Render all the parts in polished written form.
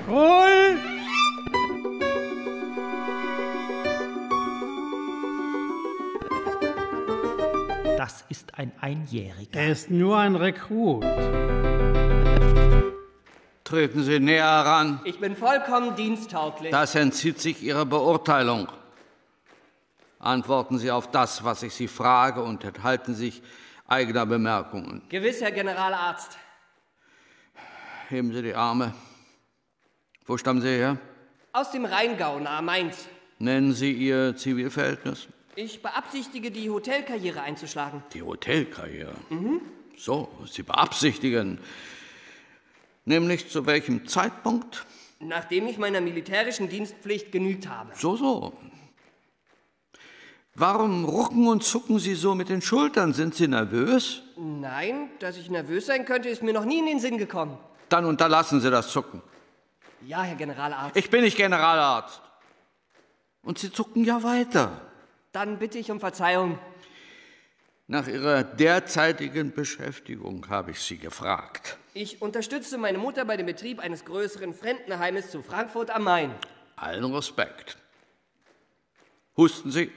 Krull! Das ist ein Einjähriger. Er ist nur ein Rekrut. Treten Sie näher heran. Ich bin vollkommen diensttauglich. Das entzieht sich Ihrer Beurteilung. Antworten Sie auf das, was ich Sie frage, und enthalten sich eigener Bemerkungen. Gewiss, Herr Generalarzt. Heben Sie die Arme. Wo stammen Sie her? Aus dem Rheingau, nahe Mainz. Nennen Sie Ihr Zivilverhältnis? Ich beabsichtige, die Hotelkarriere einzuschlagen. Die Hotelkarriere? So, Sie beabsichtigen. Nämlich zu welchem Zeitpunkt? Nachdem ich meiner militärischen Dienstpflicht genügt habe. So. Warum rucken und zucken Sie so mit den Schultern? Sind Sie nervös? Nein, dass ich nervös sein könnte, ist mir noch nie in den Sinn gekommen. Dann unterlassen Sie das Zucken. Ja, Herr Generalarzt. Ich bin nicht Generalarzt. Und Sie zucken ja weiter. Dann bitte ich um Verzeihung. Nach Ihrer derzeitigen Beschäftigung habe ich Sie gefragt. Ich unterstütze meine Mutter bei dem Betrieb eines größeren Fremdenheimes zu Frankfurt am Main. Allen Respekt. Husten Sie.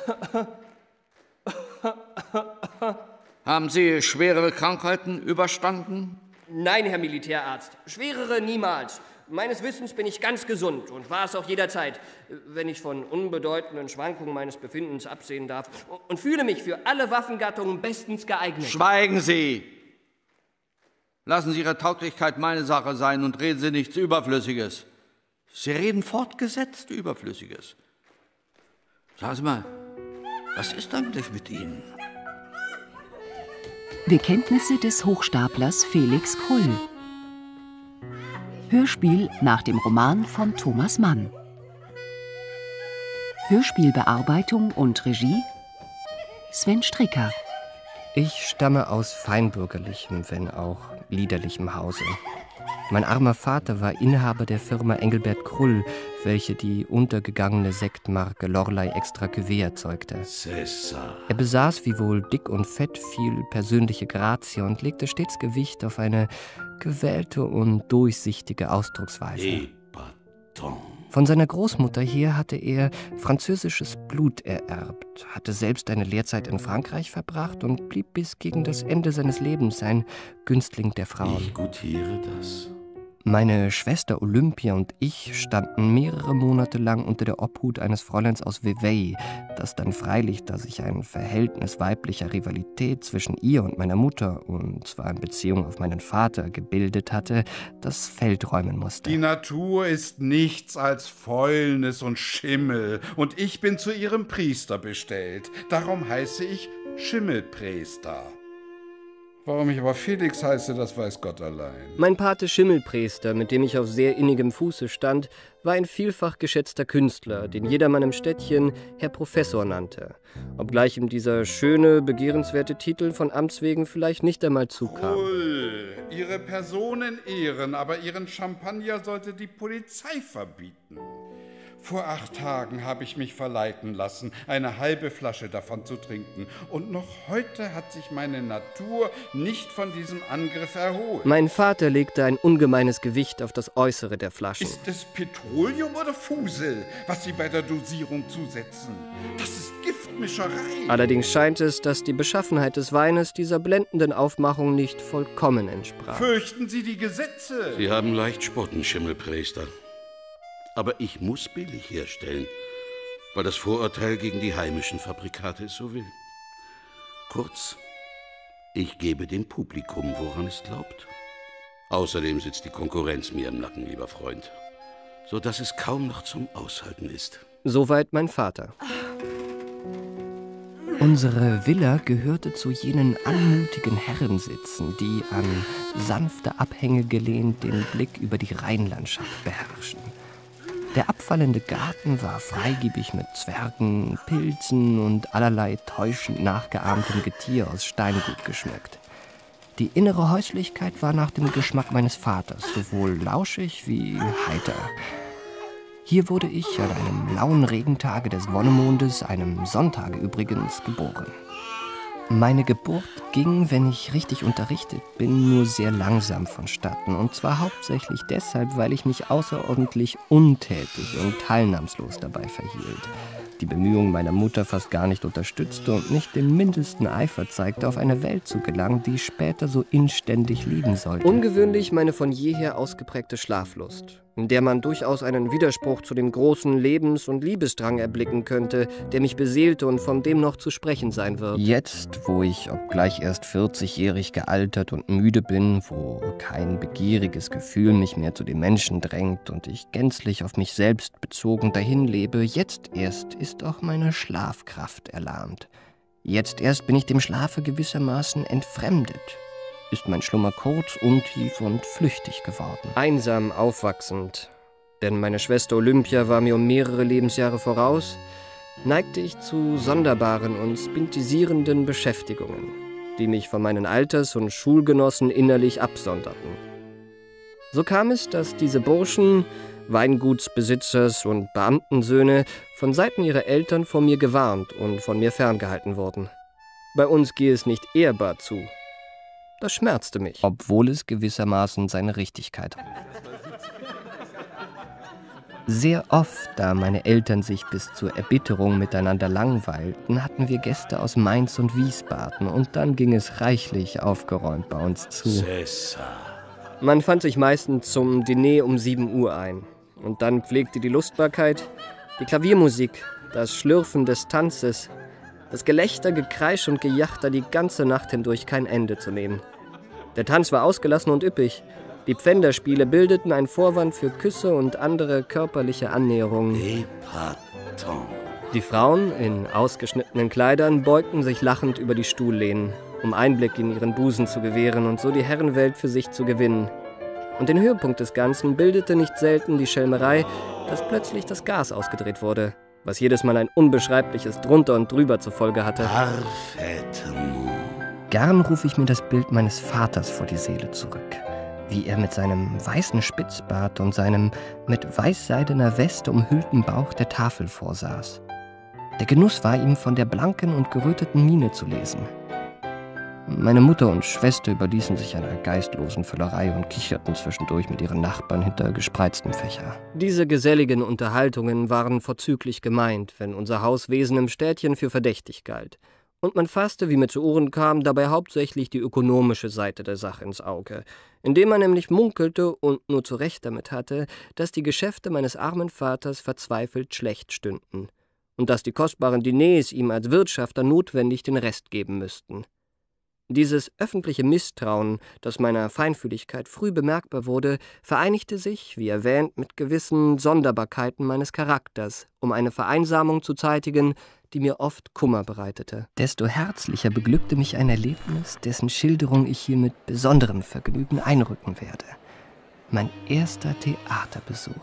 Haben Sie schwere Krankheiten überstanden? Nein, Herr Militärarzt. Schwerere niemals. Meines Wissens bin ich ganz gesund und war es auch jederzeit, wenn ich von unbedeutenden Schwankungen meines Befindens absehen darf, und fühle mich für alle Waffengattungen bestens geeignet. Schweigen Sie! Lassen Sie Ihre Tauglichkeit meine Sache sein und reden Sie nichts Überflüssiges. Sie reden fortgesetzt Überflüssiges. Sagen Sie mal, was ist eigentlich mit Ihnen? Bekenntnisse des Hochstaplers Felix Krull. Hörspiel nach dem Roman von Thomas Mann. Hörspielbearbeitung und Regie Sven Stricker. Ich stamme aus feinbürgerlichem, wenn auch liederlichem Hause. Mein armer Vater war Inhaber der Firma Engelbert Krull, welche die untergegangene Sektmarke Lorley Extra Cuvée erzeugte. Er besaß wiewohl dick und fett viel persönliche Grazie und legte stets Gewicht auf eine gewählte und durchsichtige Ausdrucksweise. Von seiner Großmutter her hatte er französisches Blut ererbt, hatte selbst eine Lehrzeit in Frankreich verbracht und blieb bis gegen das Ende seines Lebens ein Günstling der Frauen. Ich gutiere das. Meine Schwester Olympia und ich standen mehrere Monate lang unter der Obhut eines Fräuleins aus Vevey, das dann freilich, da sich ein Verhältnis weiblicher Rivalität zwischen ihr und meiner Mutter, und zwar in Beziehung auf meinen Vater, gebildet hatte, das Feld räumen musste. Die Natur ist nichts als Fäulnis und Schimmel, und ich bin zu ihrem Priester bestellt. Darum heiße ich Schimmelpriester. Warum ich aber Felix heiße, das weiß Gott allein. Mein Pate Schimmelpriester, mit dem ich auf sehr innigem Fuße stand, war ein vielfach geschätzter Künstler, den jedermann im Städtchen Herr Professor nannte, obgleich ihm dieser schöne, begehrenswerte Titel von Amts wegen vielleicht nicht einmal zukam. Ihre Personen ehren, aber Ihren Champagner sollte die Polizei verbieten. Vor 8 Tagen habe ich mich verleiten lassen, eine halbe Flasche davon zu trinken. Und noch heute hat sich meine Natur nicht von diesem Angriff erholt. Mein Vater legte ein ungemeines Gewicht auf das Äußere der Flaschen. Ist es Petroleum oder Fusel, was Sie bei der Dosierung zusetzen? Das ist Giftmischerei. Allerdings scheint es, dass die Beschaffenheit des Weines dieser blendenden Aufmachung nicht vollkommen entsprach. Fürchten Sie die Gesetze? Sie haben leicht spotten, Schimmelpriester. Aber ich muss billig herstellen, weil das Vorurteil gegen die heimischen Fabrikate es so will. Kurz, ich gebe dem Publikum, woran es glaubt. Außerdem sitzt die Konkurrenz mir im Nacken, lieber Freund, so dass es kaum noch zum Aushalten ist. Soweit mein Vater. Unsere Villa gehörte zu jenen anmutigen Herrensitzen, die an sanfte Abhänge gelehnt den Blick über die Rheinlandschaft beherrschen. Der abfallende Garten war freigebig mit Zwergen, Pilzen und allerlei täuschend nachgeahmtem Getier aus Steingut geschmückt. Die innere Häuslichkeit war nach dem Geschmack meines Vaters, sowohl lauschig wie heiter. Hier wurde ich an einem lauen Regentage des Wonnemondes, einem Sonntage übrigens, geboren. Meine Geburt ging, wenn ich richtig unterrichtet bin, nur sehr langsam vonstatten. Und zwar hauptsächlich deshalb, weil ich mich außerordentlich untätig und teilnahmslos dabei verhielt. Die Bemühungen meiner Mutter fast gar nicht unterstützte und nicht den mindesten Eifer zeigte, auf eine Welt zu gelangen, die ich später so inständig lieben sollte. Ungewöhnlich meine von jeher ausgeprägte Schlaflust, in der man durchaus einen Widerspruch zu dem großen Lebens- und Liebesdrang erblicken könnte, der mich beseelte und von dem noch zu sprechen sein wird. Jetzt, wo ich, obgleich erst 40-jährig gealtert und müde bin, wo kein begieriges Gefühl mich mehr zu den Menschen drängt und ich gänzlich auf mich selbst bezogen dahinlebe, jetzt erst ist auch meine Schlafkraft erlahmt. Jetzt erst bin ich dem Schlafe gewissermaßen entfremdet. Ist mein Schlummer kurz, untief und flüchtig geworden. Einsam aufwachsend, denn meine Schwester Olympia war mir um mehrere Lebensjahre voraus, neigte ich zu sonderbaren und spintisierenden Beschäftigungen, die mich von meinen Alters- und Schulgenossen innerlich absonderten. So kam es, dass diese Burschen, Weingutsbesitzers und Beamtensöhne, von Seiten ihrer Eltern vor mir gewarnt und von mir ferngehalten wurden. Bei uns gehe es nicht ehrbar zu. Das schmerzte mich. Obwohl es gewissermaßen seine Richtigkeit hat. Sehr oft, da meine Eltern sich bis zur Erbitterung miteinander langweilten, hatten wir Gäste aus Mainz und Wiesbaden und dann ging es reichlich aufgeräumt bei uns zu. Man fand sich meistens zum Diner um 7 Uhr ein. Und dann pflegte die Lustbarkeit, die Klaviermusik, das Schlürfen des Tanzes, das Gelächter, Gekreisch und Gejachter die ganze Nacht hindurch kein Ende zu nehmen. Der Tanz war ausgelassen und üppig. Die Pfänderspiele bildeten einen Vorwand für Küsse und andere körperliche Annäherungen. Die Frauen in ausgeschnittenen Kleidern beugten sich lachend über die Stuhllehnen, um Einblick in ihren Busen zu gewähren und so die Herrenwelt für sich zu gewinnen. Und den Höhepunkt des Ganzen bildete nicht selten die Schelmerei, dass plötzlich das Gas ausgedreht wurde, was jedes Mal ein unbeschreibliches Drunter und Drüber zur Folge hatte. Gern rufe ich mir das Bild meines Vaters vor die Seele zurück, wie er mit seinem weißen Spitzbart und seinem mit weißseidener Weste umhüllten Bauch der Tafel vorsaß. Der Genuss war ihm von der blanken und geröteten Miene zu lesen. Meine Mutter und Schwester überließen sich einer geistlosen Völlerei und kicherten zwischendurch mit ihren Nachbarn hinter gespreiztem Fächer. Diese geselligen Unterhaltungen waren vorzüglich gemeint, wenn unser Hauswesen im Städtchen für verdächtig galt. Und man fasste, wie mir zu Ohren kam, dabei hauptsächlich die ökonomische Seite der Sache ins Auge, indem man nämlich munkelte und nur zu Recht damit hatte, dass die Geschäfte meines armen Vaters verzweifelt schlecht stünden und dass die kostbaren Diners ihm als Wirtschafter notwendig den Rest geben müssten. Dieses öffentliche Misstrauen, das meiner Feinfühligkeit früh bemerkbar wurde, vereinigte sich, wie erwähnt, mit gewissen Sonderbarkeiten meines Charakters, um eine Vereinsamung zu zeitigen, die mir oft Kummer bereitete. Desto herzlicher beglückte mich ein Erlebnis, dessen Schilderung ich hier mit besonderem Vergnügen einrücken werde. Mein erster Theaterbesuch.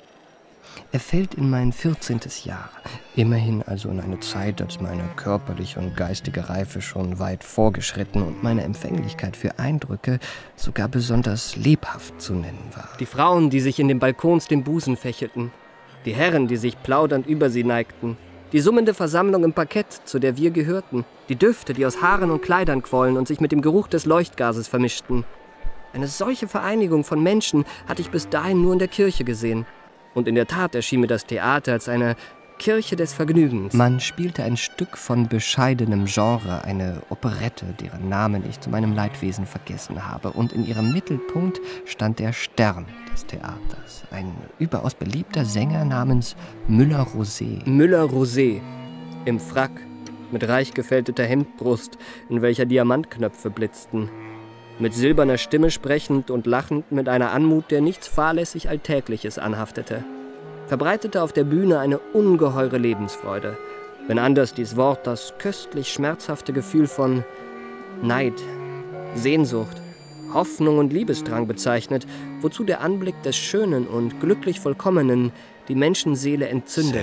Er fällt in mein 14. Jahr, immerhin also in eine Zeit, als meine körperliche und geistige Reife schon weit vorgeschritten und meine Empfänglichkeit für Eindrücke sogar besonders lebhaft zu nennen war. Die Frauen, die sich in den Balkons den Busen fächelten, die Herren, die sich plaudernd über sie neigten, die summende Versammlung im Parkett, zu der wir gehörten, die Düfte, die aus Haaren und Kleidern quollen und sich mit dem Geruch des Leuchtgases vermischten. Eine solche Vereinigung von Menschen hatte ich bis dahin nur in der Kirche gesehen. Und in der Tat erschien mir das Theater als eine Kirche des Vergnügens. Man spielte ein Stück von bescheidenem Genre, eine Operette, deren Namen ich zu meinem Leidwesen vergessen habe. Und in ihrem Mittelpunkt stand der Stern des Theaters, ein überaus beliebter Sänger namens Müller-Rosé. Müller-Rosé, im Frack, mit reich gefälteter Hemdbrust, in welcher Diamantknöpfe blitzten. Mit silberner Stimme sprechend und lachend mit einer Anmut, der nichts fahrlässig Alltägliches anhaftete. Verbreitete auf der Bühne eine ungeheure Lebensfreude, wenn anders dies Wort das köstlich schmerzhafte Gefühl von Neid, Sehnsucht, Hoffnung und Liebesdrang bezeichnet, wozu der Anblick des Schönen und glücklich Vollkommenen die Menschenseele entzündet.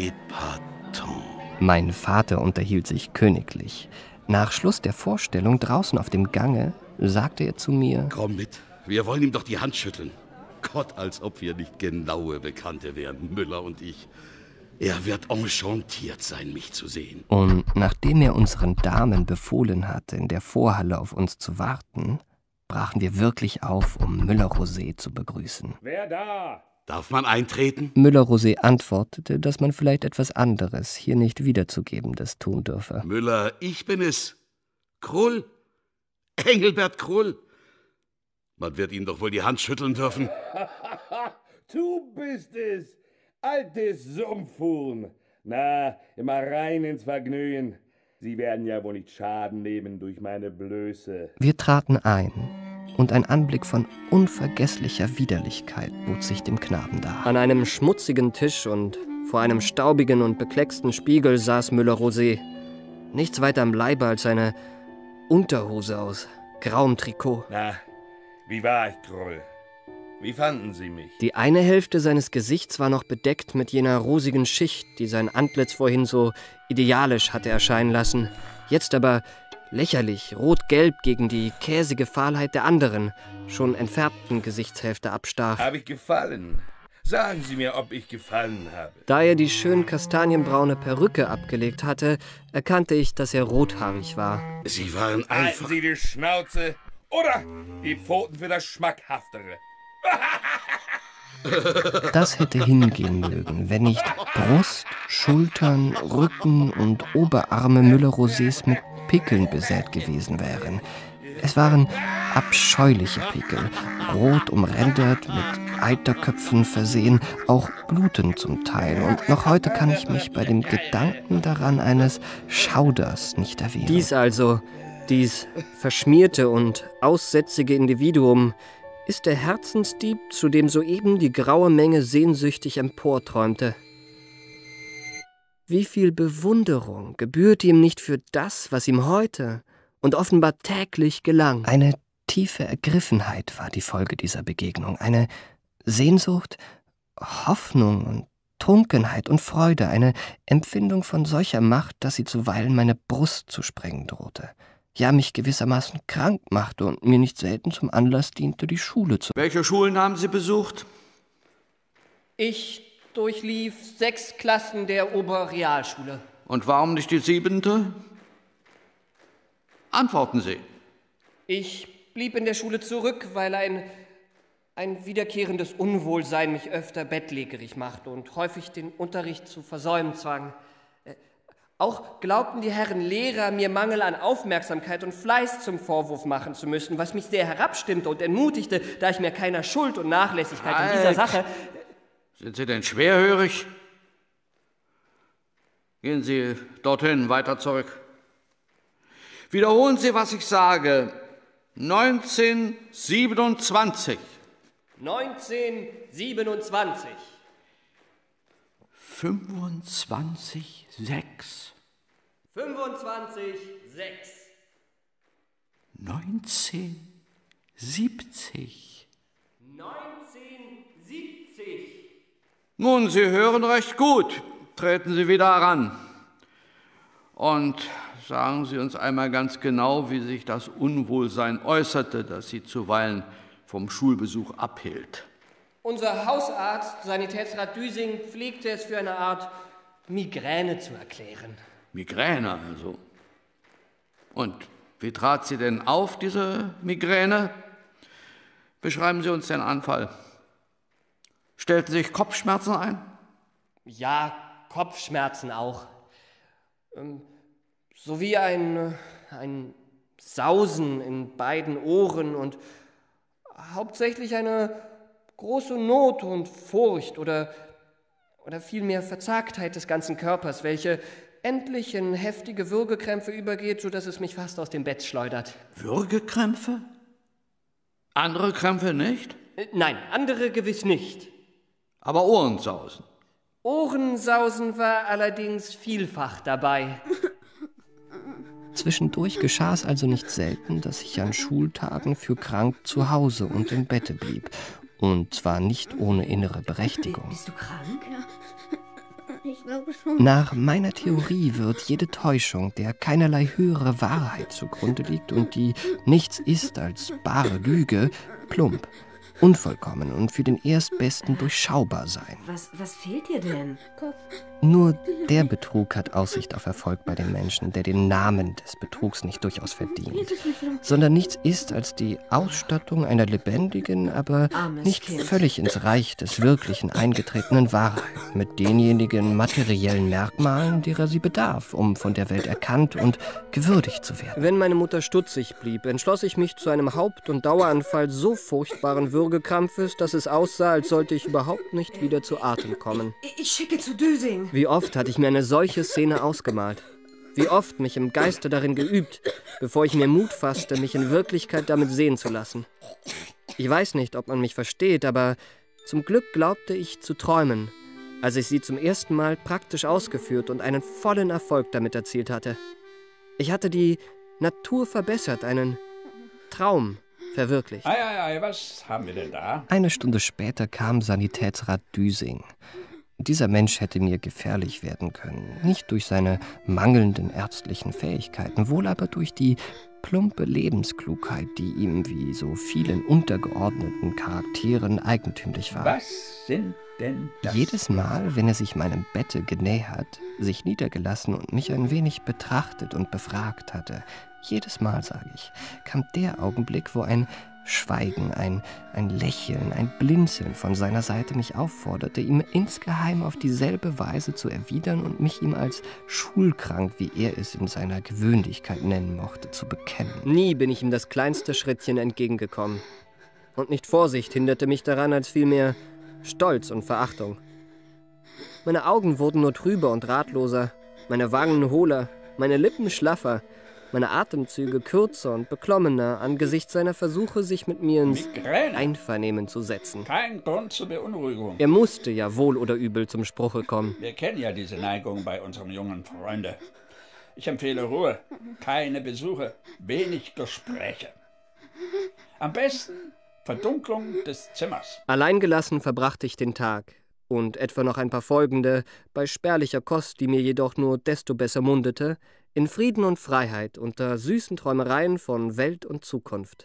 Mein Vater unterhielt sich königlich. Nach Schluss der Vorstellung draußen auf dem Gange sagte er zu mir: Komm mit, wir wollen ihm doch die Hand schütteln. Gott, als ob wir nicht genaue Bekannte wären, Müller und ich. Er wird enchantiert sein, mich zu sehen. Und nachdem er unseren Damen befohlen hatte, in der Vorhalle auf uns zu warten, brachen wir wirklich auf, um Müller-Rosé zu begrüßen. Wer da? Darf man eintreten? Müller-Rosé antwortete, dass man vielleicht etwas anderes, hier nicht wiederzugebendes tun dürfe. Müller, ich bin es. Krull. Engelbert Krull. Man wird Ihnen doch wohl die Hand schütteln dürfen. Du bist es, altes Sumpfhuhn. Na, immer rein ins Vergnügen. Sie werden ja wohl nicht Schaden nehmen durch meine Blöße. Wir traten ein, und ein Anblick von unvergesslicher Widerlichkeit bot sich dem Knaben dar. An einem schmutzigen Tisch und vor einem staubigen und beklecksten Spiegel saß Müller-Rosé. Nichts weiter am Leibe als eine Unterhose aus grauem Trikot. Na, wie war ich, Krull? Wie fanden Sie mich? Die eine Hälfte seines Gesichts war noch bedeckt mit jener rosigen Schicht, die sein Antlitz vorhin so idealisch hatte erscheinen lassen. Jetzt aber lächerlich rot-gelb gegen die käsige Fahlheit der anderen, schon entfärbten Gesichtshälfte abstach. Habe ich gefallen? Sagen Sie mir, ob ich gefallen habe. Da er die schön kastanienbraune Perücke abgelegt hatte, erkannte ich, dass er rothaarig war. Sie waren Halten einfach... Sie die Schnauze oder die Pfoten für das Schmackhaftere. Das hätte hingehen mögen, wenn nicht Brust, Schultern, Rücken und Oberarme Müller-Rosés mit Pickeln besät gewesen wären. Es waren abscheuliche Pickel, rot umrändert, mit Eiterköpfen versehen, auch blutend zum Teil. Und noch heute kann ich mich bei dem Gedanken daran eines Schauders nicht erwehren. Dies also, dies verschmierte und aussätzige Individuum, ist der Herzensdieb, zu dem soeben die graue Menge sehnsüchtig emporträumte. Wie viel Bewunderung gebührt ihm nicht für das, was ihm heute und offenbar täglich gelang. Eine tiefe Ergriffenheit war die Folge dieser Begegnung, eine Sehnsucht, Hoffnung und Trunkenheit und Freude, eine Empfindung von solcher Macht, dass sie zuweilen meine Brust zu sprengen drohte. Ja, mich gewissermaßen krank machte und mir nicht selten zum Anlass diente, die Schule zu... Welche Schulen haben Sie besucht? Ich durchlief 6 Klassen der Oberrealschule. Und warum nicht die 7.? Antworten Sie. Ich blieb in der Schule zurück, weil ein wiederkehrendes Unwohlsein mich öfter bettlägerig machte und häufig den Unterricht zu versäumen zwang. Auch glaubten die Herren Lehrer, mir Mangel an Aufmerksamkeit und Fleiß zum Vorwurf machen zu müssen, was mich sehr herabstimmte und entmutigte, da ich mir keiner Schuld und Nachlässigkeit in dieser Sache... Sind Sie denn schwerhörig? Gehen Sie dorthin, weiter zurück. Wiederholen Sie, was ich sage. 1927. 1927. 25, 6. 25, 6. 1970. 1970. Nun, Sie hören recht gut. Treten Sie wieder heran. Und sagen Sie uns einmal ganz genau, wie sich das Unwohlsein äußerte, das Sie zuweilen vom Schulbesuch abhielt. Unser Hausarzt, Sanitätsrat Düsing, pflegte es für eine Art Migräne zu erklären. Migräne also. Und wie trat sie denn auf, diese Migräne? Beschreiben Sie uns den Anfall. Stellten sich Kopfschmerzen ein? Ja, Kopfschmerzen auch. Sowie ein Sausen in beiden Ohren und hauptsächlich eine große Not und Furcht oder vielmehr Verzagtheit des ganzen Körpers, welche endlich in heftige Würgekrämpfe übergeht, sodass es mich fast aus dem Bett schleudert. Würgekrämpfe? Andere Krämpfe nicht? Nein, andere gewiss nicht. Aber Ohrensausen? Ohrensausen war allerdings vielfach dabei. Zwischendurch geschah es also nicht selten, dass ich an Schultagen für krank zu Hause und im Bette blieb. Und zwar nicht ohne innere Berechtigung. Bist du krank? Ja, ich glaube schon. Nach meiner Theorie wird jede Täuschung, der keinerlei höhere Wahrheit zugrunde liegt und die nichts ist als bare Lüge, plump, unvollkommen und für den Erstbesten durchschaubar sein. Was fehlt dir denn? Nur der Betrug hat Aussicht auf Erfolg bei dem Menschen, der den Namen des Betrugs nicht durchaus verdient, sondern nichts ist als die Ausstattung einer lebendigen, aber nicht völlig ins Reich des Wirklichen eingetretenen Wahrheit, mit denjenigen materiellen Merkmalen, derer sie bedarf, um von der Welt erkannt und gewürdigt zu werden. Wenn meine Mutter stutzig blieb, entschloss ich mich zu einem Haupt- und Daueranfall so furchtbaren Würgekrampfes, dass es aussah, als sollte ich überhaupt nicht wieder zu Atem kommen. Ich schicke zu Düsing. Wie oft hatte ich mir eine solche Szene ausgemalt? Wie oft mich im Geiste darin geübt, bevor ich mir Mut fasste, mich in Wirklichkeit damit sehen zu lassen. Ich weiß nicht, ob man mich versteht, aber zum Glück glaubte ich zu träumen, als ich sie zum ersten Mal praktisch ausgeführt und einen vollen Erfolg damit erzielt hatte. Ich hatte die Natur verbessert, einen Traum verwirklicht. Ei, was haben wir denn da? Eine Stunde später kam Sanitätsrat Düsing. Dieser Mensch hätte mir gefährlich werden können, nicht durch seine mangelnden ärztlichen Fähigkeiten, wohl aber durch die plumpe Lebensklugheit, die ihm wie so vielen untergeordneten Charakteren eigentümlich war. Was sind denn das? Jedes Mal, wenn er sich meinem Bette genähert, sich niedergelassen und mich ein wenig betrachtet und befragt hatte, jedes Mal, sage ich, kam der Augenblick, wo ein Schweigen, ein Lächeln, ein Blinzeln von seiner Seite mich aufforderte, ihm insgeheim auf dieselbe Weise zu erwidern und mich ihm als schulkrank, wie er es in seiner Gewöhnlichkeit nennen mochte, zu bekennen. Nie bin ich ihm das kleinste Schrittchen entgegengekommen. Und nicht Vorsicht hinderte mich daran, als vielmehr Stolz und Verachtung. Meine Augen wurden nur trüber und ratloser, meine Wangen hohler, meine Lippen schlaffer, meine Atemzüge kürzer und beklommener angesichts seiner Versuche, sich mit mir ins Einvernehmen zu setzen. Kein Grund zur Beunruhigung. Er musste ja wohl oder übel zum Spruche kommen. Wir kennen ja diese Neigung bei unserem jungen Freunde. Ich empfehle Ruhe, keine Besuche, wenig Gespräche. Am besten Verdunklung des Zimmers. Alleingelassen verbrachte ich den Tag und etwa noch ein paar folgende, bei spärlicher Kost, die mir jedoch nur desto besser mundete, in Frieden und Freiheit unter süßen Träumereien von Welt und Zukunft.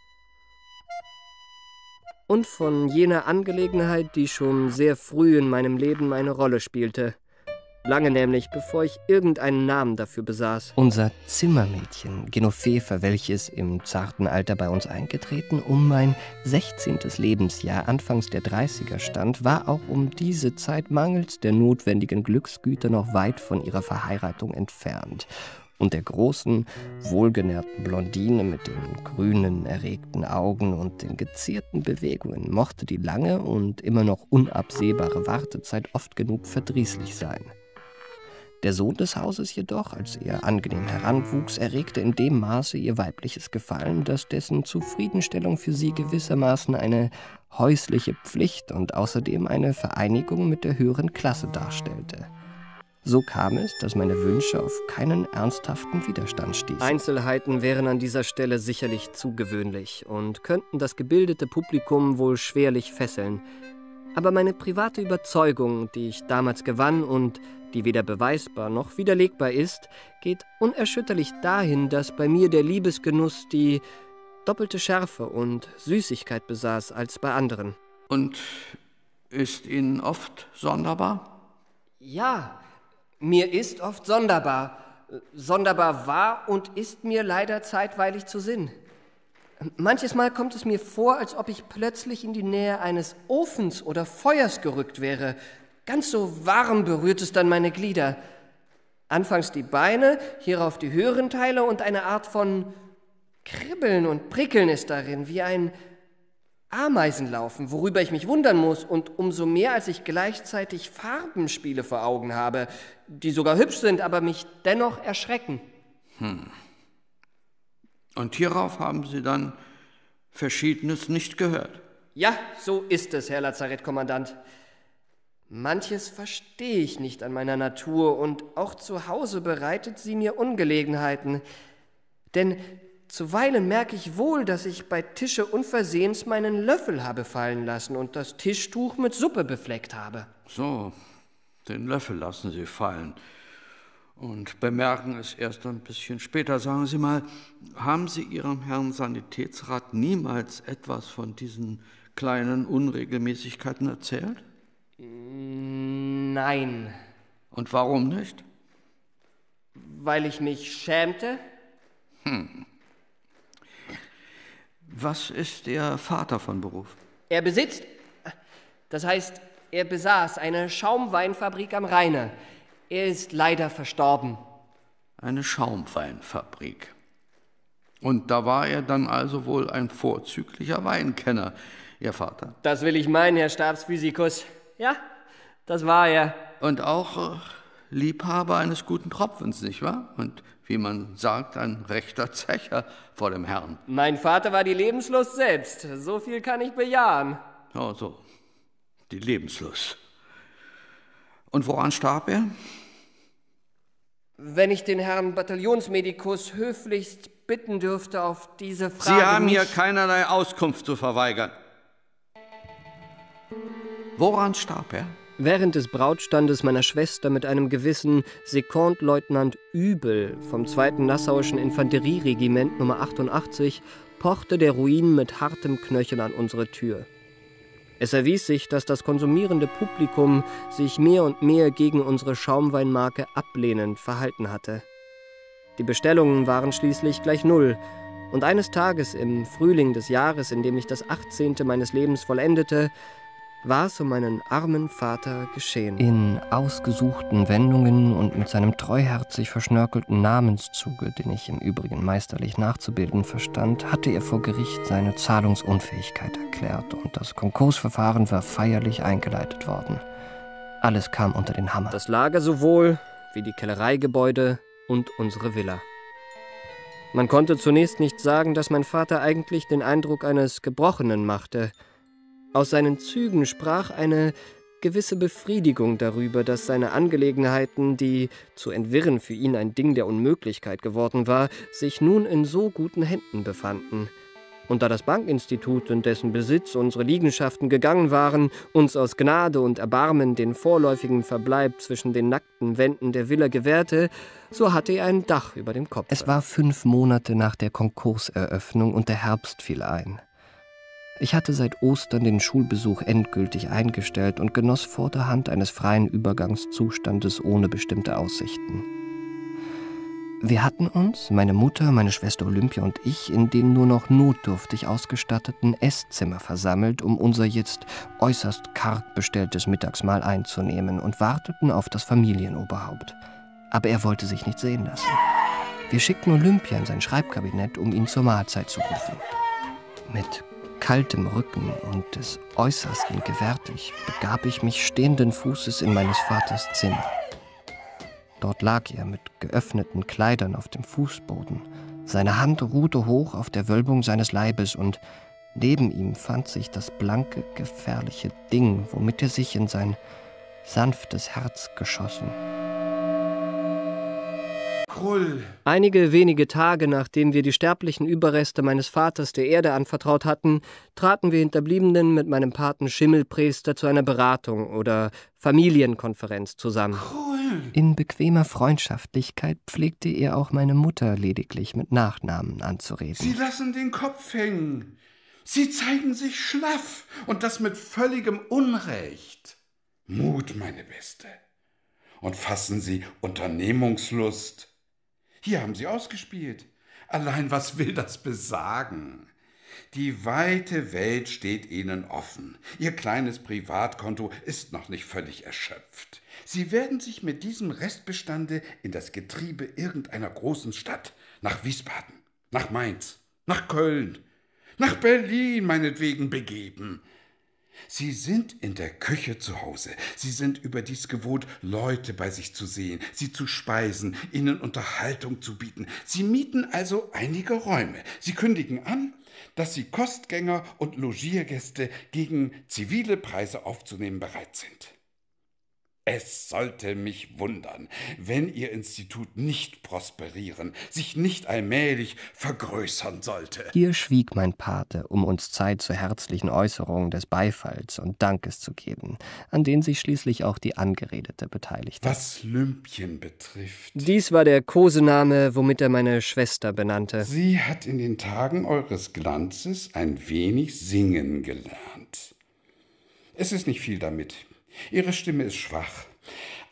Und von jener Angelegenheit, die schon sehr früh in meinem Leben eine Rolle spielte. Lange nämlich, bevor ich irgendeinen Namen dafür besaß. Unser Zimmermädchen, Genoveva, welches im zarten Alter bei uns eingetreten, um mein 16. Lebensjahr, anfangs der 30er stand, war auch um diese Zeit mangels der notwendigen Glücksgüter noch weit von ihrer Verheiratung entfernt. Und der großen, wohlgenährten Blondine mit den grünen, erregten Augen und den gezierten Bewegungen mochte die lange und immer noch unabsehbare Wartezeit oft genug verdrießlich sein. Der Sohn des Hauses jedoch, als er angenehm heranwuchs, erregte in dem Maße ihr weibliches Gefallen, dass dessen Zufriedenstellung für sie gewissermaßen eine häusliche Pflicht und außerdem eine Vereinigung mit der höheren Klasse darstellte. So kam es, dass meine Wünsche auf keinen ernsthaften Widerstand stießen. Einzelheiten wären an dieser Stelle sicherlich zu gewöhnlich und könnten das gebildete Publikum wohl schwerlich fesseln. Aber meine private Überzeugung, die ich damals gewann und die weder beweisbar noch widerlegbar ist, geht unerschütterlich dahin, dass bei mir der Liebesgenuss die doppelte Schärfe und Süßigkeit besaß als bei anderen. Und ist Ihnen oft sonderbar? Ja, mir ist oft sonderbar. Sonderbar war und ist mir leider zeitweilig zu Sinn. Manches Mal kommt es mir vor, als ob ich plötzlich in die Nähe eines Ofens oder Feuers gerückt wäre. Ganz so warm berührt es dann meine Glieder. Anfangs die Beine, hierauf die höheren Teile und eine Art von Kribbeln und Prickeln ist darin, wie ein Ameisenlaufen, worüber ich mich wundern muss und umso mehr, als ich gleichzeitig Farbenspiele vor Augen habe, die sogar hübsch sind, aber mich dennoch erschrecken. Und hierauf haben Sie dann Verschiedenes nicht gehört? Ja, so ist es, Herr Lazarettkommandant. Manches verstehe ich nicht an meiner Natur und auch zu Hause bereitet sie mir Ungelegenheiten. Denn zuweilen merke ich wohl, dass ich bei Tische unversehens meinen Löffel habe fallen lassen und das Tischtuch mit Suppe befleckt habe. So, den Löffel lassen Sie fallen und bemerken es erst ein bisschen später. Sagen Sie mal, haben Sie Ihrem Herrn Sanitätsrat niemals etwas von diesen kleinen Unregelmäßigkeiten erzählt? Nein. Und warum nicht? Weil ich mich schämte. Was ist Ihr Vater von Beruf? Er besitzt, das heißt, er besaß eine Schaumweinfabrik am Rheine. Er ist leider verstorben. Eine Schaumweinfabrik. Und da war er dann also wohl ein vorzüglicher Weinkenner, Ihr Vater? Das will ich meinen, Herr Stabsphysikus. Ja, das war er. Und auch Liebhaber eines guten Tropfens, nicht wahr? Und wie man sagt, ein rechter Zecher vor dem Herrn. Mein Vater war die Lebenslust selbst. So viel kann ich bejahen. Oh, so. Die Lebenslust. Und woran starb er? Wenn ich den Herrn Bataillonsmedikus höflichst bitten dürfte, auf diese Frage... Sie haben hier keinerlei Auskunft zu verweigern. Woran starb er? Während des Brautstandes meiner Schwester mit einem gewissen Sekondleutnant Übel vom 2. Nassauischen Infanterieregiment Nummer 88 pochte der Ruin mit hartem Knöchel an unsere Tür. Es erwies sich, dass das konsumierende Publikum sich mehr und mehr gegen unsere Schaumweinmarke ablehnend verhalten hatte. Die Bestellungen waren schließlich gleich 0, und eines Tages im Frühling des Jahres, in dem ich das 18. meines Lebens vollendete, war es um meinen armen Vater geschehen. In ausgesuchten Wendungen und mit seinem treuherzig verschnörkelten Namenszuge, den ich im Übrigen meisterlich nachzubilden verstand, hatte er vor Gericht seine Zahlungsunfähigkeit erklärt und das Konkursverfahren war feierlich eingeleitet worden. Alles kam unter den Hammer. Das Lager sowohl wie die Kellereigebäude und unsere Villa. Man konnte zunächst nicht sagen, dass mein Vater eigentlich den Eindruck eines Gebrochenen machte. Aus seinen Zügen sprach eine gewisse Befriedigung darüber, dass seine Angelegenheiten, die zu entwirren für ihn ein Ding der Unmöglichkeit geworden war, sich nun in so guten Händen befanden. Und da das Bankinstitut, in dessen Besitz unsere Liegenschaften gegangen waren, uns aus Gnade und Erbarmen den vorläufigen Verbleib zwischen den nackten Wänden der Villa gewährte, so hatte er ein Dach über dem Kopf. Es war 5 Monate nach der Konkurseröffnung und der Herbst fiel ein. Ich hatte seit Ostern den Schulbesuch endgültig eingestellt und genoss vorderhand eines freien Übergangszustandes ohne bestimmte Aussichten. Wir hatten uns, meine Mutter, meine Schwester Olympia und ich, in dem nur noch notdürftig ausgestatteten Esszimmer versammelt, um unser jetzt äußerst karg bestelltes Mittagsmahl einzunehmen und warteten auf das Familienoberhaupt. Aber er wollte sich nicht sehen lassen. Wir schickten Olympia in sein Schreibkabinett, um ihn zur Mahlzeit zu rufen. Mit kaltem Rücken und des Äußersten gewärtig begab ich mich stehenden Fußes in meines Vaters Zimmer. Dort lag er mit geöffneten Kleidern auf dem Fußboden. Seine Hand ruhte hoch auf der Wölbung seines Leibes und neben ihm fand sich das blanke, gefährliche Ding, womit er sich in sein sanftes Herz geschossen. Krull. Einige wenige Tage, nachdem wir die sterblichen Überreste meines Vaters der Erde anvertraut hatten, traten wir Hinterbliebenen mit meinem Paten Schimmelpriester zu einer Beratung oder Familienkonferenz zusammen. Krull. In bequemer Freundschaftlichkeit pflegte er auch meine Mutter lediglich mit Nachnamen anzureden. Sie lassen den Kopf hängen. Sie zeigen sich schlaff und das mit völligem Unrecht. Mut, meine Beste. Und fassen Sie Unternehmungslust. Hier haben Sie ausgespielt. Allein was will das besagen? Die weite Welt steht Ihnen offen. Ihr kleines Privatkonto ist noch nicht völlig erschöpft. Sie werden sich mit diesem Restbestande in das Getriebe irgendeiner großen Stadt, nach Wiesbaden, nach Mainz, nach Köln, nach Berlin meinetwegen begeben. Sie sind in der Küche zu Hause. Sie sind überdies gewohnt, Leute bei sich zu sehen, sie zu speisen, ihnen Unterhaltung zu bieten. Sie mieten also einige Räume. Sie kündigen an, dass Sie Kostgänger und Logiergäste gegen zivile Preise aufzunehmen bereit sind. Es sollte mich wundern, wenn Ihr Institut nicht prosperieren, sich nicht allmählich vergrößern sollte. Hier schwieg mein Pate, um uns Zeit zur herzlichen Äußerung des Beifalls und Dankes zu geben, an denen sich schließlich auch die Angeredete beteiligte. Was Lümpchen betrifft. Dies war der Kosename, womit er meine Schwester benannte. Sie hat in den Tagen eures Glanzes ein wenig singen gelernt. Es ist nicht viel damit. Ihre Stimme ist schwach,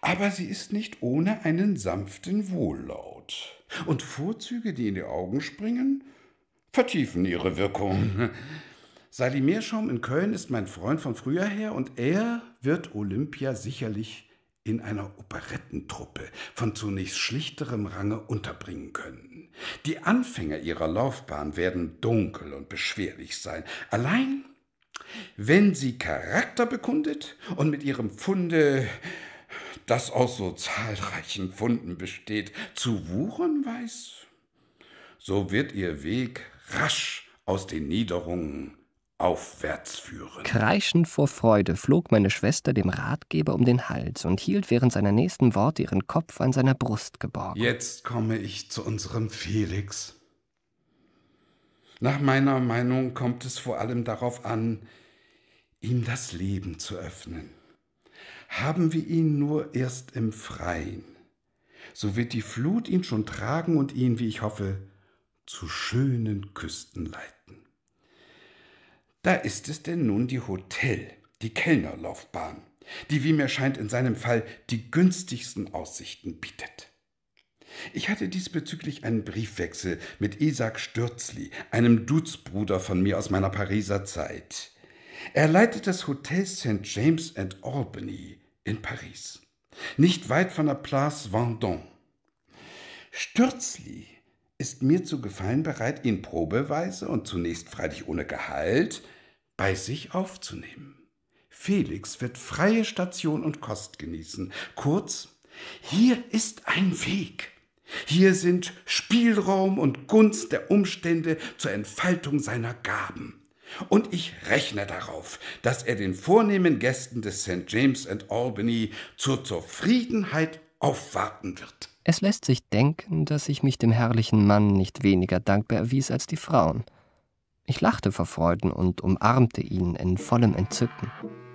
Aber sie ist nicht ohne einen sanften Wohllaut. Und Vorzüge, die in die Augen springen, vertiefen ihre Wirkung. Sali Meerschaum in Köln ist mein Freund von früher her und er wird Olympia sicherlich in einer Operettentruppe von zunächst schlichterem Range unterbringen können. Die Anfänge ihrer Laufbahn werden dunkel und beschwerlich sein. Allein, wenn sie Charakter bekundet und mit ihrem Pfunde, das aus so zahlreichen Pfunden besteht, zu wuchern weiß, so wird ihr Weg rasch aus den Niederungen aufwärts führen. Kreischend vor Freude flog meine Schwester dem Ratgeber um den Hals und hielt während seiner nächsten Worte ihren Kopf an seiner Brust geborgen. Jetzt komme ich zu unserem Felix. Nach meiner Meinung kommt es vor allem darauf an, ihm das Leben zu öffnen. Haben wir ihn nur erst im Freien, so wird die Flut ihn schon tragen und ihn, wie ich hoffe, zu schönen Küsten leiten. Da ist es denn nun die die Kellnerlaufbahn, die, wie mir scheint, in seinem Fall die günstigsten Aussichten bietet. Ich hatte diesbezüglich einen Briefwechsel mit Isaac Stürzli, einem Duzbruder von mir aus meiner Pariser Zeit. Er leitet das Hotel St. James and Albany in Paris, nicht weit von der Place Vendôme. Stürzli ist mir zu Gefallen bereit, ihn probeweise und zunächst freilich ohne Gehalt bei sich aufzunehmen. Felix wird freie Station und Kost genießen. Kurz, hier ist ein Weg. Hier sind Spielraum und Gunst der Umstände zur Entfaltung seiner Gaben. Und ich rechne darauf, dass er den vornehmen Gästen des St. James and Albany zur Zufriedenheit aufwarten wird. Es lässt sich denken, dass ich mich dem herrlichen Mann nicht weniger dankbar erwies als die Frauen. Ich lachte vor Freuden und umarmte ihn in vollem Entzücken.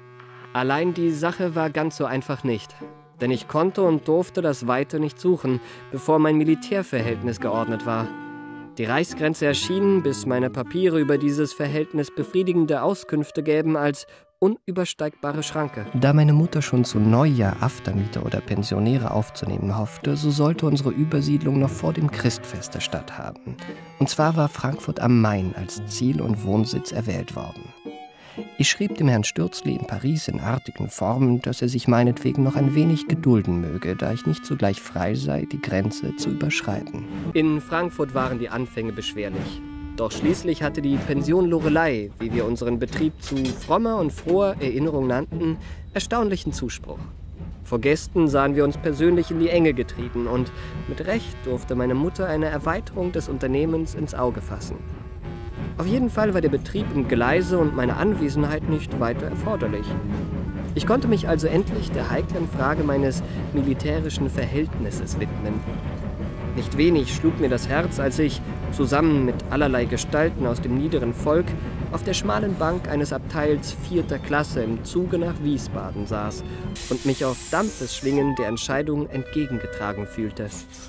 Allein die Sache war ganz so einfach nicht. Denn ich konnte und durfte das Weite nicht suchen, bevor mein Militärverhältnis geordnet war. Die Reichsgrenze erschien, bis meine Papiere über dieses Verhältnis befriedigende Auskünfte gäben, als unübersteigbare Schranke. Da meine Mutter schon zu Neujahr Aftermieter oder Pensionäre aufzunehmen hoffte, so sollte unsere Übersiedlung noch vor dem Christfeste statthaben. Und zwar war Frankfurt am Main als Ziel und Wohnsitz erwählt worden. Ich schrieb dem Herrn Stürzli in Paris in artigen Formen, dass er sich meinetwegen noch ein wenig gedulden möge, da ich nicht sogleich frei sei, die Grenze zu überschreiten. In Frankfurt waren die Anfänge beschwerlich. Doch schließlich hatte die Pension Loreley, wie wir unseren Betrieb zu frommer und froher Erinnerung nannten, erstaunlichen Zuspruch. Vor Gästen sahen wir uns persönlich in die Enge getrieben und mit Recht durfte meine Mutter eine Erweiterung des Unternehmens ins Auge fassen. Auf jeden Fall war der Betrieb im Gleise und meine Anwesenheit nicht weiter erforderlich. Ich konnte mich also endlich der heiklen Frage meines militärischen Verhältnisses widmen. Nicht wenig schlug mir das Herz, als ich, zusammen mit allerlei Gestalten aus dem niederen Volk, auf der schmalen Bank eines Abteils 4. Klasse im Zuge nach Wiesbaden saß und mich auf Dampfesschwingen der Entscheidung entgegengetragen fühlte.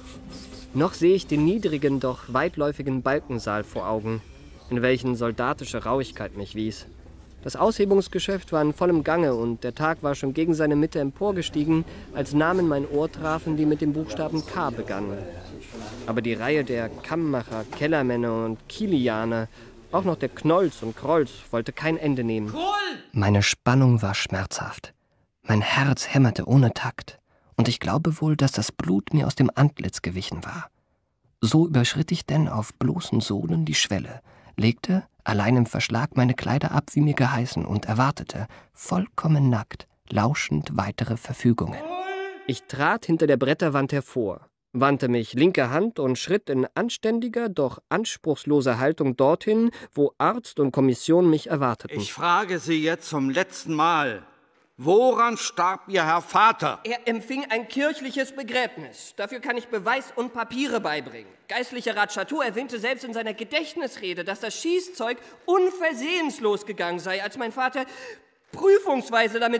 Noch sehe ich den niedrigen, doch weitläufigen Balkensaal vor Augen, in welchen soldatische Rauigkeit mich wies. Das Aushebungsgeschäft war in vollem Gange und der Tag war schon gegen seine Mitte emporgestiegen, als Namen mein Ohr trafen, die mit dem Buchstaben K begannen. Aber die Reihe der Kammmacher, Kellermänner und Kilianer, auch noch der Knolz und Krolz, wollte kein Ende nehmen. Meine Spannung war schmerzhaft. Mein Herz hämmerte ohne Takt. Und ich glaube wohl, dass das Blut mir aus dem Antlitz gewichen war. So überschritt ich denn auf bloßen Sohlen die Schwelle, legte allein im Verschlag meine Kleider ab, wie mir geheißen, und erwartete, vollkommen nackt, lauschend weitere Verfügungen. Ich trat hinter der Bretterwand hervor, wandte mich linker Hand und schritt in anständiger, doch anspruchsloser Haltung dorthin, wo Arzt und Kommission mich erwarteten. Ich frage Sie jetzt zum letzten Mal. Woran starb Ihr Herr Vater? Er empfing ein kirchliches Begräbnis. Dafür kann ich Beweis und Papiere beibringen. Geistlicher Rat Chateau erwähnte selbst in seiner Gedächtnisrede, dass das Schießzeug unversehens losgegangen sei, als mein Vater prüfungsweise damit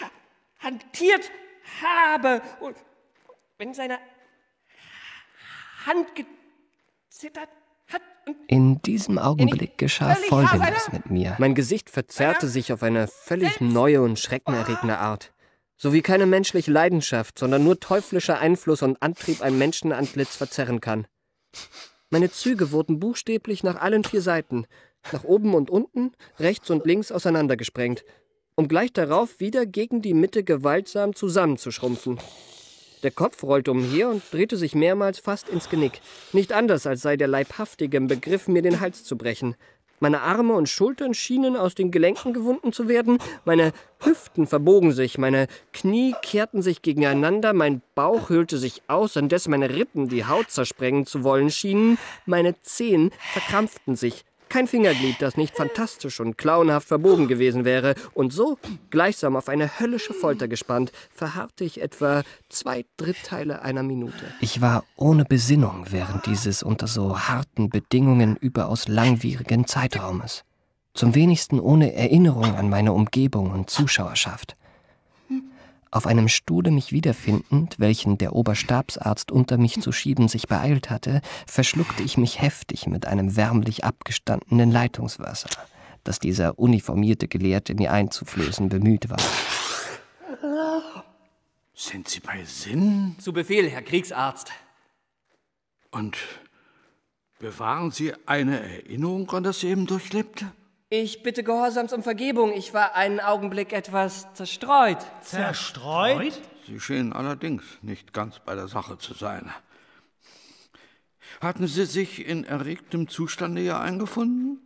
hantiert habe. Und wenn seine Hand gezittert hat. In diesem Augenblick geschah Folgendes mit mir. Mein Gesicht verzerrte sich auf eine völlig neue und schreckenerregende Art. so wie keine menschliche Leidenschaft, sondern nur teuflischer Einfluss und Antrieb ein Menschenantlitz verzerren kann. Meine Züge wurden buchstäblich nach allen 4 Seiten, nach oben und unten, rechts und links auseinandergesprengt, um gleich darauf wieder gegen die Mitte gewaltsam zusammenzuschrumpfen. Der Kopf rollte umher und drehte sich mehrmals fast ins Genick. Nicht anders, als sei der Leibhaftige im Begriff, mir den Hals zu brechen. Meine Arme und Schultern schienen aus den Gelenken gewunden zu werden, meine Hüften verbogen sich, meine Knie kehrten sich gegeneinander, mein Bauch hüllte sich aus, indes meine Rippen die Haut zersprengen zu wollen schienen, meine Zehen verkrampften sich. Kein Fingerglied, das nicht fantastisch und clownhaft verbogen gewesen wäre. Und so, gleichsam auf eine höllische Folter gespannt, verharrte ich etwa 2/3 einer Minute. Ich war ohne Besinnung während dieses unter so harten Bedingungen überaus langwierigen Zeitraumes. Zum wenigsten ohne Erinnerung an meine Umgebung und Zuschauerschaft. Auf einem Stuhle mich wiederfindend, welchen der Oberstabsarzt unter mich zu schieben sich beeilt hatte, verschluckte ich mich heftig mit einem wärmlich abgestandenen Leitungswasser, das dieser uniformierte Gelehrte mir einzuflößen bemüht war. Sind Sie bei Sinn? Zu Befehl, Herr Kriegsarzt. Und bewahren Sie eine Erinnerung an das eben Durchlebte? Ich bitte gehorsamst um Vergebung. Ich war einen Augenblick etwas zerstreut. Zerstreut? Sie scheinen allerdings nicht ganz bei der Sache zu sein. Hatten Sie sich in erregtem Zustande hier eingefunden?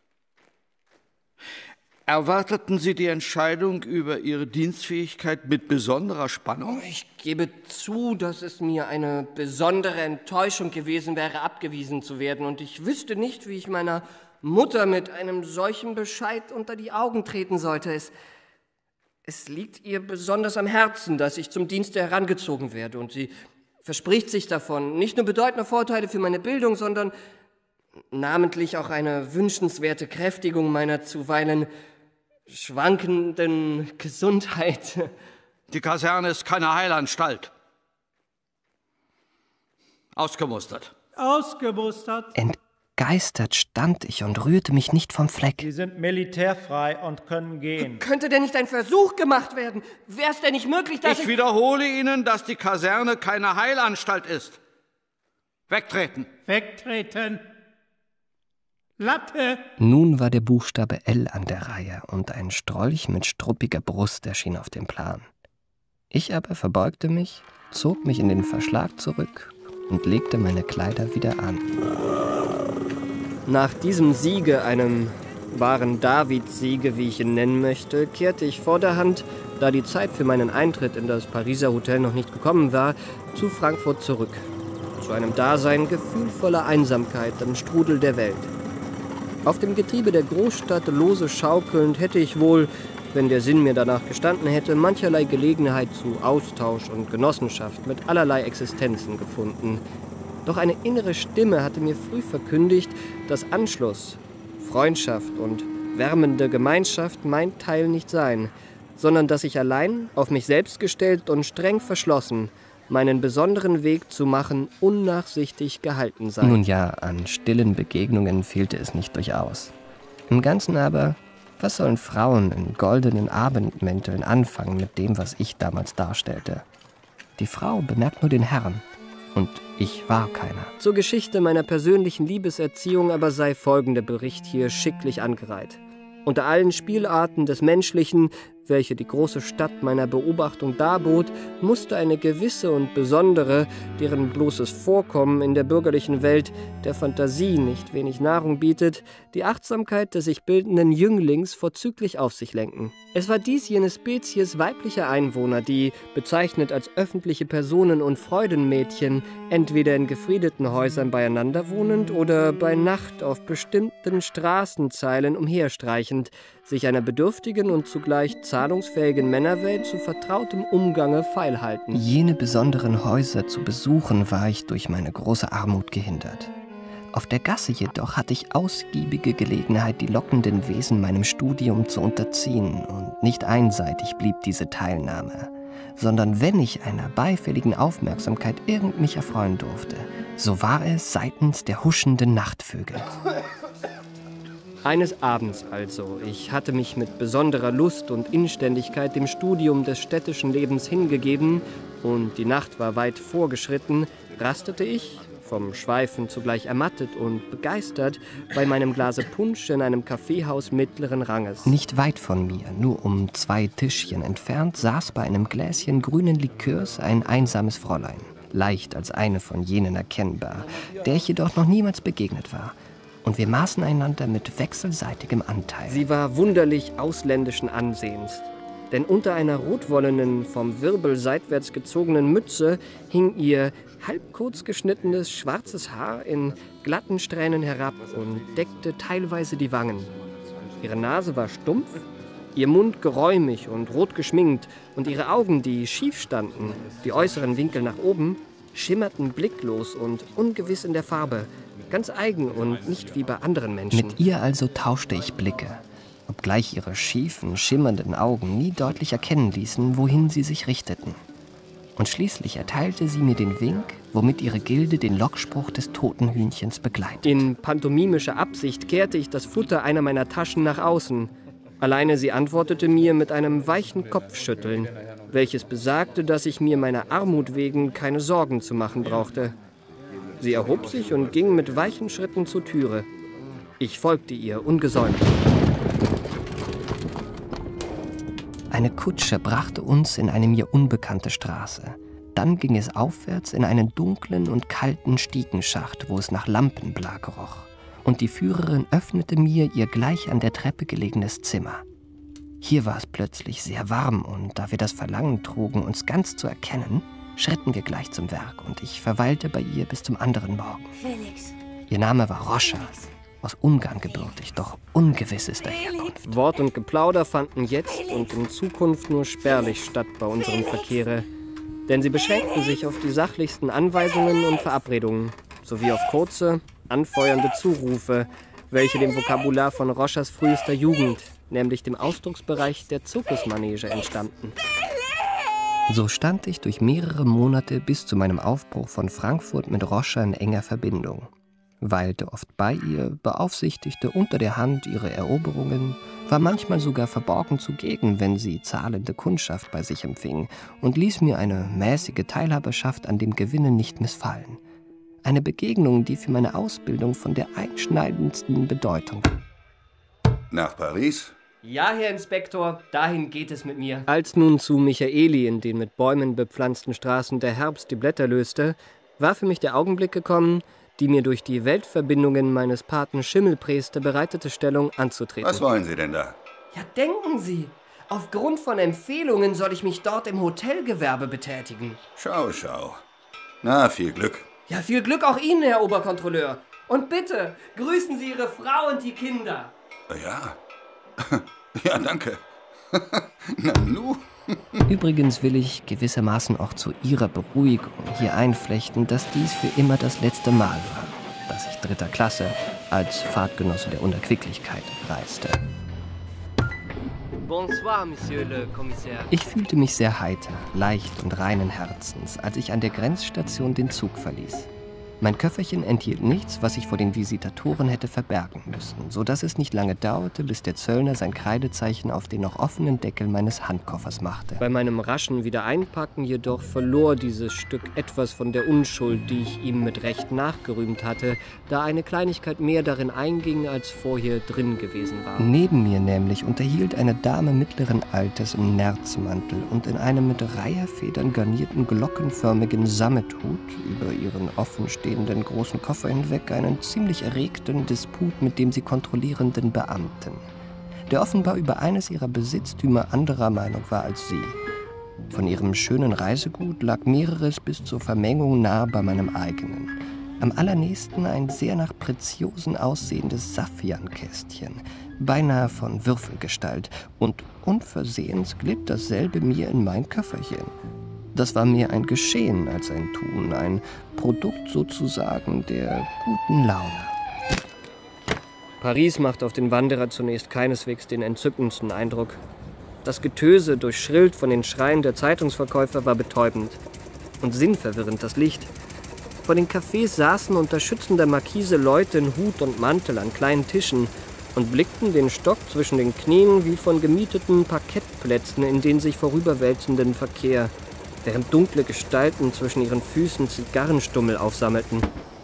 Erwarteten Sie die Entscheidung über Ihre Dienstfähigkeit mit besonderer Spannung? Ich gebe zu, dass es mir eine besondere Enttäuschung gewesen wäre, abgewiesen zu werden. Und ich wüsste nicht, wie ich meiner Mutter mit einem solchen Bescheid unter die Augen treten sollte. Es liegt ihr besonders am Herzen, dass ich zum Dienste herangezogen werde. Und sie verspricht sich davon, nicht nur bedeutende Vorteile für meine Bildung, sondern namentlich auch eine wünschenswerte Kräftigung meiner zuweilen schwankenden Gesundheit. Die Kaserne ist keine Heilanstalt. Ausgemustert. Ausgemustert. Entgeistert stand ich und rührte mich nicht vom Fleck. Sie sind militärfrei und können gehen. Könnte denn nicht ein Versuch gemacht werden? Wäre es denn nicht möglich, dass ich wiederhole Ihnen, dass die Kaserne keine Heilanstalt ist. Wegtreten. Wegtreten. Latte! Nun war der Buchstabe L an der Reihe und ein Strolch mit struppiger Brust erschien auf dem Plan. Ich aber verbeugte mich, zog mich in den Verschlag zurück und legte meine Kleider wieder an. Nach diesem Siege, einem wahren Davidssiege, wie ich ihn nennen möchte, kehrte ich vorderhand, da die Zeit für meinen Eintritt in das Pariser Hotel noch nicht gekommen war, zu Frankfurt zurück. Zu einem Dasein gefühlvoller Einsamkeit im Strudel der Welt. Auf dem Getriebe der Großstadt lose schaukelnd hätte ich wohl, wenn der Sinn mir danach gestanden hätte, mancherlei Gelegenheit zu Austausch und Genossenschaft mit allerlei Existenzen gefunden. Doch eine innere Stimme hatte mir früh verkündigt, dass Anschluss, Freundschaft und wärmende Gemeinschaft mein Teil nicht seien, sondern dass ich allein, auf mich selbst gestellt und streng verschlossen, meinen besonderen Weg zu machen, unnachsichtig gehalten sei. Nun ja, an stillen Begegnungen fehlte es nicht durchaus. Im Ganzen aber, was sollen Frauen in goldenen Abendmänteln anfangen mit dem, was ich damals darstellte? Die Frau bemerkt nur den Herrn, und ich war keiner. Zur Geschichte meiner persönlichen Liebeserziehung aber sei folgender Bericht hier schicklich angereiht. Unter allen Spielarten des Menschlichen, welche die große Stadt meiner Beobachtung darbot, musste eine gewisse und besondere, deren bloßes Vorkommen in der bürgerlichen Welt der Fantasie nicht wenig Nahrung bietet, die Achtsamkeit des sich bildenden Jünglings vorzüglich auf sich lenken. Es war dies jene Spezies weiblicher Einwohner, die, bezeichnet als öffentliche Personen und Freudenmädchen, entweder in gefriedeten Häusern beieinander wohnend oder bei Nacht auf bestimmten Straßenzeilen umherstreichend, sich einer bedürftigen und zugleich zahlungsfähigen Männerwelt zu vertrautem Umgange feilhalten. Jene besonderen Häuser zu besuchen, war ich durch meine große Armut gehindert. Auf der Gasse jedoch hatte ich ausgiebige Gelegenheit, die lockenden Wesen meinem Studium zu unterziehen, und nicht einseitig blieb diese Teilnahme, sondern wenn ich einer beifälligen Aufmerksamkeit irgend mich erfreuen durfte, so war es seitens der huschenden Nachtvögel. Eines Abends also, ich hatte mich mit besonderer Lust und Inständigkeit dem Studium des städtischen Lebens hingegeben und die Nacht war weit vorgeschritten, rastete ich, vom Schweifen zugleich ermattet und begeistert, bei meinem Glase Punsch in einem Kaffeehaus mittleren Ranges. Nicht weit von mir, nur um 2 Tischchen entfernt, saß bei einem Gläschen grünen Likörs ein einsames Fräulein, leicht als eine von jenen erkennbar, der ich jedoch noch niemals begegnet war. Und wir maßen einander mit wechselseitigem Anteil. Sie war wunderlich ausländischen Ansehens, denn unter einer rotwollenen, vom Wirbel seitwärts gezogenen Mütze hing ihr halb kurz geschnittenes schwarzes Haar in glatten Strähnen herab und deckte teilweise die Wangen. Ihre Nase war stumpf, ihr Mund geräumig und rot geschminkt und ihre Augen, die schief standen, die äußeren Winkel nach oben, schimmerten blicklos und ungewiss in der Farbe, ganz eigen und nicht wie bei anderen Menschen. Mit ihr also tauschte ich Blicke, obgleich ihre schiefen, schimmernden Augen nie deutlich erkennen ließen, wohin sie sich richteten. Und schließlich erteilte sie mir den Wink, womit ihre Gilde den Lockspruch des toten Hühnchens begleitet. In pantomimischer Absicht kehrte ich das Futter einer meiner Taschen nach außen. Alleine sie antwortete mir mit einem weichen Kopfschütteln, welches besagte, dass ich mir meiner Armut wegen keine Sorgen zu machen brauchte. Sie erhob sich und ging mit weichen Schritten zur Türe. Ich folgte ihr ungesäumt. Eine Kutsche brachte uns in eine mir unbekannte Straße. Dann ging es aufwärts in einen dunklen und kalten Stiegenschacht, wo es nach Lampenblag roch. Und die Führerin öffnete mir ihr gleich an der Treppe gelegenes Zimmer. Hier war es plötzlich sehr warm und da wir das Verlangen trugen, uns ganz zu erkennen, schritten wir gleich zum Werk und ich verweilte bei ihr bis zum anderen Morgen. Felix. Ihr Name war Roscha, aus Ungarn gebürtig, doch ungewissester Herkunft. Wort und Geplauder fanden jetzt und in Zukunft nur spärlich statt bei unserem Verkehre, denn sie beschränkten sich auf die sachlichsten Anweisungen und Verabredungen, sowie auf kurze, anfeuernde Zurufe, welche dem Vokabular von Roschas frühester Jugend, nämlich dem Ausdrucksbereich der Zirkusmanege, entstammten. So stand ich durch mehrere Monate bis zu meinem Aufbruch von Frankfurt mit Roscha in enger Verbindung, weilte oft bei ihr, beaufsichtigte unter der Hand ihre Eroberungen, war manchmal sogar verborgen zugegen, wenn sie zahlende Kundschaft bei sich empfing und ließ mir eine mäßige Teilhaberschaft an dem Gewinne nicht missfallen. Eine Begegnung, die für meine Ausbildung von der einschneidendsten Bedeutung war. Nach Paris? Ja, Herr Inspektor, dahin geht es mit mir. Als nun zu Michaeli in den mit Bäumen bepflanzten Straßen der Herbst die Blätter löste, war für mich der Augenblick gekommen, die mir durch die Weltverbindungen meines Paten Schimmelpriester bereitete Stellung anzutreten. Was wollen Sie denn da? Ja, denken Sie, aufgrund von Empfehlungen soll ich mich dort im Hotelgewerbe betätigen. Schau, schau. Na, viel Glück. Ja, viel Glück auch Ihnen, Herr Oberkontrolleur. Und bitte, grüßen Sie Ihre Frau und die Kinder. Ja. Ja, danke. Na, nu. Übrigens will ich gewissermaßen auch zu Ihrer Beruhigung hier einflechten, dass dies für immer das letzte Mal war, dass ich 3. Klasse als Fahrtgenosse der Unerquicklichkeit reiste. Bonsoir, Monsieur le Commissaire. Ich fühlte mich sehr heiter, leicht und reinen Herzens, als ich an der Grenzstation den Zug verließ. Mein Köfferchen enthielt nichts, was ich vor den Visitatoren hätte verbergen müssen, so dass es nicht lange dauerte, bis der Zöllner sein Kreidezeichen auf den noch offenen Deckel meines Handkoffers machte. Bei meinem raschen Wiedereinpacken jedoch verlor dieses Stück etwas von der Unschuld, die ich ihm mit Recht nachgerühmt hatte, da eine Kleinigkeit mehr darin einging, als vorher drin gewesen war. Neben mir nämlich unterhielt eine Dame mittleren Alters im Nerzmantel und in einem mit Reiherfedern garnierten glockenförmigen Sammethut über ihren offenstehenden großen Koffer hinweg einen ziemlich erregten Disput mit dem sie kontrollierenden Beamten, der offenbar über eines ihrer Besitztümer anderer Meinung war als sie. Von ihrem schönen Reisegut lag mehreres bis zur Vermengung nahe bei meinem eigenen. Am allernächsten ein sehr nach Preziosen aussehendes Saffiankästchen, beinahe von Würfelgestalt, und unversehens glitt dasselbe mir in mein Köfferchen. Das war mehr ein Geschehen als ein Tun, ein Produkt sozusagen der guten Laune. Paris macht auf den Wanderer zunächst keineswegs den entzückendsten Eindruck. Das Getöse, durchschrillt von den Schreien der Zeitungsverkäufer, war betäubend und sinnverwirrend das Licht. Vor den Cafés saßen unter schützender Markise Leute in Hut und Mantel an kleinen Tischen, und blickten den Stock zwischen den Knien wie von gemieteten Parkettplätzen in den sich vorüberwälzenden Verkehr, während dunkle Gestalten zwischen ihren Füßen Zigarrenstummel aufsammelten.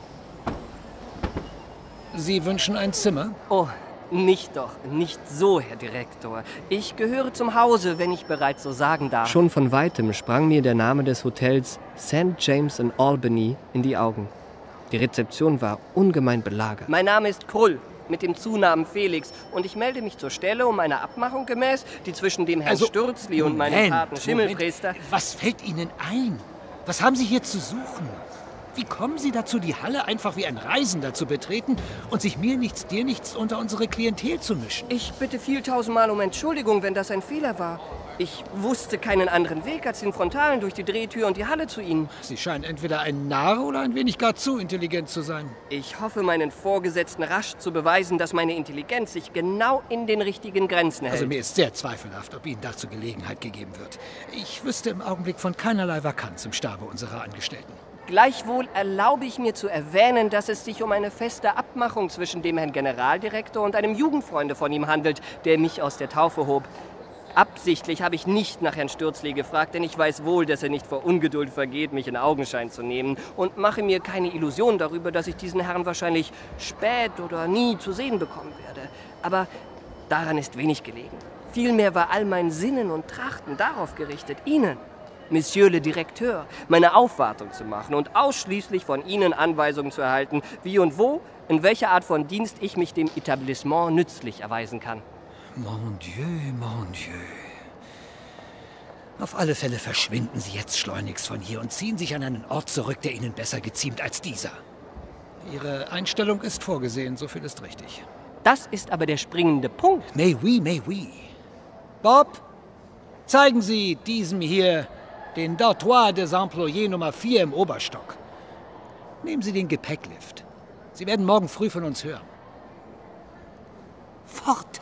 Sie wünschen ein Zimmer? Oh, nicht so, Herr Direktor. Ich gehöre zum Hause, wenn ich bereits so sagen darf. Schon von Weitem sprang mir der Name des Hotels St. James in Albany in die Augen. Die Rezeption war ungemein belagert. Mein Name ist Krull, mit dem Zunamen Felix, und ich melde mich zur Stelle, um einer Abmachung gemäß, die zwischen dem Herrn Stürzli und meinem Paten Schimmelpriester... Was fällt Ihnen ein? Was haben Sie hier zu suchen? Wie kommen Sie dazu, die Halle einfach wie ein Reisender zu betreten und sich mir nichts, dir nichts unter unsere Klientel zu mischen? Ich bitte viel tausendmal um Entschuldigung, wenn das ein Fehler war. Ich wusste keinen anderen Weg, als den Frontalen durch die Drehtür und die Halle zu Ihnen. Sie scheinen entweder ein Narr oder ein wenig gar zu intelligent zu sein. Ich hoffe, meinen Vorgesetzten rasch zu beweisen, dass meine Intelligenz sich genau in den richtigen Grenzen hält. Also mir ist sehr zweifelhaft, ob Ihnen dazu Gelegenheit gegeben wird. Ich wüsste im Augenblick von keinerlei Vakanz im Stabe unserer Angestellten. Gleichwohl erlaube ich mir zu erwähnen, dass es sich um eine feste Abmachung zwischen dem Herrn Generaldirektor und einem Jugendfreunde von ihm handelt, der mich aus der Taufe hob. Absichtlich habe ich nicht nach Herrn Stürzli gefragt, denn ich weiß wohl, dass er nicht vor Ungeduld vergeht, mich in Augenschein zu nehmen, und mache mir keine Illusion darüber, dass ich diesen Herrn wahrscheinlich spät oder nie zu sehen bekommen werde. Aber daran ist wenig gelegen. Vielmehr war all mein Sinnen und Trachten darauf gerichtet, Ihnen, Monsieur le Directeur, meine Aufwartung zu machen und ausschließlich von Ihnen Anweisungen zu erhalten, wie und wo, in welcher Art von Dienst ich mich dem Etablissement nützlich erweisen kann. Mon Dieu, mon Dieu. Auf alle Fälle verschwinden Sie jetzt schleunigst von hier und ziehen sich an einen Ort zurück, der Ihnen besser geziemt als dieser. Ihre Einstellung ist vorgesehen, so viel ist richtig. Das ist aber der springende Punkt. Mais oui, mais oui. Bob, zeigen Sie diesem hier den Dortoir des Employés Nummer 4 im Oberstock. Nehmen Sie den Gepäcklift. Sie werden morgen früh von uns hören. Fort!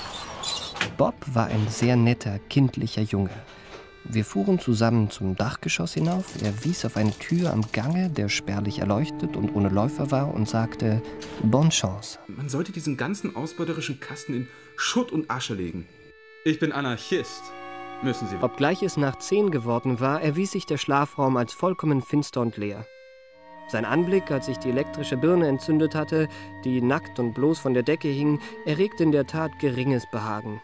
Bob war ein sehr netter, kindlicher Junge. Wir fuhren zusammen zum Dachgeschoss hinauf. Er wies auf eine Tür am Gange, der spärlich erleuchtet und ohne Läufer war, und sagte, Bonne Chance. Man sollte diesen ganzen ausbeuterischen Kasten in Schutt und Asche legen. Ich bin Anarchist. Müssen Sie. Obgleich es nach 10 geworden war, erwies sich der Schlafraum als vollkommen finster und leer. Sein Anblick, als sich die elektrische Birne entzündet hatte, die nackt und bloß von der Decke hing, erregte in der Tat geringes Behagen.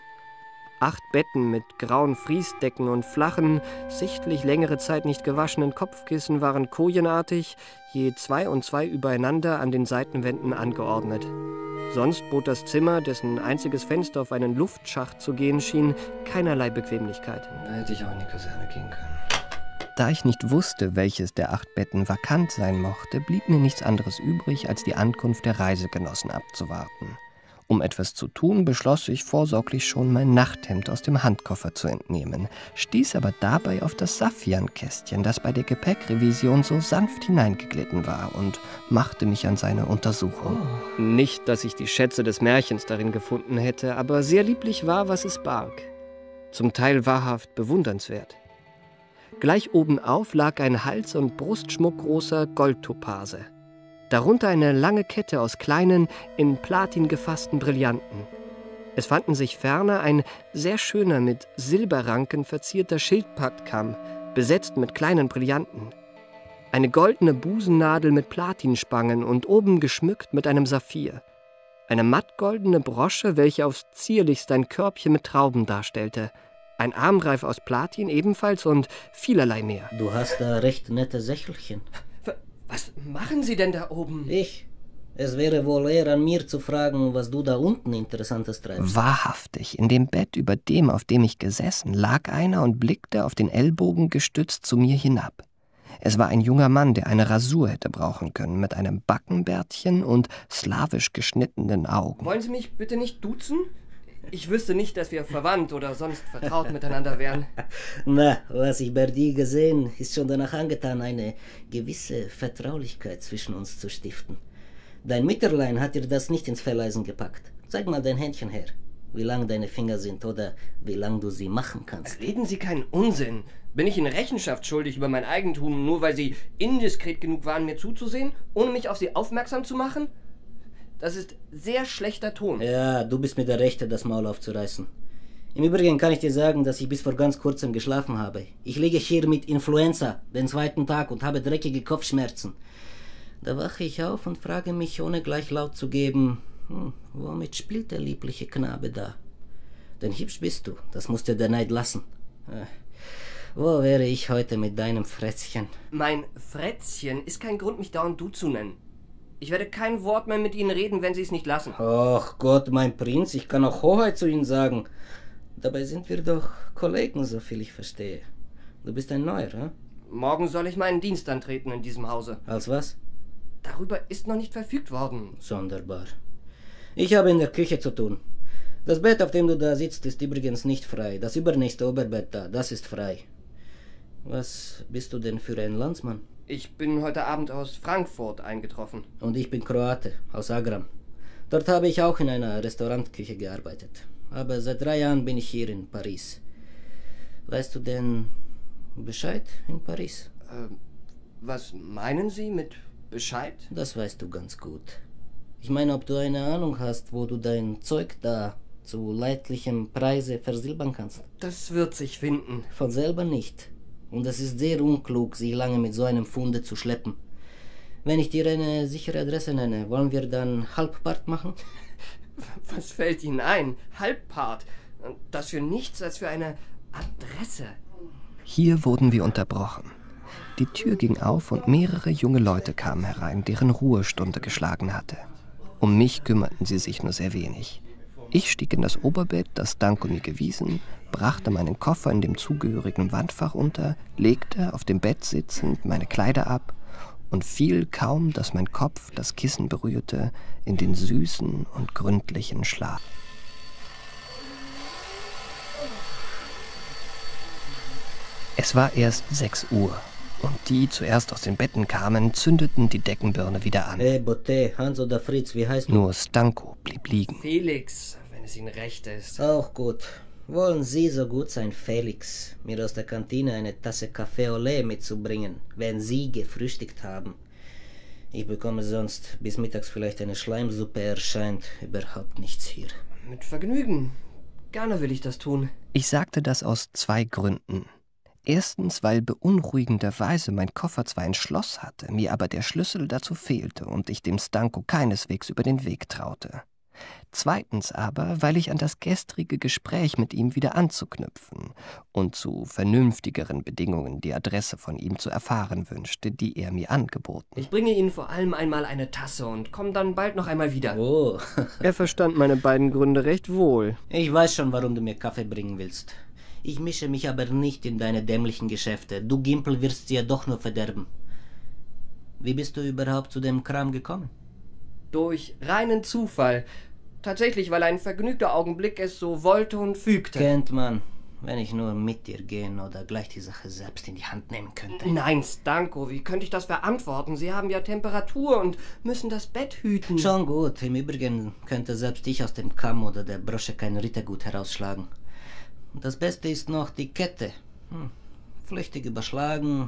8 Betten mit grauen Friesdecken und flachen, sichtlich längere Zeit nicht gewaschenen Kopfkissen waren kojenartig, je 2 und 2 übereinander an den Seitenwänden angeordnet. Sonst bot das Zimmer, dessen einziges Fenster auf einen Luftschacht zu gehen schien, keinerlei Bequemlichkeit. Da hätte ich auch in die Kaserne gehen können. Da ich nicht wusste, welches der 8 Betten vakant sein mochte, blieb mir nichts anderes übrig, als die Ankunft der Reisegenossen abzuwarten. Um etwas zu tun, beschloss ich vorsorglich schon, mein Nachthemd aus dem Handkoffer zu entnehmen, stieß aber dabei auf das Saffiankästchen, das bei der Gepäckrevision so sanft hineingeglitten war, und machte mich an seine Untersuchung. Nicht, dass ich die Schätze des Märchens darin gefunden hätte, aber sehr lieblich war, was es barg. Zum Teil wahrhaft bewundernswert. Gleich obenauf lag ein Hals- und Brustschmuck großer Goldtopase. Darunter eine lange Kette aus kleinen, in Platin gefassten Brillanten. Es fanden sich ferner ein sehr schöner, mit Silberranken verzierter Schildpattkamm, besetzt mit kleinen Brillanten. Eine goldene Busennadel mit Platinspangen und oben geschmückt mit einem Saphir. Eine mattgoldene Brosche, welche aufs zierlichst ein Körbchen mit Trauben darstellte. Ein Armreif aus Platin ebenfalls und vielerlei mehr. Du hast da recht nette Sächelchen. Was machen Sie denn da oben? Es wäre wohl eher an mir zu fragen, was du da unten Interessantes treibst. Wahrhaftig, in dem Bett über dem, auf dem ich gesessen, lag einer und blickte auf den Ellbogen gestützt zu mir hinab. Es war ein junger Mann, der eine Rasur hätte brauchen können, mit einem Backenbärtchen und slawisch geschnittenen Augen. Wollen Sie mich bitte nicht duzen? Ich wüsste nicht, dass wir verwandt oder sonst vertraut miteinander wären. Na, was ich bei dir gesehen, ist schon danach angetan, eine gewisse Vertraulichkeit zwischen uns zu stiften. Dein Mütterlein hat dir das nicht ins Felleisen gepackt. Zeig mal dein Händchen her, wie lang deine Finger sind oder wie lang du sie machen kannst. Reden Sie keinen Unsinn. Bin ich Ihnen Rechenschaft schuldig über mein Eigentum, nur weil Sie indiskret genug waren, mir zuzusehen, ohne mich auf Sie aufmerksam zu machen? Das ist sehr schlechter Ton. Ja, du bist mir der Rechte, das Maul aufzureißen. Im Übrigen kann ich dir sagen, dass ich bis vor ganz kurzem geschlafen habe. Ich liege hier mit Influenza, den 2. Tag, und habe dreckige Kopfschmerzen. Da wache ich auf und frage mich, ohne gleich laut zu geben, womit spielt der liebliche Knabe da? Denn hübsch bist du, das musst dir der Neid lassen. Wo wäre ich heute mit deinem Frätzchen? Mein Frätzchen ist kein Grund, mich dauernd du zu nennen. Ich werde kein Wort mehr mit Ihnen reden, wenn Sie es nicht lassen. Ach Gott, mein Prinz, ich kann auch Hoheit zu Ihnen sagen. Dabei sind wir doch Kollegen, soviel ich verstehe. Du bist ein Neuer, hm? Morgen soll ich meinen Dienst antreten in diesem Hause. Als was? Darüber ist noch nicht verfügt worden. Sonderbar. Ich habe in der Küche zu tun. Das Bett, auf dem du da sitzt, ist übrigens nicht frei. Das übernächste Oberbett da, das ist frei. Was bist du denn für ein Landsmann? Ich bin heute Abend aus Frankfurt eingetroffen. Und ich bin Kroate, aus Agram. Dort habe ich auch in einer Restaurantküche gearbeitet. Aber seit 3 Jahren bin ich hier in Paris. Weißt du denn Bescheid in Paris? Was meinen Sie mit Bescheid? Das weißt du ganz gut. Ich meine, ob du eine Ahnung hast, wo du dein Zeug da zu leidlichem Preise versilbern kannst. Das wird sich finden. Von selber nicht. Und es ist sehr unklug, sich lange mit so einem Funde zu schleppen. Wenn ich dir eine sichere Adresse nenne, wollen wir dann Halbpart machen? Was fällt Ihnen ein? Halbpart? Das für nichts als für eine Adresse. Hier wurden wir unterbrochen. Die Tür ging auf und mehrere junge Leute kamen herein, deren Ruhestunde geschlagen hatte. Um mich kümmerten sie sich nur sehr wenig. Ich stieg in das Oberbett, das Stanko mir gewiesen, brachte meinen Koffer in dem zugehörigen Wandfach unter, legte auf dem Bett sitzend meine Kleider ab und fiel, kaum dass mein Kopf das Kissen berührte, in den süßen und gründlichen Schlaf. Es war erst 6 Uhr. Und die zuerst aus den Betten kamen, zündeten die Deckenbirne wieder an. Hey, Botte, Hans oder Fritz, wie heißt du? Nur Stanko blieb liegen. Felix, wenn es Ihnen recht ist. Auch gut. Wollen Sie so gut sein, Felix, mir aus der Kantine eine Tasse Café au lait mitzubringen, wenn Sie gefrühstückt haben? Ich bekomme sonst bis mittags vielleicht eine Schleimsuppe, erscheint überhaupt nichts hier. Mit Vergnügen. Gerne will ich das tun. Ich sagte das aus 2 Gründen. Erstens, weil beunruhigenderweise mein Koffer zwar ein Schloss hatte, mir aber der Schlüssel dazu fehlte und ich dem Stanko keineswegs über den Weg traute. Zweitens aber, weil ich an das gestrige Gespräch mit ihm wieder anzuknüpfen und zu vernünftigeren Bedingungen die Adresse von ihm zu erfahren wünschte, die er mir angeboten. Ich bringe Ihnen vor allem einmal eine Tasse und komme dann bald noch einmal wieder. Oh. Er verstand meine beiden Gründe recht wohl. Ich weiß schon, warum du mir Kaffee bringen willst. Ich mische mich aber nicht in deine dämlichen Geschäfte. Du Gimpel wirst sie ja doch nur verderben. Wie bist du überhaupt zu dem Kram gekommen? Durch reinen Zufall. Tatsächlich, weil ein vergnügter Augenblick es so wollte und fügte. Kennt man. Wenn ich nur mit dir gehen oder gleich die Sache selbst in die Hand nehmen könnte. Nein, Stanko, wie könnte ich das verantworten? Sie haben ja Temperatur und müssen das Bett hüten. Schon gut. Im Übrigen könnte selbst ich aus dem Kamm oder der Brosche kein Rittergut herausschlagen. Das Beste ist noch die Kette. Flüchtig überschlagen.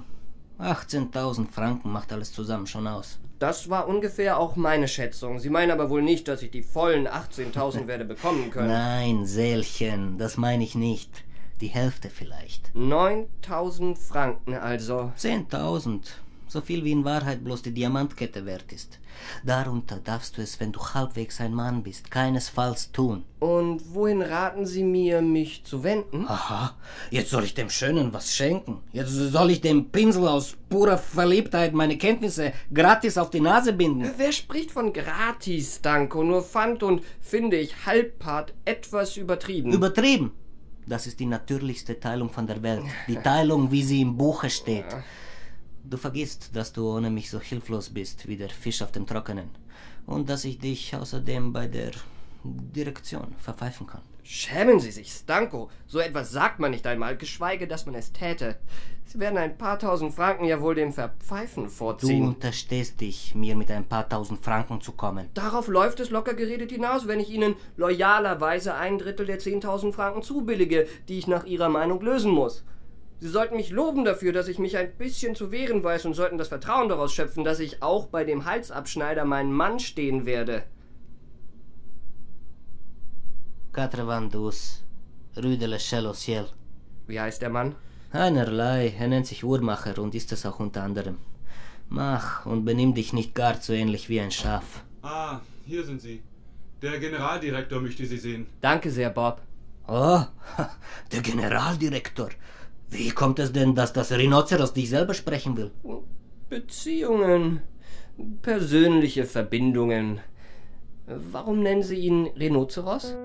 18.000 Franken macht alles zusammen schon aus. Das war ungefähr auch meine Schätzung. Sie meinen aber wohl nicht, dass ich die vollen 18.000 werde bekommen können. Nein, Seelchen, das meine ich nicht. Die Hälfte vielleicht. 9.000 Franken also. 10.000. So viel wie in Wahrheit bloß die Diamantkette wert ist. Darunter darfst du es, wenn du halbwegs ein Mann bist, keinesfalls tun. Und wohin raten Sie mir, mich zu wenden? Aha, jetzt soll ich dem Schönen was schenken. Jetzt soll ich dem Pinsel aus purer Verliebtheit meine Kenntnisse gratis auf die Nase binden. Wer spricht von gratis, Stanko? Nur fand und finde ich Halbpart etwas übertrieben. Übertrieben? Das ist die natürlichste Teilung von der Welt. Die Teilung, wie sie im Buche steht. Ja. Du vergisst, dass du ohne mich so hilflos bist wie der Fisch auf dem Trockenen. Und dass ich dich außerdem bei der Direktion verpfeifen kann. Schämen Sie sich, Stanko. So etwas sagt man nicht einmal, geschweige, dass man es täte. Sie werden ein paar tausend Franken ja wohl dem Verpfeifen vorziehen. Du unterstehst dich, mir mit ein paar tausend Franken zu kommen. Darauf läuft es locker geredet hinaus, wenn ich Ihnen loyalerweise 1/3 der 10.000 Franken zubillige, die ich nach Ihrer Meinung lösen muss. Sie sollten mich loben dafür, dass ich mich ein bisschen zu wehren weiß und sollten das Vertrauen daraus schöpfen, dass ich auch bei dem Halsabschneider meinen Mann stehen werde. Quatre-vingt-douze, Rue de l'Echelle au Ciel. Wie heißt der Mann? Einerlei, er nennt sich Uhrmacher und ist es auch unter anderem. Mach und benimm dich nicht gar so ähnlich wie ein Schaf. Ah, hier sind Sie. Der Generaldirektor möchte Sie sehen. Danke sehr, Bob. Oh, der Generaldirektor. Wie kommt es denn, dass das Rhinoceros dich selber sprechen will? Beziehungen, persönliche Verbindungen. Warum nennen Sie ihn Rhinoceros?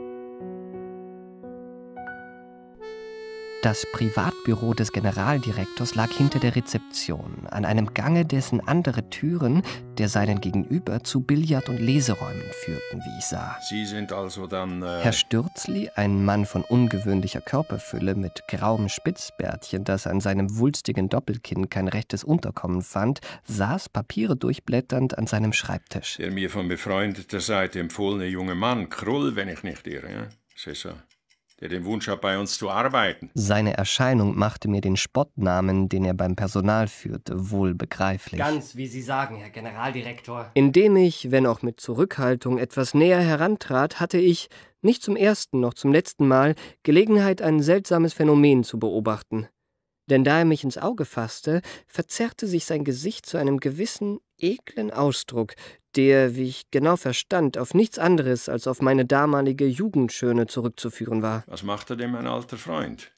Das Privatbüro des Generaldirektors lag hinter der Rezeption, an einem Gange, dessen andere Türen, der seinen Gegenüber, zu Billard- und Leseräumen führten, wie ich sah. Sie sind also dann... Herr Stürzli, ein Mann von ungewöhnlicher Körperfülle mit grauem Spitzbärtchen, das an seinem wulstigen Doppelkinn kein rechtes Unterkommen fand, saß, Papiere durchblätternd, an seinem Schreibtisch. Der mir von befreundeter Seite empfohlene junge Mann, Krull, wenn ich nicht irre, ja? César, der den Wunsch hat, bei uns zu arbeiten. Seine Erscheinung machte mir den Spottnamen, den er beim Personal führte, wohl begreiflich. Ganz wie Sie sagen, Herr Generaldirektor. Indem ich, wenn auch mit Zurückhaltung, etwas näher herantrat, hatte ich, nicht zum ersten noch zum letzten Mal, Gelegenheit, ein seltsames Phänomen zu beobachten. Denn da er mich ins Auge fasste, verzerrte sich sein Gesicht zu einem gewissen, eklen Ausdruck, der, wie ich genau verstand, auf nichts anderes als auf meine damalige Jugendschöne zurückzuführen war. Was machte denn mein alter Freund?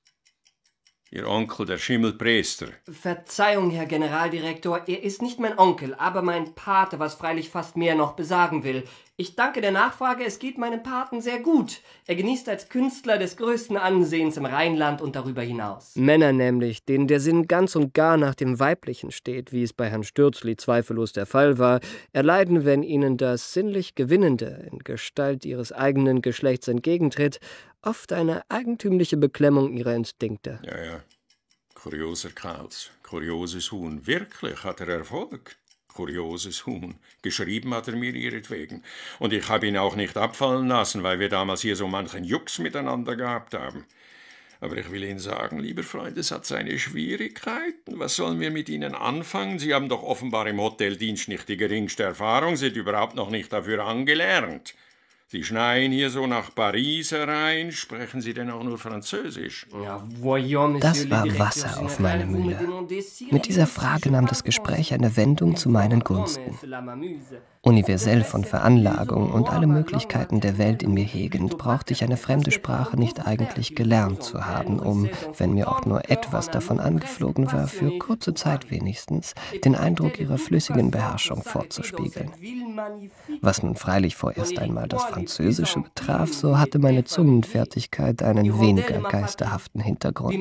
Ihr Onkel, der Schimmelpriester. Verzeihung, Herr Generaldirektor, er ist nicht mein Onkel, aber mein Pate, was freilich fast mehr noch besagen will. Ich danke der Nachfrage, es geht meinem Paten sehr gut. Er genießt als Künstler des größten Ansehens im Rheinland und darüber hinaus. Männer nämlich, denen der Sinn ganz und gar nach dem Weiblichen steht, wie es bei Herrn Stürzli zweifellos der Fall war, erleiden, wenn ihnen das sinnlich Gewinnende in Gestalt ihres eigenen Geschlechts entgegentritt, oft eine eigentümliche Beklemmung ihrer Instinkte. Ja. Kurioser Kauz, kurioses Huhn. Wirklich hat er Erfolg. Kurioses Huhn. Geschrieben hat er mir ihretwegen. Und ich habe ihn auch nicht abfallen lassen, weil wir damals hier so manchen Jux miteinander gehabt haben. Aber ich will Ihnen sagen, lieber Freund, es hat seine Schwierigkeiten. Was sollen wir mit Ihnen anfangen? Sie haben doch offenbar im Hoteldienst nicht die geringste Erfahrung, sind überhaupt noch nicht dafür angelernt. Sie schneien hier so nach Paris herein. Sprechen Sie denn auch nur Französisch? Das war Wasser auf meine Mühle. Mit dieser Frage nahm das Gespräch eine Wendung zu meinen Gunsten. Universell von Veranlagung und alle Möglichkeiten der Welt in mir hegend, brauchte ich eine fremde Sprache nicht eigentlich gelernt zu haben, um, wenn mir auch nur etwas davon angeflogen war, für kurze Zeit wenigstens, den Eindruck ihrer flüssigen Beherrschung vorzuspiegeln. Was nun freilich vorerst einmal das Französische betraf, so hatte meine Zungenfertigkeit einen weniger geisterhaften Hintergrund.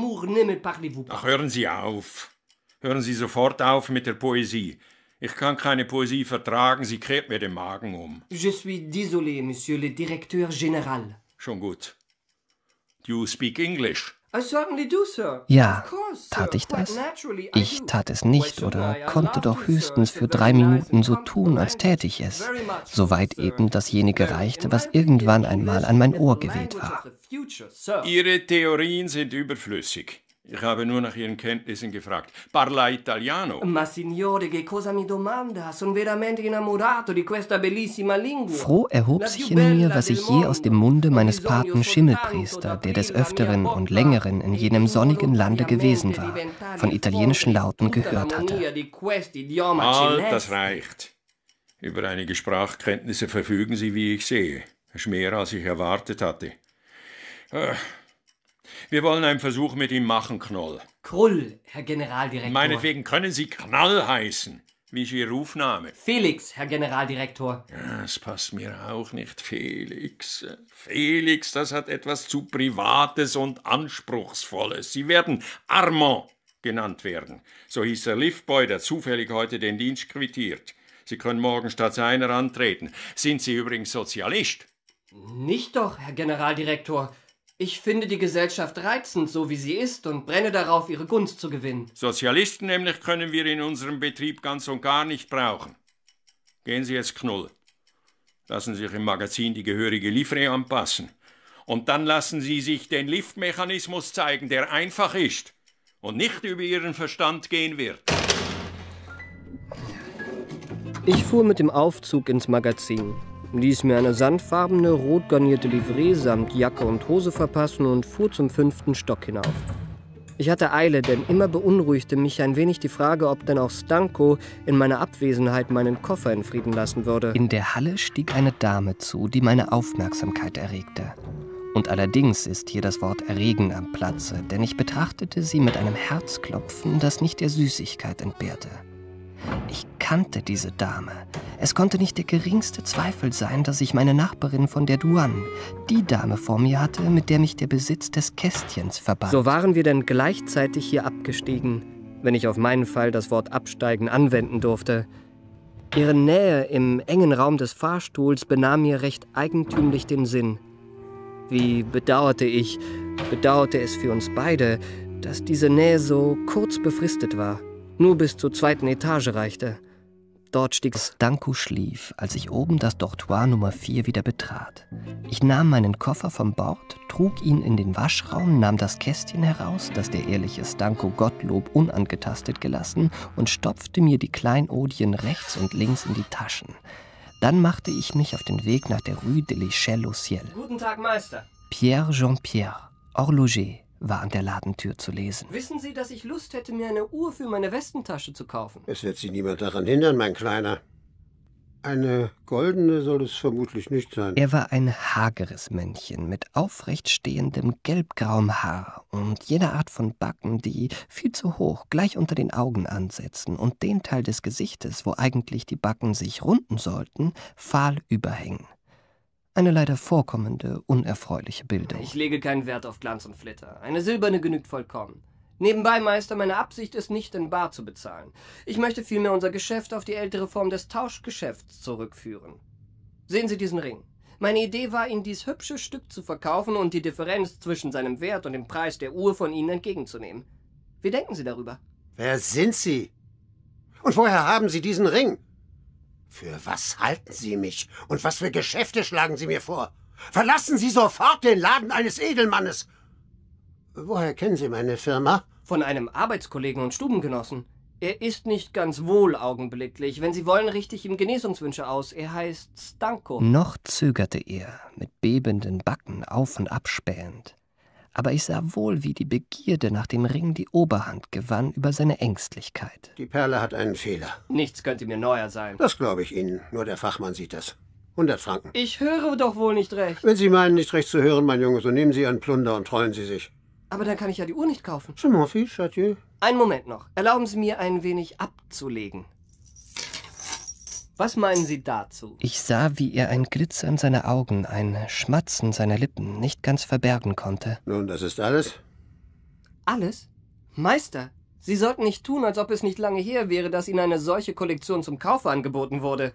Ach, hören Sie auf. Hören Sie sofort auf mit der Poesie. Ich kann keine Poesie vertragen, sie kehrt mir den Magen um. Je suis désolé, Monsieur le Directeur Général. Schon gut. Do you speak English? I certainly do, sir. Ja, tat ich das? Ich tat es nicht oder konnte doch höchstens für 3 Minuten so tun, als täte ich es. Soweit eben dasjenige reichte, was irgendwann einmal an mein Ohr geweht war. Ihre Theorien sind überflüssig. Ich habe nur nach Ihren Kenntnissen gefragt. Parla italiano. Ma signore, che cosa mi domanda? Sono veramente innamorato di questa bellissima lingua. Froh erhob sich in mir, was ich je aus dem Munde meines Paten Schimmelpriester, der des Öfteren und Längeren in jenem sonnigen Lande gewesen war, von italienischen Lauten gehört hatte. Halt, das reicht. Über einige Sprachkenntnisse verfügen Sie, wie ich sehe. Das ist mehr, als ich erwartet hatte. Wir wollen einen Versuch mit ihm machen, Knoll. Krull, Herr Generaldirektor. Meinetwegen können Sie Knall heißen. Wie ist Ihr Rufname? Felix, Herr Generaldirektor. Ja, das passt mir auch nicht, Felix. Felix, das hat etwas zu Privates und Anspruchsvolles. Sie werden Armand genannt werden. So hieß der Liftboy, der zufällig heute den Dienst quittiert. Sie können morgen statt seiner antreten. Sind Sie übrigens Sozialist? Nicht doch, Herr Generaldirektor. Ich finde die Gesellschaft reizend, so wie sie ist, und brenne darauf, ihre Gunst zu gewinnen. Sozialisten nämlich können wir in unserem Betrieb ganz und gar nicht brauchen. Gehen Sie jetzt, Knoll. Lassen Sie sich im Magazin die gehörige Livree anpassen. Und dann lassen Sie sich den Liftmechanismus zeigen, der einfach ist und nicht über Ihren Verstand gehen wird. Ich fuhr mit dem Aufzug ins Magazin. ließ mir eine sandfarbene, rot garnierte Livree samt Jacke und Hose verpassen und fuhr zum 5. Stock hinauf. Ich hatte Eile, denn immer beunruhigte mich ein wenig die Frage, ob denn auch Stanko in meiner Abwesenheit meinen Koffer in Frieden lassen würde. In der Halle stieg eine Dame zu, die meine Aufmerksamkeit erregte. Und allerdings ist hier das Wort erregen am Platze, denn ich betrachtete sie mit einem Herzklopfen, das nicht der Süßigkeit entbehrte. Ich kannte diese Dame. Es konnte nicht der geringste Zweifel sein, dass ich meine Nachbarin von der Douane, die Dame vor mir hatte, mit der mich der Besitz des Kästchens verband. So waren wir dann gleichzeitig hier abgestiegen, wenn ich auf meinen Fall das Wort absteigen anwenden durfte. Ihre Nähe im engen Raum des Fahrstuhls benahm mir recht eigentümlich den Sinn. Wie bedauerte es für uns beide, dass diese Nähe so kurz befristet war, nur bis zur 2. Etage reichte. Dort stieg Stanko schlief, als ich oben das Dortoir Nummer 4 wieder betrat. Ich nahm meinen Koffer vom Bord, trug ihn in den Waschraum, nahm das Kästchen heraus, das der ehrliche Stanko Gottlob unangetastet gelassen, und stopfte mir die Kleinodien rechts und links in die Taschen. Dann machte ich mich auf den Weg nach der Rue de l'Échelle au Ciel. Guten Tag, Meister. Pierre Jean-Pierre, Horloger, war an der Ladentür zu lesen. Wissen Sie, dass ich Lust hätte, mir eine Uhr für meine Westentasche zu kaufen? Es wird Sie niemand daran hindern, mein Kleiner. Eine goldene soll es vermutlich nicht sein. Er war ein hageres Männchen mit aufrecht stehendem gelbgrauem Haar und jener Art von Backen, die viel zu hoch gleich unter den Augen ansetzen und den Teil des Gesichtes, wo eigentlich die Backen sich runden sollten, fahl überhängen. Eine leider vorkommende, unerfreuliche Bildung. Ich lege keinen Wert auf Glanz und Flitter. Eine silberne genügt vollkommen. Nebenbei, Meister, meine Absicht ist nicht, in bar zu bezahlen. Ich möchte vielmehr unser Geschäft auf die ältere Form des Tauschgeschäfts zurückführen. Sehen Sie diesen Ring. Meine Idee war, Ihnen dies hübsche Stück zu verkaufen und die Differenz zwischen seinem Wert und dem Preis der Uhr von Ihnen entgegenzunehmen. Wie denken Sie darüber? Wer sind Sie? Und woher haben Sie diesen Ring? Für was halten Sie mich? Und was für Geschäfte schlagen Sie mir vor? Verlassen Sie sofort den Laden eines Edelmannes! Woher kennen Sie meine Firma? Von einem Arbeitskollegen und Stubengenossen. Er ist nicht ganz wohl augenblicklich. Wenn Sie wollen, richte ich ihm Genesungswünsche aus. Er heißt Stanko. Noch zögerte er, mit bebenden Backen auf- und abspähend. Aber ich sah wohl, wie die Begierde nach dem Ring die Oberhand gewann über seine Ängstlichkeit. Die Perle hat einen Fehler. Nichts könnte mir neuer sein. Das glaube ich Ihnen. Nur der Fachmann sieht das. 100 Franken. Ich höre doch wohl nicht recht. Wenn Sie meinen, nicht recht zu hören, mein Junge, so nehmen Sie Ihren Plunder und treuen Sie sich. Aber dann kann ich ja die Uhr nicht kaufen. Je m'en fiche, adieu. Einen Moment noch. Erlauben Sie mir, ein wenig abzulegen. Was meinen Sie dazu? Ich sah, wie er ein Glitzern seiner Augen, ein Schmatzen seiner Lippen nicht ganz verbergen konnte. Nun, das ist alles? Alles? Meister, Sie sollten nicht tun, als ob es nicht lange her wäre, dass Ihnen eine solche Kollektion zum Kaufe angeboten wurde.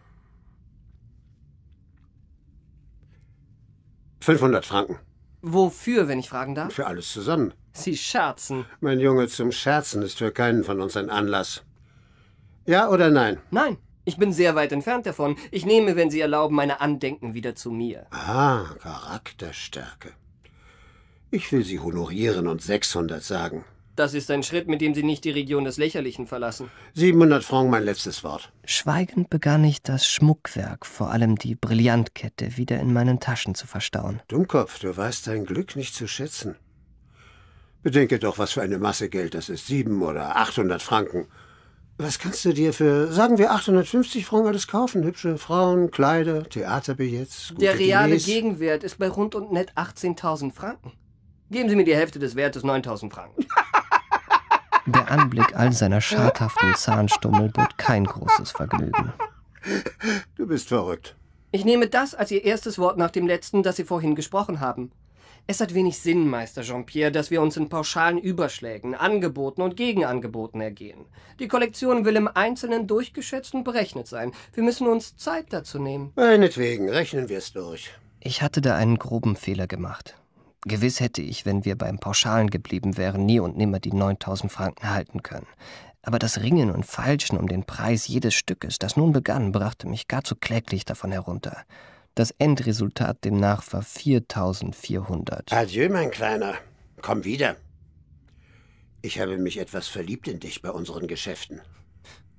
500 Franken. Wofür, wenn ich fragen darf? Für alles zusammen. Sie scherzen. Mein Junge, zum Scherzen ist für keinen von uns ein Anlass. Ja oder nein? Nein. Ich bin sehr weit entfernt davon. Ich nehme, wenn Sie erlauben, meine Andenken wieder zu mir. Ah, Charakterstärke. Ich will Sie honorieren und 600 sagen. Das ist ein Schritt, mit dem Sie nicht die Region des Lächerlichen verlassen. 700 Franken, mein letztes Wort. Schweigend begann ich das Schmuckwerk, vor allem die Brillantkette, wieder in meinen Taschen zu verstauen. Dummkopf, du weißt dein Glück nicht zu schätzen. Bedenke doch, was für eine Masse Geld das ist. 700 oder 800 Franken. Was kannst du dir für, sagen wir, 850 Franken alles kaufen? Hübsche Frauen, Kleider, Theaterbillets, gute Der reale Diners. Gegenwert ist bei rund und nett 18.000 Franken. Geben Sie mir die Hälfte des Wertes, 9.000 Franken. Der Anblick all seiner schadhaften Zahnstummel bot kein großes Vergnügen. Du bist verrückt. Ich nehme das als Ihr erstes Wort nach dem letzten, das Sie vorhin gesprochen haben. Es hat wenig Sinn, Meister Jean-Pierre, dass wir uns in pauschalen Überschlägen, Angeboten und Gegenangeboten ergehen. Die Kollektion will im Einzelnen durchgeschätzt und berechnet sein. Wir müssen uns Zeit dazu nehmen. Meinetwegen, rechnen wir es durch. Ich hatte da einen groben Fehler gemacht. Gewiss hätte ich, wenn wir beim Pauschalen geblieben wären, nie und nimmer die 9.000 Franken halten können. Aber das Ringen und Feilschen um den Preis jedes Stückes, das nun begann, brachte mich gar zu kläglich davon herunter. Das Endresultat demnach war 4.400. Adieu, mein Kleiner. Komm wieder. Ich habe mich etwas verliebt in dich bei unseren Geschäften.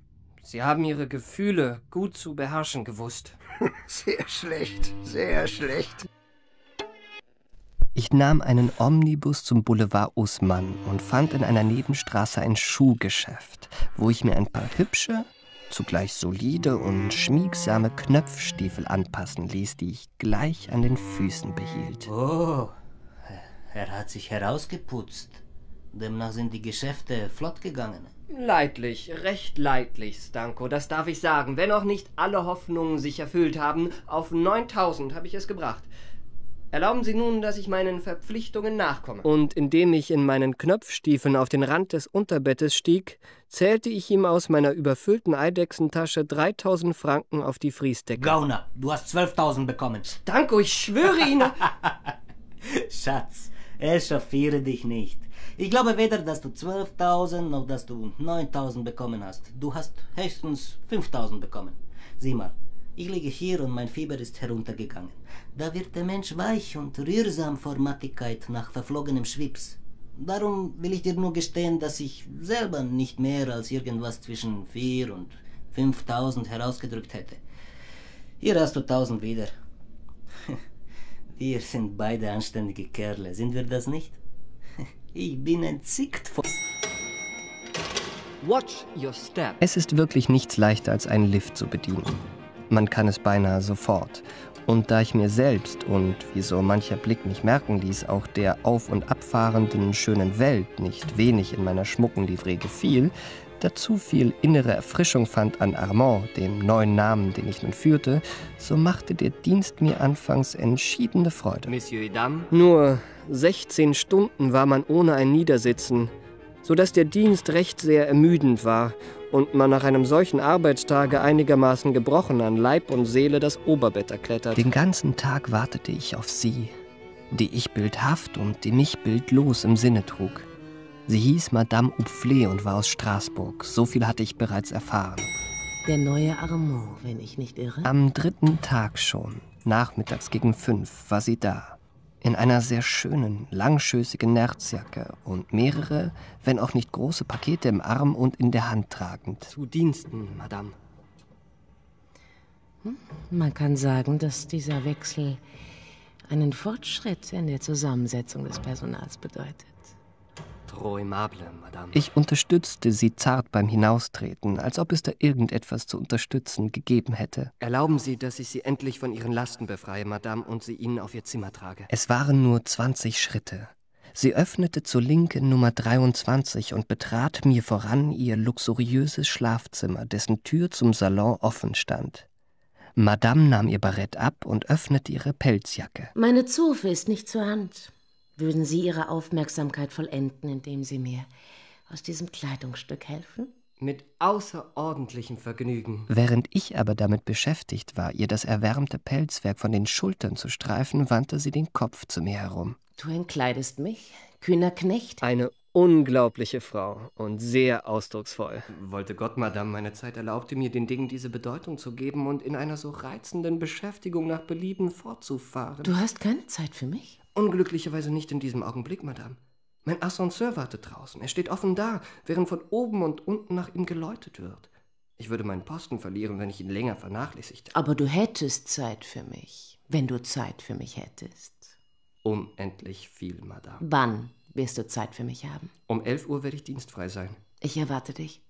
Sie haben Ihre Gefühle gut zu beherrschen gewusst. Sehr schlecht, sehr schlecht. Ich nahm einen Omnibus zum Boulevard Haussmann und fand in einer Nebenstraße ein Schuhgeschäft, wo ich mir ein paar hübsche, zugleich solide und schmiegsame Knöpfstiefel anpassen ließ, die ich gleich an den Füßen behielt. Oh, er hat sich herausgeputzt. Demnach sind die Geschäfte flott gegangen. Leidlich, recht leidlich, Stanko, das darf ich sagen. Wenn auch nicht alle Hoffnungen sich erfüllt haben, auf 9.000 habe ich es gebracht. Erlauben Sie nun, dass ich meinen Verpflichtungen nachkomme. Und indem ich in meinen Knöpfstiefeln auf den Rand des Unterbettes stieg, zählte ich ihm aus meiner überfüllten Eidechsentasche 3.000 Franken auf die Friesdecke. Gauner, du hast 12.000 bekommen. Stanko, ich schwöre Ihnen... Schatz, echauffiere dich nicht. Ich glaube weder, dass du 12.000 noch dass du 9.000 bekommen hast. Du hast höchstens 5.000 bekommen. Sieh mal, ich liege hier und mein Fieber ist heruntergegangen. Da wird der Mensch weich und rührsam vor Mattigkeit nach verflogenem Schwips. Darum will ich dir nur gestehen, dass ich selber nicht mehr als irgendwas zwischen 4.000 und 5.000 herausgedrückt hätte. Hier hast du 1.000 wieder. Wir sind beide anständige Kerle, sind wir das nicht? Ich bin entzickt von... Watch your step. Es ist wirklich nichts leichter, als einen Lift zu bedienen. Man kann es beinahe sofort. Und da ich mir selbst und, wie so mancher Blick mich merken ließ, auch der auf- und abfahrenden schönen Welt nicht wenig in meiner schmucken Livree gefiel, dazu viel innere Erfrischung fand an Armand, dem neuen Namen, den ich nun führte, so machte der Dienst mir anfangs entschiedene Freude. Monsieur et Dames. Nur 16 Stunden war man ohne ein Niedersitzen, sodass der Dienst recht sehr ermüdend war und man nach einem solchen Arbeitstage einigermaßen gebrochen an Leib und Seele das Oberbett erklettert. Den ganzen Tag wartete ich auf sie, die ich bildhaft und die mich bildlos im Sinne trug. Sie hieß Madame Hupflet und war aus Straßburg. So viel hatte ich bereits erfahren. Der neue Armand, wenn ich nicht irre? Am 3. Tag schon, nachmittags gegen 5, war sie da. In einer sehr schönen, langschößigen Nerzjacke und mehrere, wenn auch nicht große Pakete im Arm und in der Hand tragend. Zu Diensten, Madame. Man kann sagen, dass dieser Wechsel einen Fortschritt in der Zusammensetzung des Personals bedeutet. Trop aimable, Madame. Ich unterstützte sie zart beim Hinaustreten, als ob es da irgendetwas zu unterstützen gegeben hätte. Erlauben Sie, dass ich Sie endlich von Ihren Lasten befreie, Madame, und sie Ihnen auf Ihr Zimmer trage. Es waren nur 20 Schritte. Sie öffnete zur Linken Nummer 23 und betrat mir voran ihr luxuriöses Schlafzimmer, dessen Tür zum Salon offen stand. Madame nahm ihr Barett ab und öffnete ihre Pelzjacke. Meine Zofe ist nicht zur Hand. Würden Sie Ihre Aufmerksamkeit vollenden, indem Sie mir aus diesem Kleidungsstück helfen? Mit außerordentlichem Vergnügen. Während ich aber damit beschäftigt war, ihr das erwärmte Pelzwerk von den Schultern zu streifen, wandte sie den Kopf zu mir herum. Du entkleidest mich, kühner Knecht. Eine unglaubliche Frau und sehr ausdrucksvoll. Wollte Gott, Madame, meine Zeit erlaubte mir, den Dingen diese Bedeutung zu geben und in einer so reizenden Beschäftigung nach Belieben fortzufahren. Du hast keine Zeit für mich? Unglücklicherweise nicht in diesem Augenblick, Madame. Mein Ascenseur wartet draußen. Er steht offen da, während von oben und unten nach ihm geläutet wird. Ich würde meinen Posten verlieren, wenn ich ihn länger vernachlässigte. Aber du hättest Zeit für mich, wenn du Zeit für mich hättest. Unendlich viel, Madame. Wann wirst du Zeit für mich haben? Um 11 Uhr werde ich dienstfrei sein. Ich erwarte dich.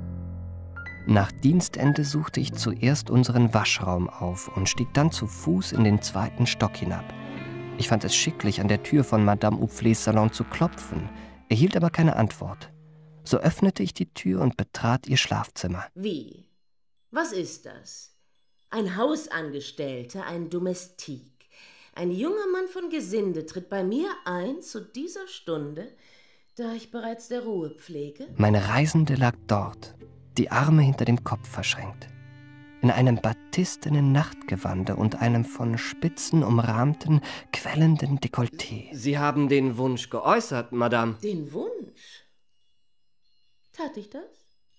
Nach Dienstende suchte ich zuerst unseren Waschraum auf und stieg dann zu Fuß in den 2. Stock hinab. Ich fand es schicklich, an der Tür von Madame Hupflets Salon zu klopfen, erhielt aber keine Antwort. So öffnete ich die Tür und betrat ihr Schlafzimmer. Wie? Was ist das? Ein Hausangestellter, ein Domestik. Ein junger Mann von Gesinde tritt bei mir ein zu dieser Stunde, da ich bereits der Ruhe pflege? Meine Reisende lag dort, die Arme hinter dem Kopf verschränkt. In einem batistenen Nachtgewande und einem von Spitzen umrahmten, quellenden Dekolleté. Sie haben den Wunsch geäußert, Madame. Den Wunsch? Tat ich das?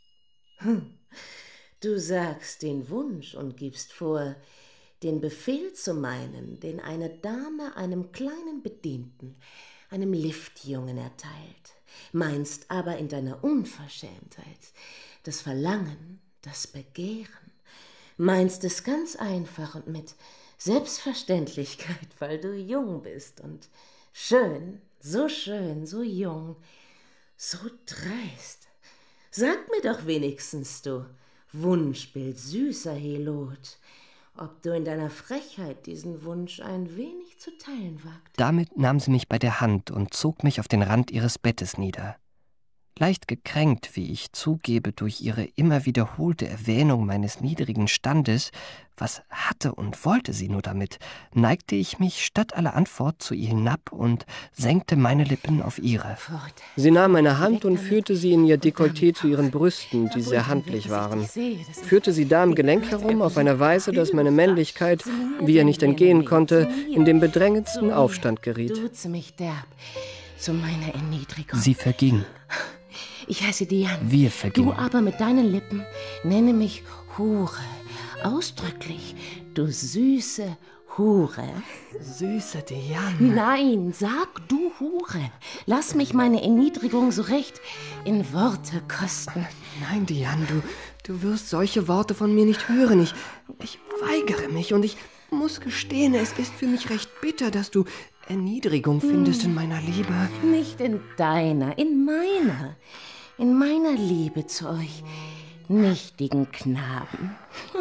Du sagst den Wunsch und gibst vor, den Befehl zu meinen, den eine Dame einem kleinen Bedienten, einem Liftjungen erteilt, meinst aber in deiner Unverschämtheit das Verlangen, das Begehren, meinst es ganz einfach und mit Selbstverständlichkeit, weil du jung bist und schön, so jung, so dreist. Sag mir doch wenigstens, du Wunschbild, süßer Helot, ob du in deiner Frechheit diesen Wunsch ein wenig zu teilen wagst. Damit nahm sie mich bei der Hand und zog mich auf den Rand ihres Bettes nieder. Leicht gekränkt, wie ich zugebe, durch ihre immer wiederholte Erwähnung meines niedrigen Standes, was hatte und wollte sie nur damit, neigte ich mich statt aller Antwort zu ihr hinab und senkte meine Lippen auf ihre. Sie nahm meine Hand und führte sie in ihr Dekolleté zu ihren Brüsten, die sehr handlich waren. Führte sie da im Gelenk herum auf eine Weise, dass meine Männlichkeit, wie er nicht entgehen konnte, in den bedrängendsten Aufstand geriet. Mich derb zu meiner Erniedrigung. Sie verging. Ich heiße Diane. Wir vergingen. Du aber mit deinen Lippen nenne mich Hure. Ausdrücklich, du süße Hure. Süße Diane. Nein, sag du Hure. Lass mich meine Erniedrigung so recht in Worte kosten. Nein, Diane, du wirst solche Worte von mir nicht hören. Ich weigere mich und ich muss gestehen, es ist für mich recht bitter, dass du Erniedrigung findest in meiner Liebe. Nicht in deiner, in meiner. In meiner Liebe zu euch nichtigen Knaben.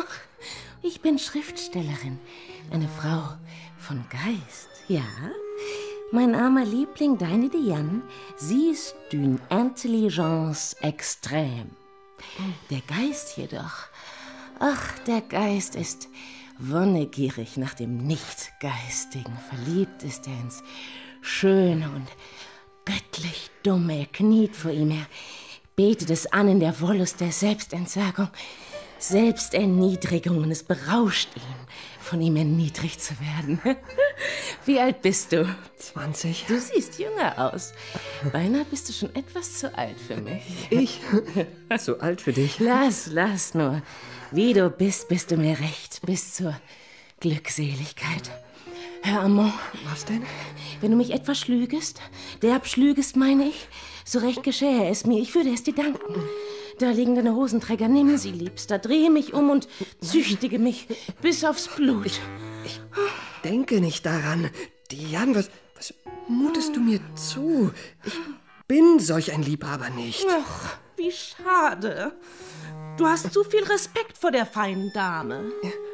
Ich bin Schriftstellerin, eine Frau von Geist, ja. Mein armer Liebling, deine Diane, sie ist d'une intelligence extrême. Der Geist jedoch, ach, der Geist ist wonnegierig nach dem Nichtgeistigen. Verliebt ist er ins Schöne und göttlich Dumme. Er kniet vor ihm, er betet es an in der Wollust der Selbstentsagung, Selbsterniedrigung, und es berauscht ihn, von ihm erniedrigt zu werden. Wie alt bist du? 20. Du siehst jünger aus. Beinahe bist du schon etwas zu alt für mich. Ich? Zu alt für dich? Lass nur. Wie du bist du mir recht, bis zur Glückseligkeit. Herr Amand. Was denn? Wenn du mich etwas schlügest, derb schlügest, meine ich, so recht geschähe es mir, ich würde es dir danken. Da liegen deine Hosenträger, nimm sie, Liebster, drehe mich um und züchtige mich bis aufs Blut. Ich denke nicht daran. Diane, was mutest du mir zu? Ich bin solch ein Liebhaber nicht. Ach, wie schade. Du hast zu viel Respekt vor der feinen Dame.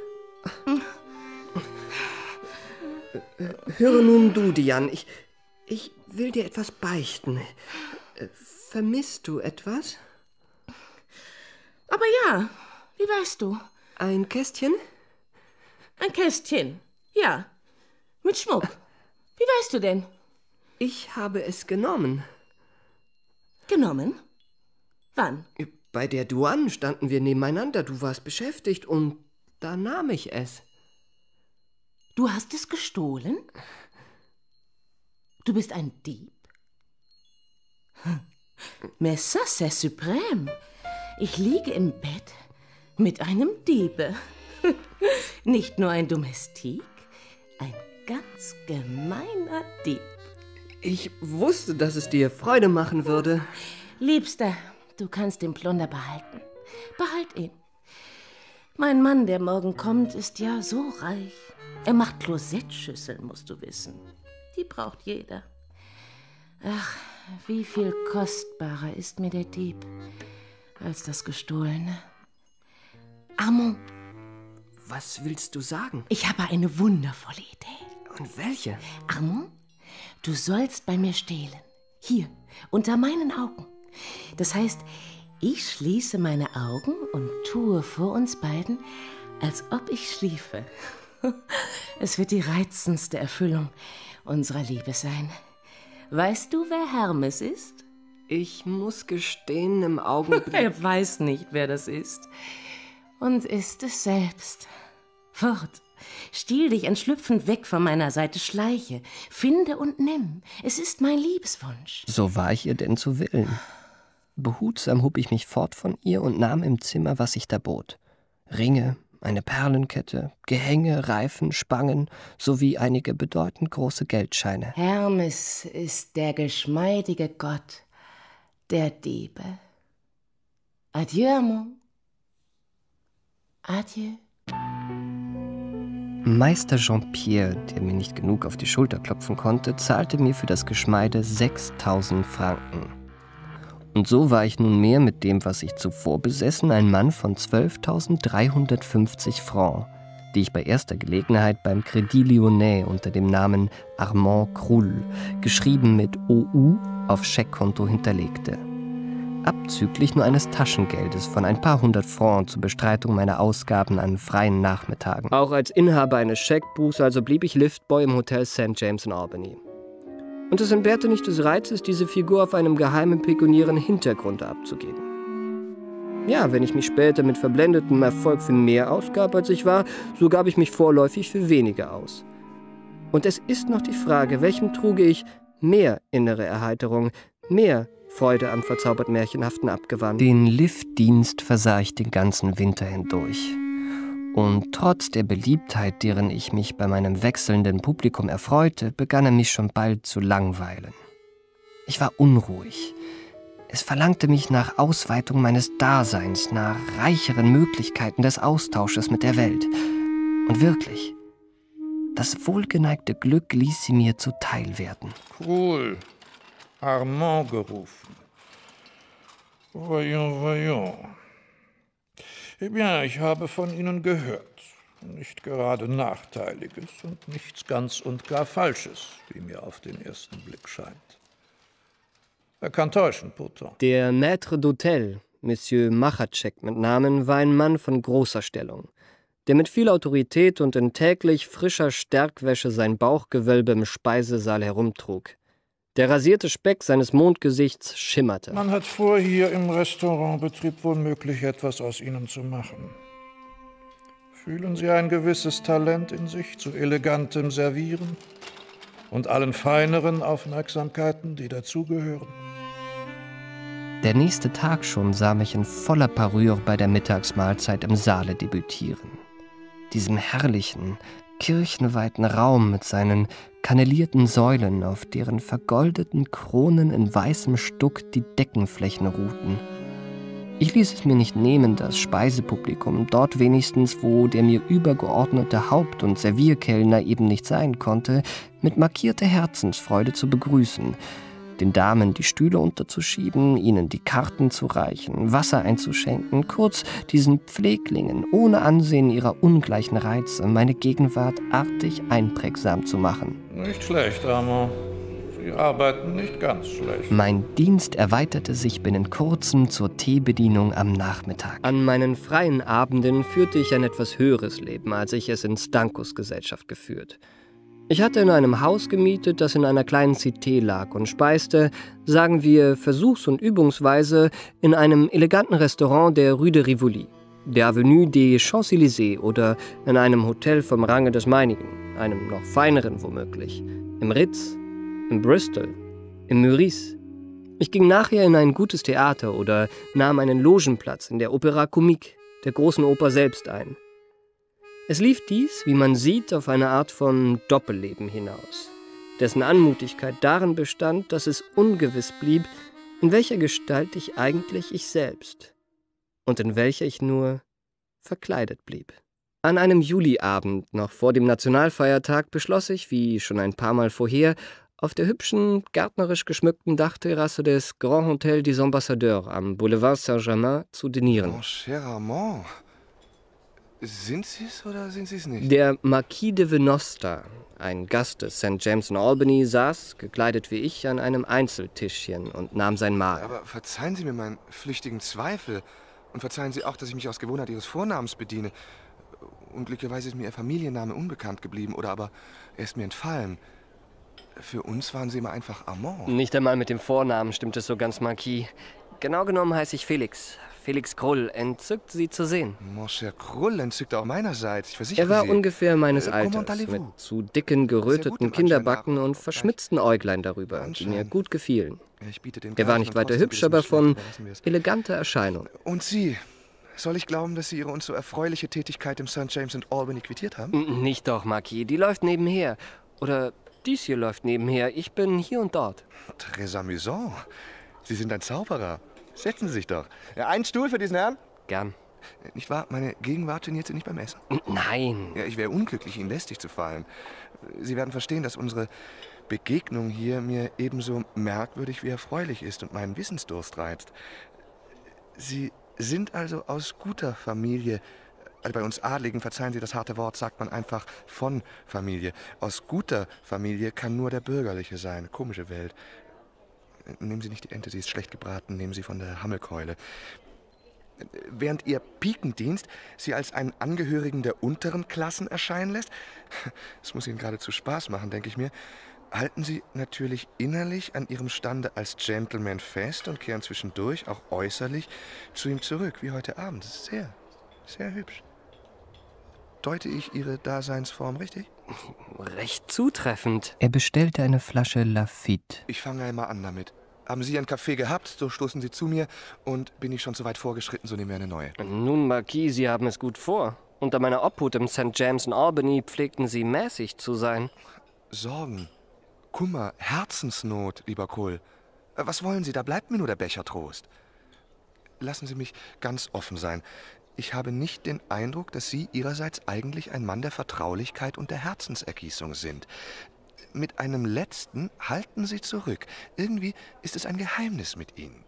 Höre nun du, Diane, ich will dir etwas beichten. Vermisst du etwas? Aber ja, wie weißt du? Ein Kästchen? Ein Kästchen, ja, mit Schmuck. Wie weißt du denn? Ich habe es genommen. Genommen? Wann? Bei der Douane standen wir nebeneinander, du warst beschäftigt und da nahm ich es. Du hast es gestohlen? Du bist ein Dieb? Mais ça, c'est suprême. Ich liege im Bett mit einem Diebe. Nicht nur ein Domestik, ein ganz gemeiner Dieb. Ich wusste, dass es dir Freude machen würde. Liebster, du kannst den Plunder behalten. Behalt ihn. Mein Mann, der morgen kommt, ist ja so reich. Er macht Klosettschüsseln, musst du wissen. Die braucht jeder. Ach, wie viel kostbarer ist mir der Dieb als das Gestohlene. Armand. Was willst du sagen? Ich habe eine wundervolle Idee. Und welche? Armand, du sollst bei mir stehlen. Hier, unter meinen Augen. Das heißt, ich schließe meine Augen und tue vor uns beiden, als ob ich schliefe. Es wird die reizendste Erfüllung unserer Liebe sein. Weißt du, wer Hermes ist? Ich muss gestehen, im Augenblick... Er weiß nicht, wer das ist. Und ist es selbst. Fort, stiehl dich entschlüpfend weg von meiner Seite, schleiche, finde und nimm. Es ist mein Liebeswunsch. So war ich ihr denn zu Willen. Behutsam hob ich mich fort von ihr und nahm im Zimmer, was sich da bot. Ringe, eine Perlenkette, Gehänge, Reifen, Spangen sowie einige bedeutend große Geldscheine. Hermes ist der geschmeidige Gott der Diebe. Adieu, Amand. Adieu. Meister Jean-Pierre, der mir nicht genug auf die Schulter klopfen konnte, zahlte mir für das Geschmeide 6.000 Franken. Und so war ich nunmehr mit dem, was ich zuvor besessen, ein Mann von 12.350 Francs, die ich bei erster Gelegenheit beim Crédit Lyonnais unter dem Namen Armand Krull, geschrieben mit OU, auf Scheckkonto hinterlegte. Abzüglich nur eines Taschengeldes von ein paar hundert Francs zur Bestreitung meiner Ausgaben an freien Nachmittagen. Auch als Inhaber eines Scheckbuchs also blieb ich Liftboy im Hotel St. James in Albany. Und es entbehrte nicht des Reizes, diese Figur auf einem geheimen pekuniären Hintergrund abzugeben. Ja, wenn ich mich später mit verblendetem Erfolg für mehr ausgab, als ich war, so gab ich mich vorläufig für weniger aus. Und es ist noch die Frage, welchem truge ich mehr innere Erheiterung, mehr Freude am verzaubert Märchenhaften abgewandt. Den Liftdienst versah ich den ganzen Winter hindurch. Und trotz der Beliebtheit, deren ich mich bei meinem wechselnden Publikum erfreute, begann er mich schon bald zu langweilen. Ich war unruhig. Es verlangte mich nach Ausweitung meines Daseins, nach reicheren Möglichkeiten des Austausches mit der Welt. Und wirklich, das wohlgeneigte Glück ließ sie mir zuteil werden. Cool. Armand gerufen. Voyons. Eh bien, ich habe von Ihnen gehört. Nicht gerade Nachteiliges und nichts ganz und gar Falsches, wie mir auf den ersten Blick scheint. Er kann täuschen, pourtant. Der Maître d'Hôtel, Monsieur Machatschek mit Namen, war ein Mann von großer Stellung, der mit viel Autorität und in täglich frischer Stärkwäsche sein Bauchgewölbe im Speisesaal herumtrug. Der rasierte Speck seines Mondgesichts schimmerte. Man hat vor, hier im Restaurantbetrieb womöglich etwas aus Ihnen zu machen. Fühlen Sie ein gewisses Talent in sich zu elegantem Servieren und allen feineren Aufmerksamkeiten, die dazugehören? Der nächste Tag schon sah mich in voller Parure bei der Mittagsmahlzeit im Saale debütieren. Diesem herrlichen, kirchenweiten Raum mit seinen kannelierten Säulen, auf deren vergoldeten Kronen in weißem Stuck die Deckenflächen ruhten. Ich ließ es mir nicht nehmen, das Speisepublikum, dort wenigstens, wo der mir übergeordnete Haupt- und Servierkellner eben nicht sein konnte, mit markierter Herzensfreude zu begrüßen, den Damen die Stühle unterzuschieben, ihnen die Karten zu reichen, Wasser einzuschenken, kurz diesen Pfleglingen, ohne Ansehen ihrer ungleichen Reize, meine Gegenwart artig einprägsam zu machen. Nicht schlecht, Armand. Sie arbeiten nicht ganz schlecht. Mein Dienst erweiterte sich binnen kurzem zur Teebedienung am Nachmittag. An meinen freien Abenden führte ich ein etwas höheres Leben, als ich es in Stankos Gesellschaft geführt. Ich hatte in einem Haus gemietet, das in einer kleinen Cité lag und speiste, sagen wir versuchs- und übungsweise, in einem eleganten Restaurant der Rue de Rivoli, der Avenue des Champs-Élysées oder in einem Hotel vom Range des meinigen, einem noch feineren womöglich, im Ritz, im Bristol, im Meurice. Ich ging nachher in ein gutes Theater oder nahm einen Logenplatz in der Opéra Comique, der großen Oper selbst ein. Es lief dies, wie man sieht, auf eine Art von Doppelleben hinaus, dessen Anmutigkeit darin bestand, dass es ungewiss blieb, in welcher Gestalt ich eigentlich ich selbst und in welcher ich nur verkleidet blieb. An einem Juliabend, noch vor dem Nationalfeiertag, beschloss ich, wie schon ein paar Mal vorher, auf der hübschen, gärtnerisch geschmückten Dachterrasse des Grand Hotel des Ambassadeurs am Boulevard Saint-Germain zu dinieren. Mon cher Armand, sind Sie es oder sind Sie es nicht? Der Marquis de Venosta, ein Gast des St. James in Albany, saß, gekleidet wie ich, an einem Einzeltischchen und nahm sein Mahl. Aber verzeihen Sie mir meinen flüchtigen Zweifel und verzeihen Sie auch, dass ich mich aus Gewohnheit Ihres Vornamens bediene. Unglücklicherweise ist mir Ihr Familienname unbekannt geblieben oder aber er ist mir entfallen. Für uns waren Sie immer einfach Armand. Nicht einmal mit dem Vornamen stimmt es so ganz, Marquis. Genau genommen heiße ich Felix. Felix Krull, entzückt, Sie zu sehen. Mon cher Krull, entzückt auch meinerseits. Ich versichere Sie. Er war Sie. ungefähr meines Alters, mit zu dicken, geröteten Kinderbacken und verschmitzten Äuglein darüber, die mir gut gefielen. Er war nicht weiter hübsch, aber von eleganter Erscheinung. Und Sie? Soll ich glauben, dass Sie Ihre uns so erfreuliche Tätigkeit im St. James in Albany quittiert haben? Nicht doch, Marquis. Die läuft nebenher. Oder dies hier läuft nebenher. Ich bin hier und dort. Très amusant. Sie sind ein Zauberer. Setzen Sie sich doch. Einen Stuhl für diesen Herrn? Gern. Nicht wahr? Meine Gegenwart geniert Sie nicht beim Essen? Nein. Ja, ich wäre unglücklich, Ihnen lästig zu fallen. Sie werden verstehen, dass unsere Begegnung hier mir ebenso merkwürdig wie erfreulich ist und meinen Wissensdurst reizt. Sie sind also aus guter Familie. Also bei uns Adligen, verzeihen Sie das harte Wort, sagt man einfach von Familie. Aus guter Familie kann nur der Bürgerliche sein. Komische Welt. Nehmen Sie nicht die Ente, sie ist schlecht gebraten. Nehmen Sie von der Hammelkeule. Während Ihr Pikendienst Sie als einen Angehörigen der unteren Klassen erscheinen lässt, das muss Ihnen geradezu Spaß machen, denke ich mir, halten Sie natürlich innerlich an Ihrem Stande als Gentleman fest und kehren zwischendurch, auch äußerlich, zu ihm zurück, wie heute Abend. Das ist sehr, sehr hübsch. Deute ich Ihre Daseinsform richtig? Recht zutreffend. Er bestellte eine Flasche Lafitte. Ich fange einmal an damit. Haben Sie einen Kaffee gehabt, so stoßen Sie zu mir und bin ich schon so weit vorgeschritten, so nehmen wir eine neue. Nun, Marquis, Sie haben es gut vor. Unter meiner Obhut im St. James in Albany pflegten Sie mäßig zu sein. Sorgen, Kummer, Herzensnot, lieber Kohl. Was wollen Sie? Da bleibt mir nur der Becher Trost. Lassen Sie mich ganz offen sein. Ich habe nicht den Eindruck, dass Sie Ihrerseits eigentlich ein Mann der Vertraulichkeit und der Herzensergießung sind. Mit einem letzten halten Sie zurück. Irgendwie ist es ein Geheimnis mit Ihnen.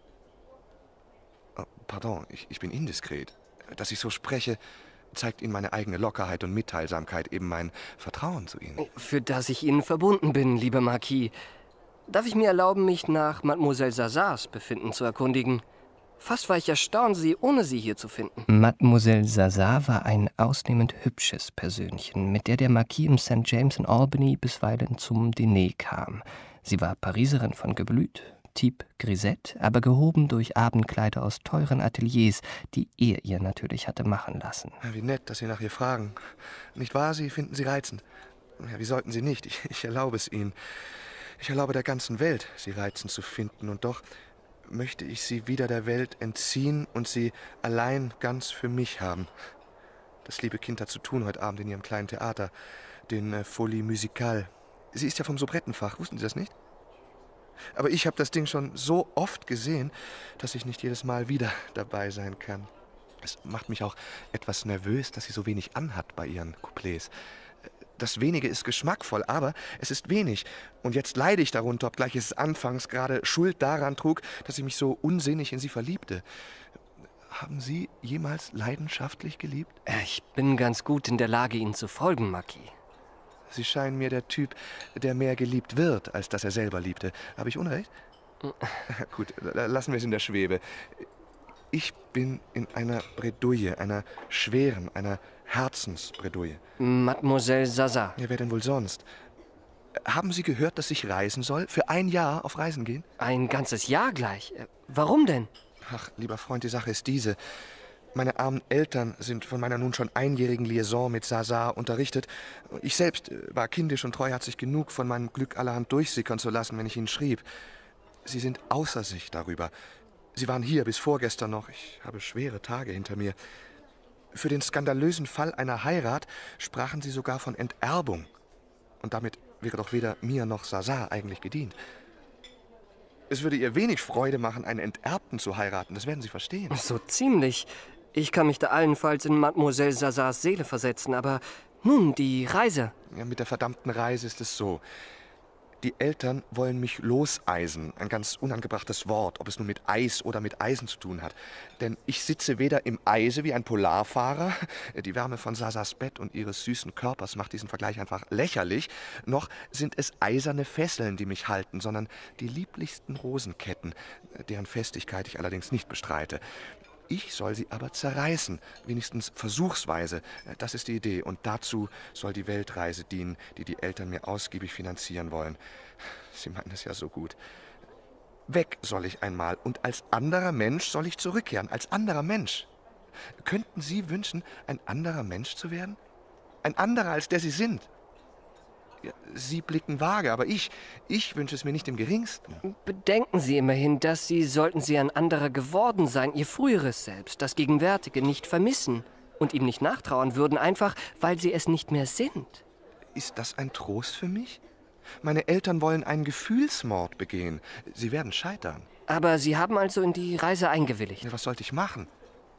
Oh, pardon, ich bin indiskret. Dass ich so spreche, zeigt Ihnen meine eigene Lockerheit und Mitteilsamkeit, eben mein Vertrauen zu Ihnen. Für das ich Ihnen verbunden bin, lieber Marquis. Darf ich mir erlauben, mich nach Mademoiselle Sazas Befinden zu erkundigen? Fast war ich erstaunt, Sie ohne sie hier zu finden. Mademoiselle Zaza war ein ausnehmend hübsches Persönchen, mit der Marquis im St. James in Albany bisweilen zum Diner kam. Sie war Pariserin von Geblüt, Type Grisette, aber gehoben durch Abendkleider aus teuren Ateliers, die er ihr natürlich hatte machen lassen. Ja, wie nett, dass Sie nach ihr fragen. Nicht wahr, Sie finden sie reizend? Ja, wie sollten Sie nicht? Ich erlaube es Ihnen. Ich erlaube der ganzen Welt, Sie reizend zu finden, und doch möchte ich sie wieder der Welt entziehen und sie allein ganz für mich haben. Das liebe Kind hat zu tun heute Abend in ihrem kleinen Theater, den Folie Musicale. Sie ist ja vom Sobrettenfach, wussten Sie das nicht? Aber ich habe das Ding schon so oft gesehen, dass ich nicht jedes Mal wieder dabei sein kann. Es macht mich auch etwas nervös, dass sie so wenig anhat bei ihren Couplets. Das Wenige ist geschmackvoll, aber es ist wenig. Und jetzt leide ich darunter, obgleich es anfangs gerade Schuld daran trug, dass ich mich so unsinnig in sie verliebte. Haben Sie jemals leidenschaftlich geliebt? Ich bin ganz gut in der Lage, Ihnen zu folgen, Marquis. Sie scheinen mir der Typ, der mehr geliebt wird, als dass er selber liebte. Habe ich Unrecht? Gut, lassen wir es in der Schwebe. Ich bin in einer Bredouille, einer schweren, einer Herzensbredouille. Mademoiselle Zaza. Ja, wer denn wohl sonst? Haben Sie gehört, dass ich reisen soll? Für ein Jahr auf Reisen gehen? Ein ganzes Jahr gleich? Warum denn? Ach, lieber Freund, die Sache ist diese. Meine armen Eltern sind von meiner nun schon einjährigen Liaison mit Zaza unterrichtet. Ich selbst war kindisch und treuherzig genug, von meinem Glück allerhand durchsickern zu lassen, wenn ich ihnen schrieb. Sie sind außer sich darüber. Sie waren hier bis vorgestern noch. Ich habe schwere Tage hinter mir. Für den skandalösen Fall einer Heirat sprachen sie sogar von Enterbung. Und damit wäre doch weder mir noch Zaza eigentlich gedient. Es würde ihr wenig Freude machen, einen Enterbten zu heiraten, das werden Sie verstehen. So ziemlich. Ich kann mich da allenfalls in Mademoiselle Zazas Seele versetzen, aber nun, die Reise. Ja, mit der verdammten Reise ist es so. Die Eltern wollen mich loseisen, ein ganz unangebrachtes Wort, ob es nun mit Eis oder mit Eisen zu tun hat. Denn ich sitze weder im Eise wie ein Polarfahrer, die Wärme von Zazas Bett und ihres süßen Körpers macht diesen Vergleich einfach lächerlich, noch sind es eiserne Fesseln, die mich halten, sondern die lieblichsten Rosenketten, deren Festigkeit ich allerdings nicht bestreite. Ich soll sie aber zerreißen, wenigstens versuchsweise. Das ist die Idee. Und dazu soll die Weltreise dienen, die die Eltern mir ausgiebig finanzieren wollen. Sie meinen es ja so gut. Weg soll ich einmal und als anderer Mensch soll ich zurückkehren. Als anderer Mensch. Könnten Sie wünschen, ein anderer Mensch zu werden? Ein anderer, als der Sie sind? Ja, Sie blicken vage, aber ich wünsche es mir nicht im Geringsten. Bedenken Sie immerhin, dass Sie, sollten Sie ein anderer geworden sein, Ihr früheres Selbst, das Gegenwärtige, nicht vermissen und ihm nicht nachtrauern würden, einfach weil Sie es nicht mehr sind. Ist das ein Trost für mich? Meine Eltern wollen einen Gefühlsmord begehen. Sie werden scheitern. Aber Sie haben also in die Reise eingewilligt. Ja, was sollte ich machen?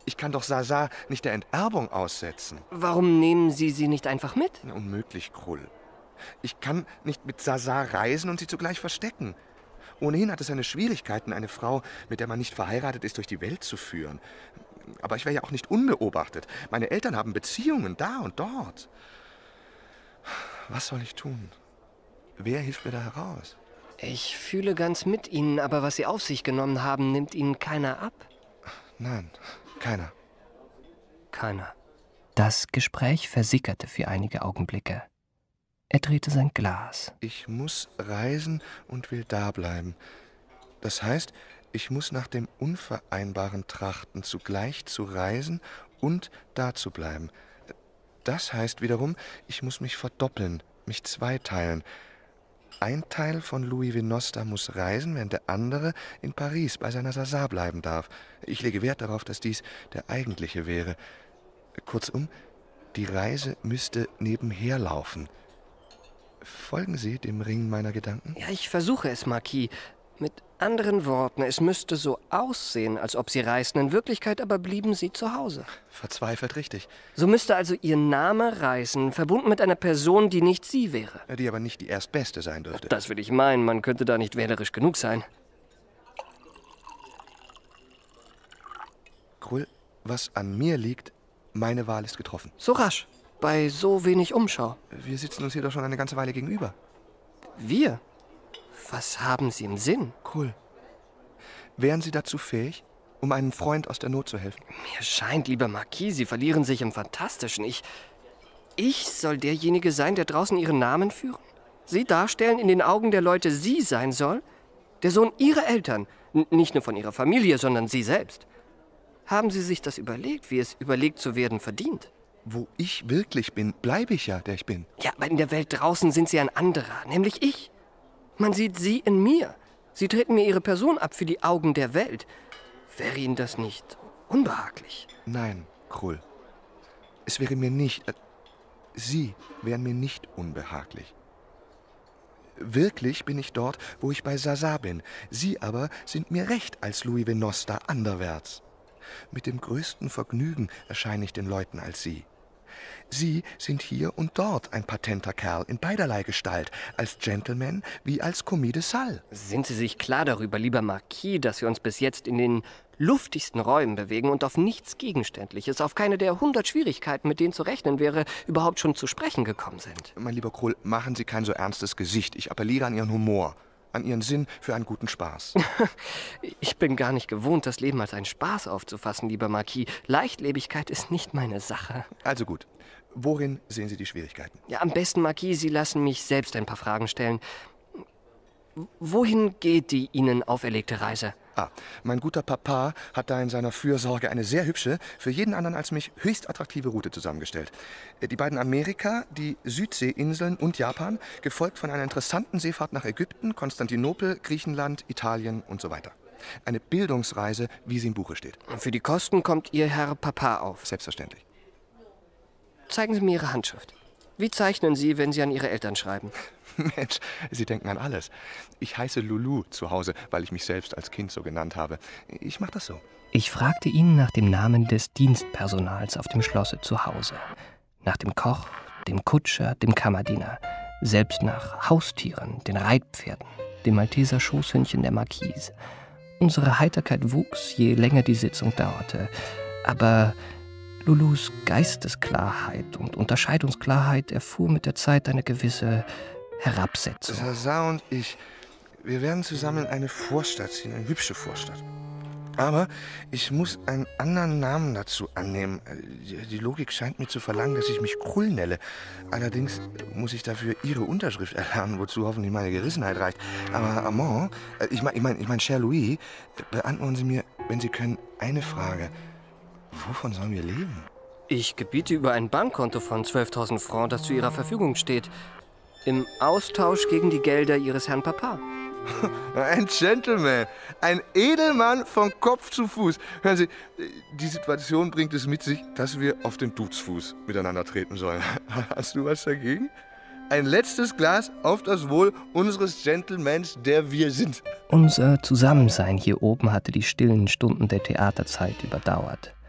Ich kann doch Sasa nicht der Enterbung aussetzen. Warum nehmen Sie sie nicht einfach mit? Unmöglich, Krull. Ich kann nicht mit Sasa reisen und sie zugleich verstecken. Ohnehin hat es seine Schwierigkeiten, eine Frau, mit der man nicht verheiratet ist, durch die Welt zu führen. Aber ich wäre ja auch nicht unbeobachtet. Meine Eltern haben Beziehungen da und dort. Was soll ich tun? Wer hilft mir da heraus? Ich fühle ganz mit Ihnen, aber was Sie auf sich genommen haben, nimmt Ihnen keiner ab? Nein, keiner. Keiner. Das Gespräch versickerte für einige Augenblicke. Er drehte sein Glas. Ich muss reisen und will dableiben. Das heißt, ich muss nach dem Unvereinbaren trachten, zugleich zu reisen und da zu bleiben. Das heißt wiederum, ich muss mich verdoppeln, mich zweiteilen. Ein Teil von Louis Venosta muss reisen, während der andere in Paris bei seiner Sasa bleiben darf. Ich lege Wert darauf, dass dies der eigentliche wäre. Kurzum, die Reise müsste nebenher laufen. Folgen Sie dem Ring meiner Gedanken? Ja, ich versuche es, Marquis. Mit anderen Worten, es müsste so aussehen, als ob Sie reisten. In Wirklichkeit aber blieben Sie zu Hause. Verzweifelt richtig. So müsste also Ihr Name reisen, verbunden mit einer Person, die nicht Sie wäre. Die aber nicht die erstbeste sein dürfte. Das will ich meinen. Man könnte da nicht wählerisch genug sein. Krull, was an mir liegt, meine Wahl ist getroffen. So rasch. Bei so wenig Umschau. Wir sitzen uns hier doch schon eine ganze Weile gegenüber. Wir? Was haben Sie im Sinn? Krull, wären Sie dazu fähig, um einen Freund aus der Not zu helfen? Mir scheint, lieber Marquis, Sie verlieren sich im Fantastischen. Ich soll derjenige sein, der draußen Ihren Namen führen? Sie darstellen, in den Augen der Leute Sie sein soll? Der Sohn Ihrer Eltern, nicht nur von Ihrer Familie, sondern Sie selbst. Haben Sie sich das überlegt, wie es überlegt zu werden verdient? Wo ich wirklich bin, bleibe ich ja, der ich bin. Ja, aber in der Welt draußen sind Sie ein anderer, nämlich ich. Man sieht Sie in mir. Sie treten mir Ihre Person ab für die Augen der Welt. Wäre Ihnen das nicht unbehaglich? Nein, Krull. Es wäre mir nicht... Sie wären mir nicht unbehaglich. Wirklich bin ich dort, wo ich bei Sasa bin. Sie aber sind mir recht als Louis Venosta anderwärts. Mit dem größten Vergnügen erscheine ich den Leuten als Sie. Sie sind hier und dort ein patenter Kerl in beiderlei Gestalt, als Gentleman wie als Commis de Salle. Sind Sie sich klar darüber, lieber Marquis, dass wir uns bis jetzt in den luftigsten Räumen bewegen und auf nichts Gegenständliches, auf keine der 100 Schwierigkeiten, mit denen zu rechnen wäre, überhaupt schon zu sprechen gekommen sind? Mein lieber Krull, machen Sie kein so ernstes Gesicht. Ich appelliere an Ihren Humor, an Ihren Sinn für einen guten Spaß. Ich bin gar nicht gewohnt, das Leben als einen Spaß aufzufassen, lieber Marquis. Leichtlebigkeit ist nicht meine Sache. Also gut. Worin sehen Sie die Schwierigkeiten? Ja, am besten, Marquis, Sie lassen mich selbst ein paar Fragen stellen. Wohin geht die Ihnen auferlegte Reise? Mein guter Papa hat da in seiner Fürsorge eine sehr hübsche, für jeden anderen als mich höchst attraktive Route zusammengestellt. Die beiden Amerika, die Südseeinseln und Japan, gefolgt von einer interessanten Seefahrt nach Ägypten, Konstantinopel, Griechenland, Italien und so weiter. Eine Bildungsreise, wie sie im Buche steht. Für die Kosten kommt Ihr Herr Papa auf? Selbstverständlich. Zeigen Sie mir Ihre Handschrift. Wie zeichnen Sie, wenn Sie an Ihre Eltern schreiben? Mensch, Sie denken an alles. Ich heiße Lulu zu Hause, weil ich mich selbst als Kind so genannt habe. Ich mache das so. Ich fragte ihn nach dem Namen des Dienstpersonals auf dem Schlosse zu Hause. Nach dem Koch, dem Kutscher, dem Kammerdiener. Selbst nach Haustieren, den Reitpferden, dem Malteser Schoßhündchen der Marquise. Unsere Heiterkeit wuchs, je länger die Sitzung dauerte. Aber Lulus Geistesklarheit und Unterscheidungsklarheit erfuhr mit der Zeit eine gewisse Herabsetzung. Sasa und ich, wir werden zusammen in eine Vorstadt ziehen, eine hübsche Vorstadt. Aber ich muss einen anderen Namen dazu annehmen. Die Logik scheint mir zu verlangen, dass ich mich Krull nenne. Allerdings muss ich dafür Ihre Unterschrift erlernen, wozu hoffentlich meine Gerissenheit reicht. Aber Armand, ich mein Cher Louis, beantworten Sie mir, wenn Sie können, eine Frage. Wovon sollen wir leben? Ich gebiete über ein Bankkonto von 12.000 Francs, das zu Ihrer Verfügung steht. Im Austausch gegen die Gelder Ihres Herrn Papa. Ein Gentleman, ein Edelmann von Kopf zu Fuß. Hören Sie, die Situation bringt es mit sich, dass wir auf den Duzfuß miteinander treten sollen. Hast du was dagegen? Ein letztes Glas auf das Wohl unseres Gentlemans, der wir sind. Unser Zusammensein hier oben hatte die stillen Stunden der Theaterzeit überdauert.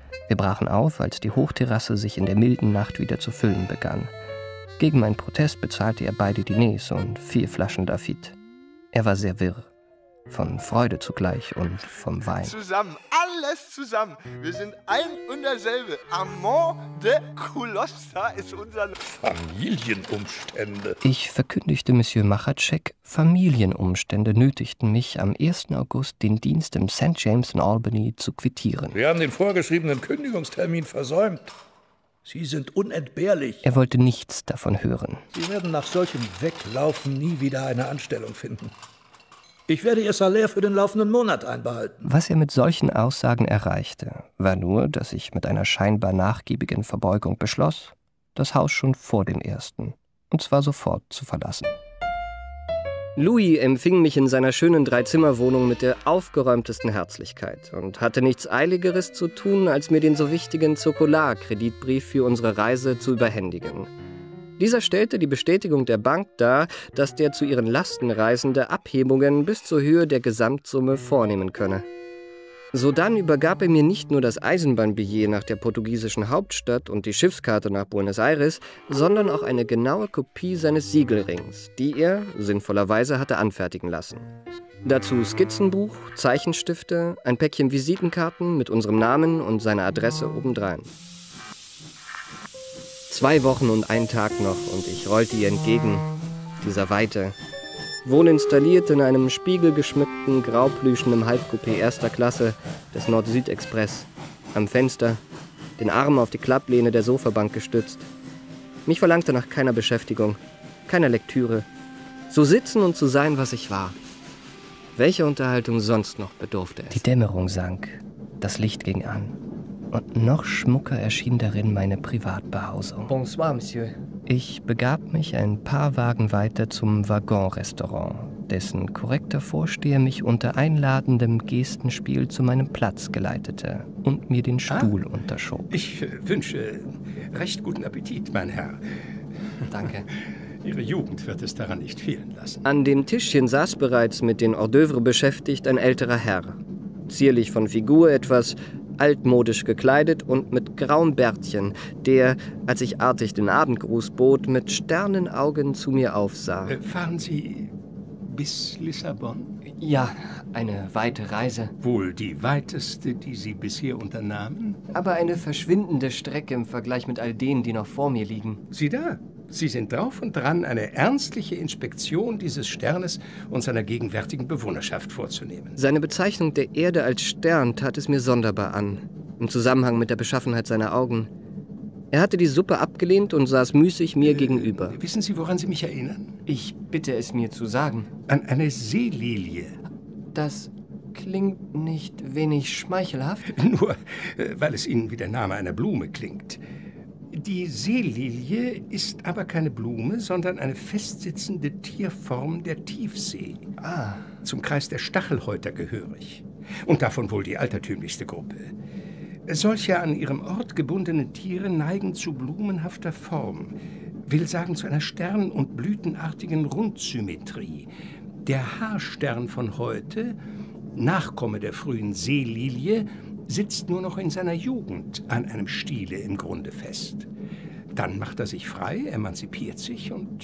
Wir brachen auf, als die Hochterrasse sich in der milden Nacht wieder zu füllen begann. Gegen meinen Protest bezahlte er beide Diners und 4 Flaschen Lafitte. Er war sehr wirr. Von Freude zugleich und vom Wein. Zusammen, alles zusammen. Wir sind ein und derselbe. Amant de Coulosta ist unser... Familienumstände. Ich verkündigte Monsieur Machatschek, Familienumstände nötigten mich, am 1. August den Dienst im St. James in Albany zu quittieren. Wir haben den vorgeschriebenen Kündigungstermin versäumt. Sie sind unentbehrlich. Er wollte nichts davon hören. Sie werden nach solchem Weglaufen nie wieder eine Anstellung finden. Ich werde Ihr Salär für den laufenden Monat einbehalten. Was er mit solchen Aussagen erreichte, war nur, dass ich mit einer scheinbar nachgiebigen Verbeugung beschloss, das Haus schon vor dem 1., und zwar sofort zu verlassen. Louis empfing mich in seiner schönen 3-Zimmer-Wohnung mit der aufgeräumtesten Herzlichkeit und hatte nichts Eiligeres zu tun, als mir den so wichtigen Zirkularkreditbrief für unsere Reise zu überhändigen. Dieser stellte die Bestätigung der Bank dar, dass der zu ihren Lasten Reisende Abhebungen bis zur Höhe der Gesamtsumme vornehmen könne. Sodann übergab er mir nicht nur das Eisenbahnbillet nach der portugiesischen Hauptstadt und die Schiffskarte nach Buenos Aires, sondern auch eine genaue Kopie seines Siegelrings, die er, sinnvollerweise, hatte anfertigen lassen. Dazu Skizzenbuch, Zeichenstifte, ein Päckchen Visitenkarten mit unserem Namen und seiner Adresse obendrein. 2 Wochen und 1 Tag noch und ich rollte ihr entgegen, dieser Weite. Wohninstalliert in einem spiegelgeschmückten, grauplüschenden Halbcoupé 1. Klasse des Nord-Süd-Express. Am Fenster, den Arm auf die Klapplehne der Sofabank gestützt. Mich verlangte nach keiner Beschäftigung, keiner Lektüre. So sitzen und zu sein, was ich war. Welche Unterhaltung sonst noch bedurfte es? Die Dämmerung sank, das Licht ging an. Und noch schmucker erschien darin meine Privatbehausung. Bonsoir, Monsieur. Ich begab mich ein paar Wagen weiter zum Waggon-Restaurant, dessen korrekter Vorsteher mich unter einladendem Gestenspiel zu meinem Platz geleitete und mir den Stuhl unterschob. Ich wünsche recht guten Appetit, mein Herr. Danke. Ihre Jugend wird es daran nicht fehlen lassen. An dem Tischchen saß bereits mit den Hors d'oeuvre beschäftigt ein älterer Herr. Zierlich von Figur, etwas altmodisch gekleidet und mit grauem Bärtchen, der, als ich artig den Abendgruß bot, mit Sternenaugen zu mir aufsah. Fahren Sie bis Lissabon? Ja, eine weite Reise. Wohl die weiteste, die Sie bisher unternahmen? Aber eine verschwindende Strecke im Vergleich mit all denen, die noch vor mir liegen. Sieh da, Sie sind drauf und dran, eine ernstliche Inspektion dieses Sternes und seiner gegenwärtigen Bewohnerschaft vorzunehmen. Seine Bezeichnung der Erde als Stern tat es mir sonderbar an, im Zusammenhang mit der Beschaffenheit seiner Augen. Er hatte die Suppe abgelehnt und saß müßig mir gegenüber. Wissen Sie, woran Sie mich erinnern? Ich bitte es mir zu sagen. An eine Seelilie. Das klingt nicht wenig schmeichelhaft? Nur, weil es Ihnen wie der Name einer Blume klingt. Die Seelilie ist aber keine Blume, sondern eine festsitzende Tierform der Tiefsee. Zum Kreis der Stachelhäuter gehörig. Und davon wohl die altertümlichste Gruppe. Solche an ihrem Ort gebundene Tiere neigen zu blumenhafter Form, will sagen zu einer stern- und blütenartigen Rundsymmetrie. Der Haarstern von heute, Nachkomme der frühen Seelilie, sitzt nur noch in seiner Jugend an einem Stiele im Grunde fest. Dann macht er sich frei, emanzipiert sich und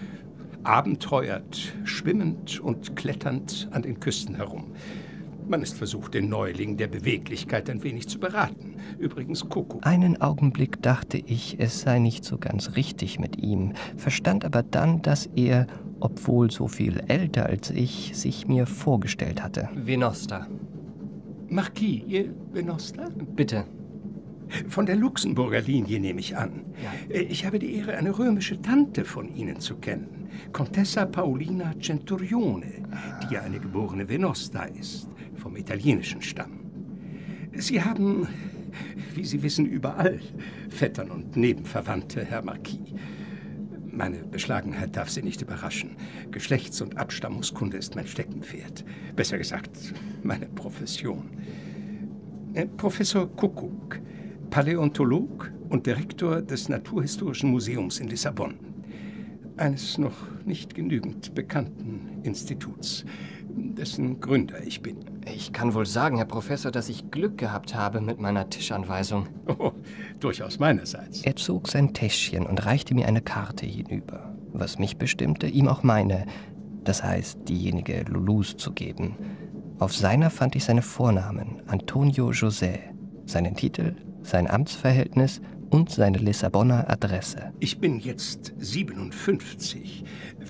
abenteuert, schwimmend und kletternd an den Küsten herum. Man ist versucht, den Neuling der Beweglichkeit ein wenig zu beraten. Übrigens Kuckuck. Einen Augenblick dachte ich, es sei nicht so ganz richtig mit ihm, verstand aber dann, dass er, obwohl so viel älter als ich, sich mir vorgestellt hatte. Venosta. Marquis, Ihr Venosta? Bitte. Von der Luxemburger Linie nehme ich an. Ja. Ich habe die Ehre, eine römische Tante von Ihnen zu kennen. Contessa Paolina Centurione, die ja eine geborene Venosta ist, vom italienischen Stamm. Sie haben, wie Sie wissen, überall Vettern und Nebenverwandte, Herr Marquis. Meine Beschlagenheit darf Sie nicht überraschen. Geschlechts- und Abstammungskunde ist mein Steckenpferd. Besser gesagt, meine Profession. Professor Kuckuck, Paläontolog und Direktor des Naturhistorischen Museums in Lissabon. Eines noch nicht genügend bekannten Instituts, dessen Gründer ich bin. Ich kann wohl sagen, Herr Professor, dass ich Glück gehabt habe mit meiner Tischanweisung. Oh, durchaus meinerseits. Er zog sein Täschchen und reichte mir eine Karte hinüber, was mich bestimmte, ihm auch meine, das heißt diejenige Lulus zu geben. Auf seiner fand ich seine Vornamen, Antonio José, seinen Titel, sein Amtsverhältnis und seine Lissabonner Adresse. Ich bin jetzt 57.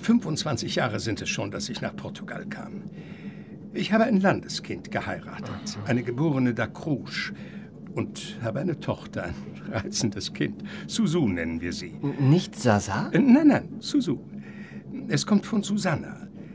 25 Jahre sind es schon, dass ich nach Portugal kam. Ich habe ein Landeskind geheiratet, eine geborene da Cruz, und habe eine Tochter, ein reizendes Kind. Susu nennen wir sie. Nicht Sasa? Nein, Susu. Es kommt von Susanna.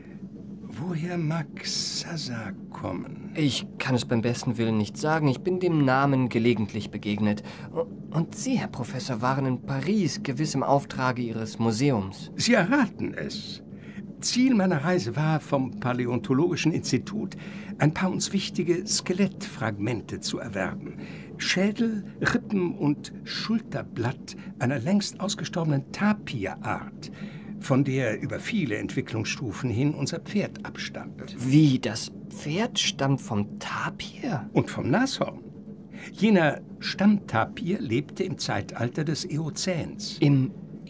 Woher mag Sasa kommen? Ich kann es beim besten Willen nicht sagen. Ich bin dem Namen gelegentlich begegnet. Und Sie, Herr Professor, waren in Paris, gewiss im Auftrage Ihres Museums. Sie erraten es. Ziel meiner Reise war, vom Paläontologischen Institut ein paar uns wichtige Skelettfragmente zu erwerben. Schädel, Rippen und Schulterblatt einer längst ausgestorbenen Tapirart, von der über viele Entwicklungsstufen hin unser Pferd abstammt. Wie, das Pferd stammt vom Tapir? Und vom Nashorn. Jener Stammtapir lebte im Zeitalter des Eozäns. Im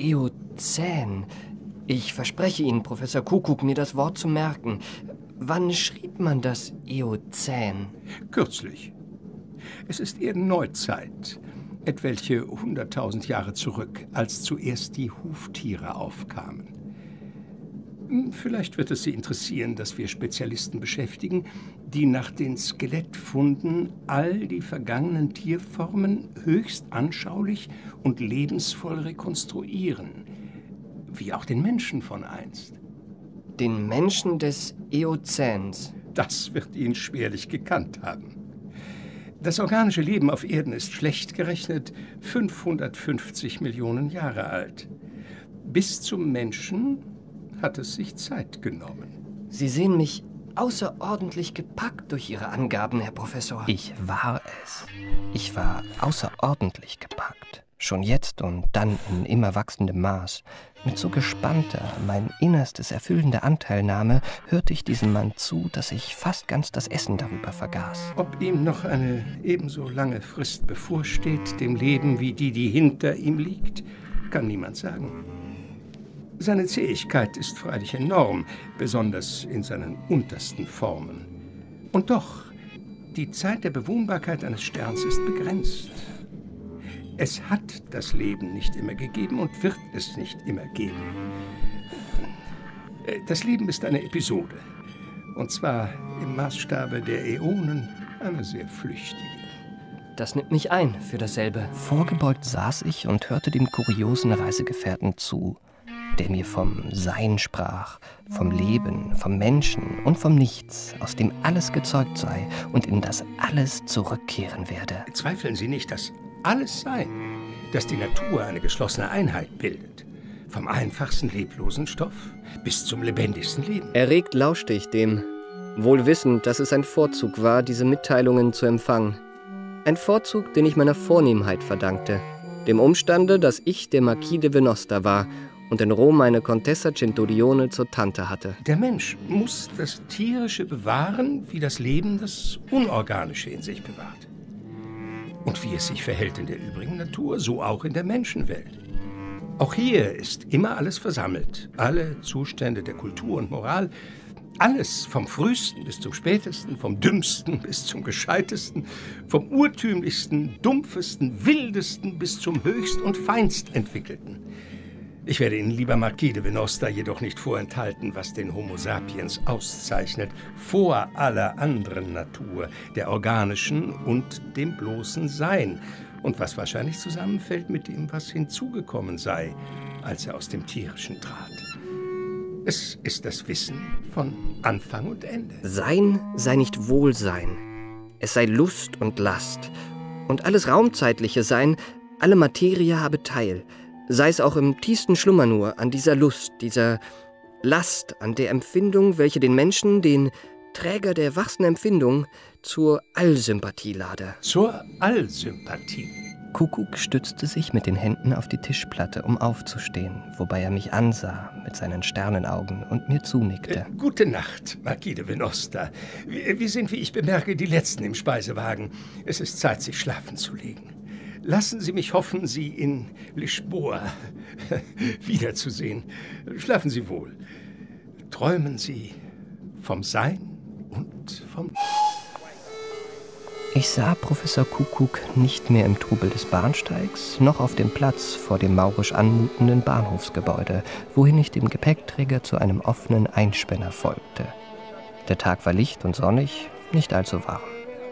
Eozän? Ich verspreche Ihnen, Professor Kuckuck, mir das Wort zu merken. Wann schrieb man das Eozän? Kürzlich. Es ist Erdenneuzeit, etwelche 100.000 Jahre zurück, als zuerst die Huftiere aufkamen. Vielleicht wird es Sie interessieren, dass wir Spezialisten beschäftigen, die nach den Skelettfunden all die vergangenen Tierformen höchst anschaulich und lebensvoll rekonstruieren. Wie auch den Menschen von einst. Den Menschen des Eozäns? Das wird Ihnen schwerlich gekannt haben. Das organische Leben auf Erden ist schlecht gerechnet 550 Millionen Jahre alt. Bis zum Menschen hat es sich Zeit genommen. Sie sehen mich außerordentlich gepackt durch Ihre Angaben, Herr Professor. Ich war es. Ich war außerordentlich gepackt. Schon jetzt und dann in immer wachsendem Maß. Mit so gespannter, mein Innerstes erfüllender Anteilnahme hörte ich diesem Mann zu, dass ich fast ganz das Essen darüber vergaß. Ob ihm noch eine ebenso lange Frist bevorsteht, dem Leben wie die hinter ihm liegt, kann niemand sagen. Seine Zähigkeit ist freilich enorm, besonders in seinen untersten Formen. Und doch, die Zeit der Bewohnbarkeit eines Sterns ist begrenzt. Es hat das Leben nicht immer gegeben und wird es nicht immer geben. Das Leben ist eine Episode. Und zwar im Maßstabe der Äonen eine sehr flüchtige. Das nimmt mich ein für dasselbe. Vorgebeugt saß ich und hörte dem kuriosen Reisegefährten zu, der mir vom Sein sprach, vom Leben, vom Menschen und vom Nichts, aus dem alles gezeugt sei und in das alles zurückkehren werde. Zweifeln Sie nicht, dass alles Sein, dass die Natur eine geschlossene Einheit bildet. Vom einfachsten leblosen Stoff bis zum lebendigsten Leben. Erregt lauschte ich dem, wohl wissend, dass es ein Vorzug war, diese Mitteilungen zu empfangen. Ein Vorzug, den ich meiner Vornehmheit verdankte, dem Umstande, dass ich der Marquis de Venosta war und in Rom eine Contessa Centurione zur Tante hatte. Der Mensch muss das Tierische bewahren, wie das Leben das Unorganische in sich bewahrt. Und wie es sich verhält in der übrigen Natur, so auch in der Menschenwelt. Auch hier ist immer alles versammelt, alle Zustände der Kultur und Moral, alles vom frühesten bis zum spätesten, vom dümmsten bis zum gescheitesten, vom urtümlichsten, dumpfesten, wildesten bis zum höchst und feinst entwickelten. Ich werde Ihnen, lieber Marquis de Venosta, jedoch nicht vorenthalten, was den Homo sapiens auszeichnet, vor aller anderen Natur, der organischen und dem bloßen Sein, und was wahrscheinlich zusammenfällt mit dem, was hinzugekommen sei, als er aus dem Tierischen trat. Es ist das Wissen von Anfang und Ende. Sein sei nicht Wohlsein, es sei Lust und Last, und alles raumzeitliche Sein, alle Materie habe Teil, sei es auch im tiefsten Schlummer nur an dieser Lust, dieser Last, an der Empfindung, welche den Menschen, den Träger der wachsen Empfindung, zur Allsympathie lade. Zur Allsympathie? Kuckuck stützte sich mit den Händen auf die Tischplatte, um aufzustehen, wobei er mich ansah mit seinen Sternenaugen und mir zunickte. Gute Nacht, Marquis de Venosta. Wir sind, wie ich bemerke, die Letzten im Speisewagen. Es ist Zeit, sich schlafen zu legen. Lassen Sie mich hoffen, Sie in Lisboa wiederzusehen. Schlafen Sie wohl. Träumen Sie vom Sein und vom... Ich sah Professor Kuckuck nicht mehr im Trubel des Bahnsteigs, noch auf dem Platz vor dem maurisch anmutenden Bahnhofsgebäude, wohin ich dem Gepäckträger zu einem offenen Einspänner folgte. Der Tag war licht und sonnig, nicht allzu warm.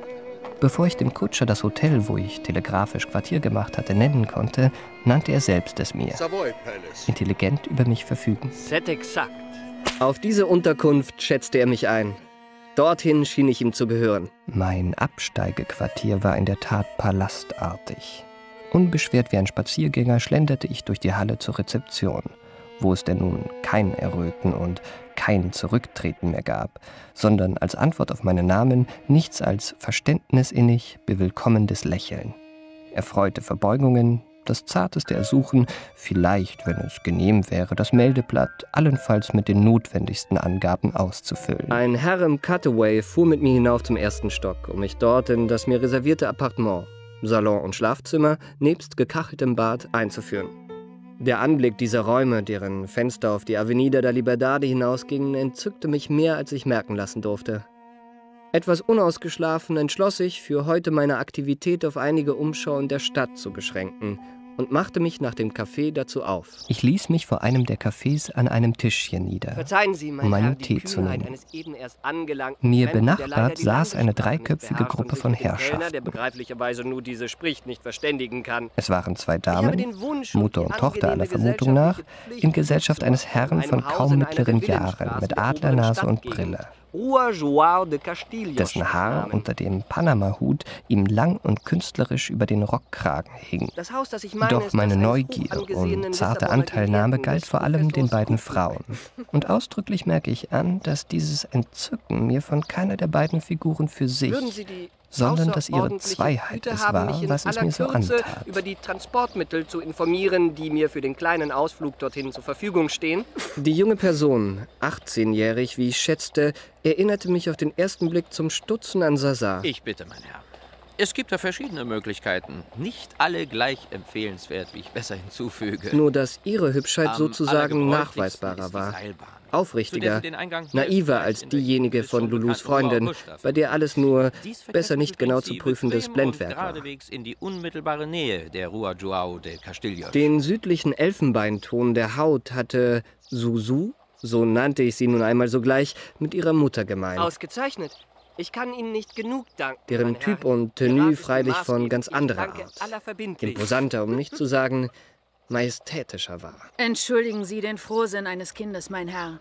Bevor ich dem Kutscher das Hotel, wo ich telegrafisch Quartier gemacht hatte, nennen konnte, nannte er selbst es mir. Savoy Palace. Intelligent über mich verfügend. C'est exakt. Auf diese Unterkunft schätzte er mich ein. Dorthin schien ich ihm zu gehören. Mein Absteigequartier war in der Tat palastartig. Unbeschwert wie ein Spaziergänger schlenderte ich durch die Halle zur Rezeption, wo es denn nun kein Erröten und kein Zurücktreten mehr gab, sondern als Antwort auf meinen Namen nichts als verständnisinnig bewillkommendes Lächeln. Erfreute Verbeugungen, das zarteste Ersuchen, vielleicht, wenn es genehm wäre, das Meldeblatt allenfalls mit den notwendigsten Angaben auszufüllen. Ein Herr im Cutaway fuhr mit mir hinauf zum ersten Stock, um mich dort in das mir reservierte Appartement, Salon und Schlafzimmer, nebst gekacheltem Bad, einzuführen. Der Anblick dieser Räume, deren Fenster auf die Avenida der Liberdade hinausgingen, entzückte mich mehr, als ich merken lassen durfte. Etwas unausgeschlafen entschloss ich, für heute meine Aktivität auf einige Umschau in der Stadt zu beschränken und machte mich nach dem Café dazu auf. Ich ließ mich vor einem der Cafés an einem Tischchen nieder, Verzeihen Sie, mein um einen Herr, Tee zu nehmen. eines eben erst angelangten Mir Fremden, der benachbart leider die saß eine Landessprache dreiköpfige beherrscht Gruppe und sich von mit dem Kellner, Herrschaften. der begreiflicherweise nur diese spricht, nicht verständigen kann. Es waren zwei habe Damen, den Wunsch und Mutter die und Tochter aller angenehme Vermutung nach, gesellschaftliche in Gesellschaft eines Herrn von kaum mittleren Jahren, mit Adlernase und Brille, Rua Joao de Castillos, dessen Haar unter dem Panama-Hut ihm lang und künstlerisch über den Rockkragen hing. Das Haus, das ich meine, Doch ist meine das eines Neugier hochangesehenen und zarte Lissabonner Anteilnahme Gelehrten galt des vor allem den Professors beiden Frauen. Und ausdrücklich merke ich an, dass dieses Entzücken mir von keiner der beiden Figuren für sich, Würden Sie die sondern dass ihre außerordentliche Zweiheit Güte es haben, war, mich in was es aller mir so Kürze antat. über die Transportmittel zu informieren, die mir für den kleinen Ausflug dorthin zur Verfügung stehen? Die junge Person, 18-jährig, wie ich schätzte, erinnerte mich auf den ersten Blick zum Stutzen an Sazar. Ich bitte, mein Herr. Es gibt da verschiedene Möglichkeiten. Nicht alle gleich empfehlenswert, wie ich besser hinzufüge. Nur, dass ihre Hübschheit Am sozusagen allergebräuchlichsten nachweisbarer ist die war. Seilbahn, Aufrichtiger, zu der Sie den Eingang naiver als diejenige von Lulus Freundin, bei der alles nur besser nicht genau zu prüfendes Blendwerk war. Geradewegs in die unmittelbare Nähe der Rua Joao de Castillos. Den südlichen Elfenbeinton der Haut hatte Susu, so nannte ich sie nun einmal sogleich, mit ihrer Mutter gemein. Ausgezeichnet. Ich kann Ihnen nicht genug danken, Deren Typ und Tenue freilich von ganz anderer Art. Imposanter, um nicht zu sagen majestätischer war. Entschuldigen Sie den Frohsinn eines Kindes, mein Herr.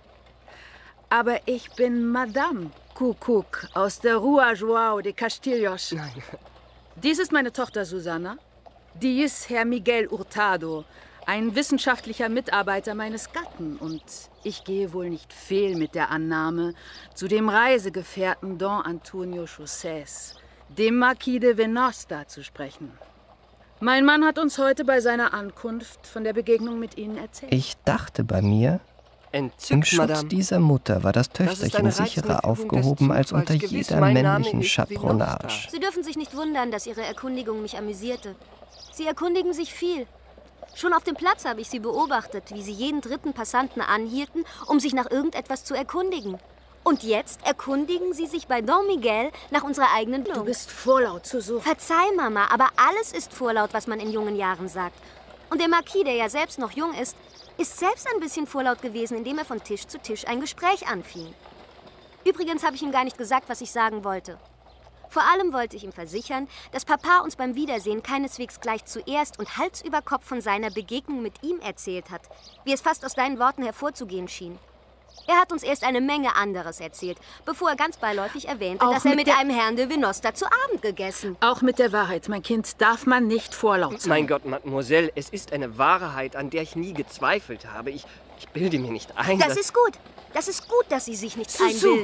Aber ich bin Madame Kuckuck aus der Rua Joao de Castillos. Nein. Dies ist meine Tochter Susanna. Dies Herr Miguel Hurtado, ein wissenschaftlicher Mitarbeiter meines Gatten. Und ich gehe wohl nicht fehl mit der Annahme, zu dem Reisegefährten Don Antonio Chaussés, dem Marquis de Venosta, zu sprechen. Mein Mann hat uns heute bei seiner Ankunft von der Begegnung mit Ihnen erzählt. Ich dachte bei mir, im Schutz Madame. dieser Mutter war das Das ist Töchterchen eine sicherer reizende aufgehoben Fügung des als unter Zufalls. Gewiss, jeder mein Name männlichen ist Chaperonage. Sie dürfen sich nicht wundern, dass Ihre Erkundigung mich amüsierte. Sie erkundigen sich viel. Schon auf dem Platz habe ich Sie beobachtet, wie Sie jeden dritten Passanten anhielten, um sich nach irgendetwas zu erkundigen. Und jetzt erkundigen Sie sich bei Don Miguel nach unserer eigenen Blume. Du bist vorlaut, Susu. Verzeih, Mama, aber alles ist vorlaut, was man in jungen Jahren sagt. Und der Marquis, der ja selbst noch jung ist selbst ein bisschen vorlaut gewesen, indem er von Tisch zu Tisch ein Gespräch anfing. Übrigens habe ich ihm gar nicht gesagt, was ich sagen wollte. Vor allem wollte ich ihm versichern, dass Papa uns beim Wiedersehen keineswegs gleich zuerst und Hals über Kopf von seiner Begegnung mit ihm erzählt hat, wie es fast aus deinen Worten hervorzugehen schien. Er hat uns erst eine Menge anderes erzählt, bevor er ganz beiläufig erwähnte, dass er mit einem Herrn de Venosta zu Abend gegessen. Auch mit der Wahrheit, mein Kind, darf man nicht vorlaut sein. Mein Gott, Mademoiselle, es ist eine Wahrheit, an der ich nie gezweifelt habe. Ich bilde mir nicht ein, Das ist gut. Das ist gut, dass Sie sich nichts einbilden.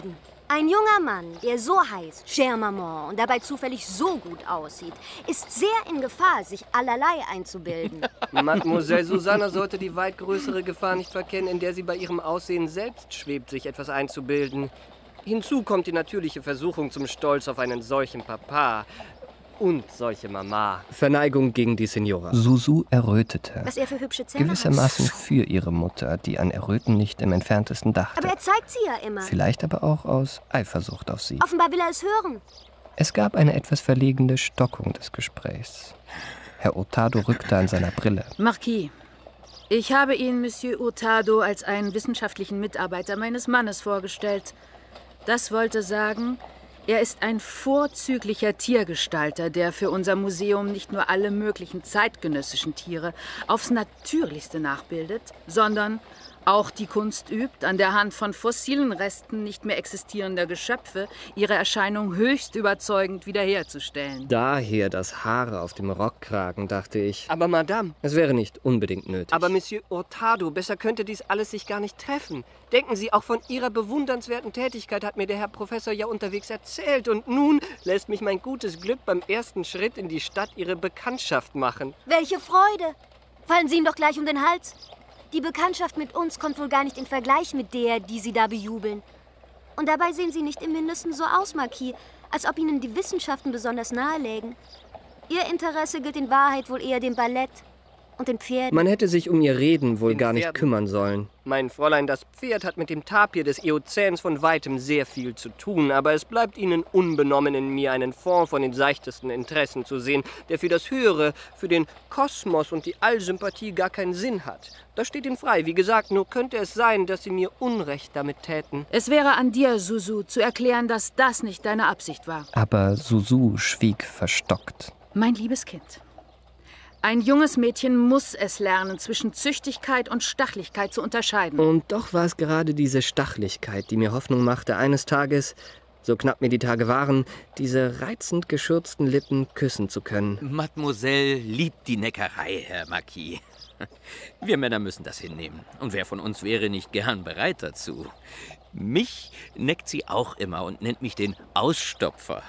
Ein junger Mann, der so heißt, Cher Maman, und dabei zufällig so gut aussieht, ist sehr in Gefahr, sich allerlei einzubilden. Mademoiselle Susanna sollte die weit größere Gefahr nicht verkennen, in der sie bei ihrem Aussehen selbst schwebt, sich etwas einzubilden. Hinzu kommt die natürliche Versuchung zum Stolz auf einen solchen Papa und solche Mama. Verneigung gegen die Signora. Susu errötete. Was er für hübsche Zähne Gewissermaßen hat. für ihre Mutter, die an Erröten nicht im Entferntesten dachte. Aber er zeigt sie ja immer. Vielleicht aber auch aus Eifersucht auf sie. Offenbar will er es hören. Es gab eine etwas verlegene Stockung des Gesprächs. Herr Hurtado rückte an seiner Brille. Marquis, ich habe Ihnen Monsieur Hurtado als einen wissenschaftlichen Mitarbeiter meines Mannes vorgestellt. Das wollte sagen, er ist ein vorzüglicher Tiergestalter, der für unser Museum nicht nur alle möglichen zeitgenössischen Tiere aufs Natürlichste nachbildet, sondern auch die Kunst übt, an der Hand von fossilen Resten nicht mehr existierender Geschöpfe ihre Erscheinung höchst überzeugend wiederherzustellen. Daher das Haare auf dem Rockkragen, dachte ich. Aber Madame, es wäre nicht unbedingt nötig. Aber Monsieur Hurtado, besser könnte dies alles sich gar nicht treffen. Denken Sie, auch von Ihrer bewundernswerten Tätigkeit hat mir der Herr Professor ja unterwegs erzählt. Und nun lässt mich mein gutes Glück beim ersten Schritt in die Stadt Ihre Bekanntschaft machen. Welche Freude! Fallen Sie ihm doch gleich um den Hals. Die Bekanntschaft mit uns kommt wohl gar nicht in Vergleich mit der, die Sie da bejubeln. Und dabei sehen Sie nicht im Mindesten so aus, Marquis, als ob Ihnen die Wissenschaften besonders nahe lägen. Ihr Interesse gilt in Wahrheit wohl eher dem Ballett und den Pferden. Man hätte sich um ihr Reden wohl gar nicht kümmern sollen. Mein Fräulein, das Pferd hat mit dem Tapir des Eozäns von weitem sehr viel zu tun, aber es bleibt Ihnen unbenommen, in mir einen Fond von den seichtesten Interessen zu sehen, der für das Höhere, für den Kosmos und die Allsympathie gar keinen Sinn hat. Das steht Ihnen frei. Wie gesagt, nur könnte es sein, dass Sie mir Unrecht damit täten. Es wäre an dir, Susu, zu erklären, dass das nicht deine Absicht war. Aber Susu schwieg verstockt. Mein liebes Kind, ein junges Mädchen muss es lernen, zwischen Züchtigkeit und Stachlichkeit zu unterscheiden. Und doch war es gerade diese Stachlichkeit, die mir Hoffnung machte, eines Tages, so knapp mir die Tage waren, diese reizend geschürzten Lippen küssen zu können. Mademoiselle liebt die Neckerei, Herr Marquis. Wir Männer müssen das hinnehmen. Und wer von uns wäre nicht gern bereit dazu? Mich neckt sie auch immer und nennt mich den Ausstopfer.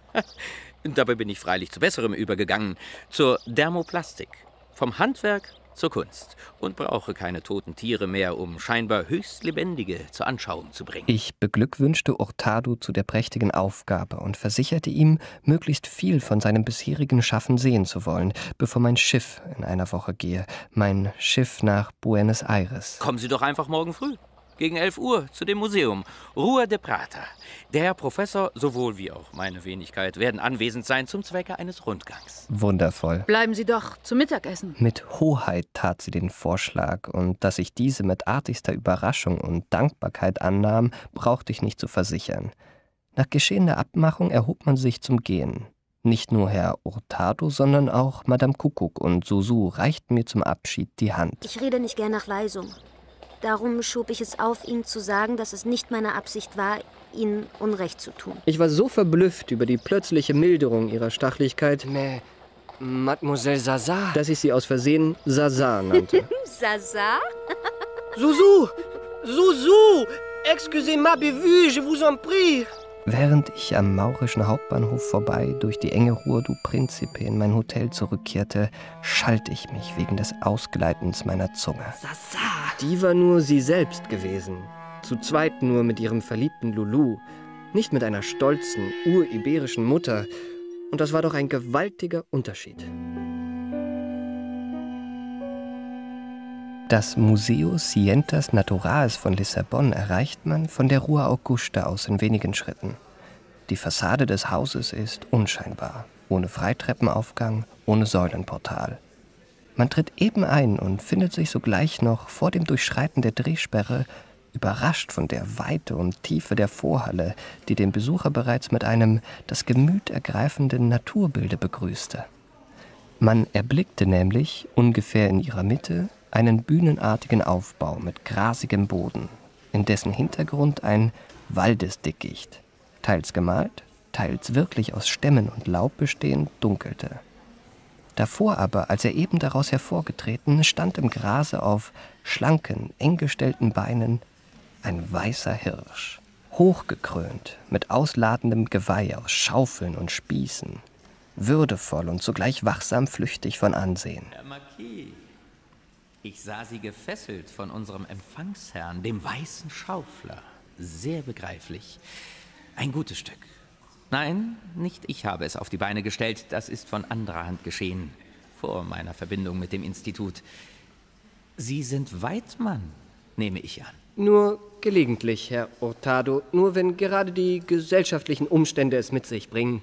Dabei bin ich freilich zu Besserem übergegangen, zur Dermoplastik. Vom Handwerk zur Kunst. Und brauche keine toten Tiere mehr, um scheinbar höchst Lebendige zur Anschauung zu bringen. Ich beglückwünschte Hurtado zu der prächtigen Aufgabe und versicherte ihm, möglichst viel von seinem bisherigen Schaffen sehen zu wollen, bevor mein Schiff in einer Woche gehe. Mein Schiff nach Buenos Aires. Kommen Sie doch einfach morgen früh. Gegen 11 Uhr zu dem Museum. Rua de Prata. Der Herr Professor, sowohl wie auch meine Wenigkeit, werden anwesend sein zum Zwecke eines Rundgangs. Wundervoll. Bleiben Sie doch zum Mittagessen. Mit Hoheit tat sie den Vorschlag, und dass ich diese mit artigster Überraschung und Dankbarkeit annahm, brauchte ich nicht zu versichern. Nach geschehener Abmachung erhob man sich zum Gehen. Nicht nur Herr Hurtado, sondern auch Madame Kuckuck und Susu reichten mir zum Abschied die Hand. Ich rede nicht gern nach Weisung. Darum schob ich es auf, Ihnen zu sagen, dass es nicht meine Absicht war, Ihnen Unrecht zu tun. Ich war so verblüfft über die plötzliche Milderung ihrer Stachlichkeit, Mademoiselle Zaza, dass ich sie aus Versehen Zaza nannte. Zaza? Susu! Susu! Excusez-moi, bévue, je vous en prie! Während ich am maurischen Hauptbahnhof vorbei durch die enge Rua du Principe in mein Hotel zurückkehrte, schalt ich mich wegen des Ausgleitens meiner Zunge. Zaza! Die war nur sie selbst gewesen. Zu zweit nur mit ihrem verliebten Lulu. Nicht mit einer stolzen, uriberischen Mutter. Und das war doch ein gewaltiger Unterschied. Das Museo Cientas Naturales von Lissabon erreicht man von der Rua Augusta aus in wenigen Schritten. Die Fassade des Hauses ist unscheinbar, ohne Freitreppenaufgang, ohne Säulenportal. Man tritt eben ein und findet sich sogleich noch vor dem Durchschreiten der Drehsperre überrascht von der Weite und Tiefe der Vorhalle, die den Besucher bereits mit einem das Gemüt ergreifenden Naturbilde begrüßte. Man erblickte nämlich ungefähr in ihrer Mitte einen bühnenartigen Aufbau mit grasigem Boden, in dessen Hintergrund ein Waldesdickicht, teils gemalt, teils wirklich aus Stämmen und Laub bestehend, dunkelte. Davor aber, als er eben daraus hervorgetreten, stand im Grase auf schlanken, eng gestellten Beinen ein weißer Hirsch, hochgekrönt, mit ausladendem Geweih aus Schaufeln und Spießen, würdevoll und zugleich wachsam flüchtig von Ansehen. Herr Marquis, ich sah Sie gefesselt von unserem Empfangsherrn, dem weißen Schaufler. Sehr begreiflich. Ein gutes Stück. Nein, nicht ich habe es auf die Beine gestellt, das ist von anderer Hand geschehen, vor meiner Verbindung mit dem Institut. Sie sind Weidmann, nehme ich an. Nur gelegentlich, Herr Hurtado, nur wenn gerade die gesellschaftlichen Umstände es mit sich bringen.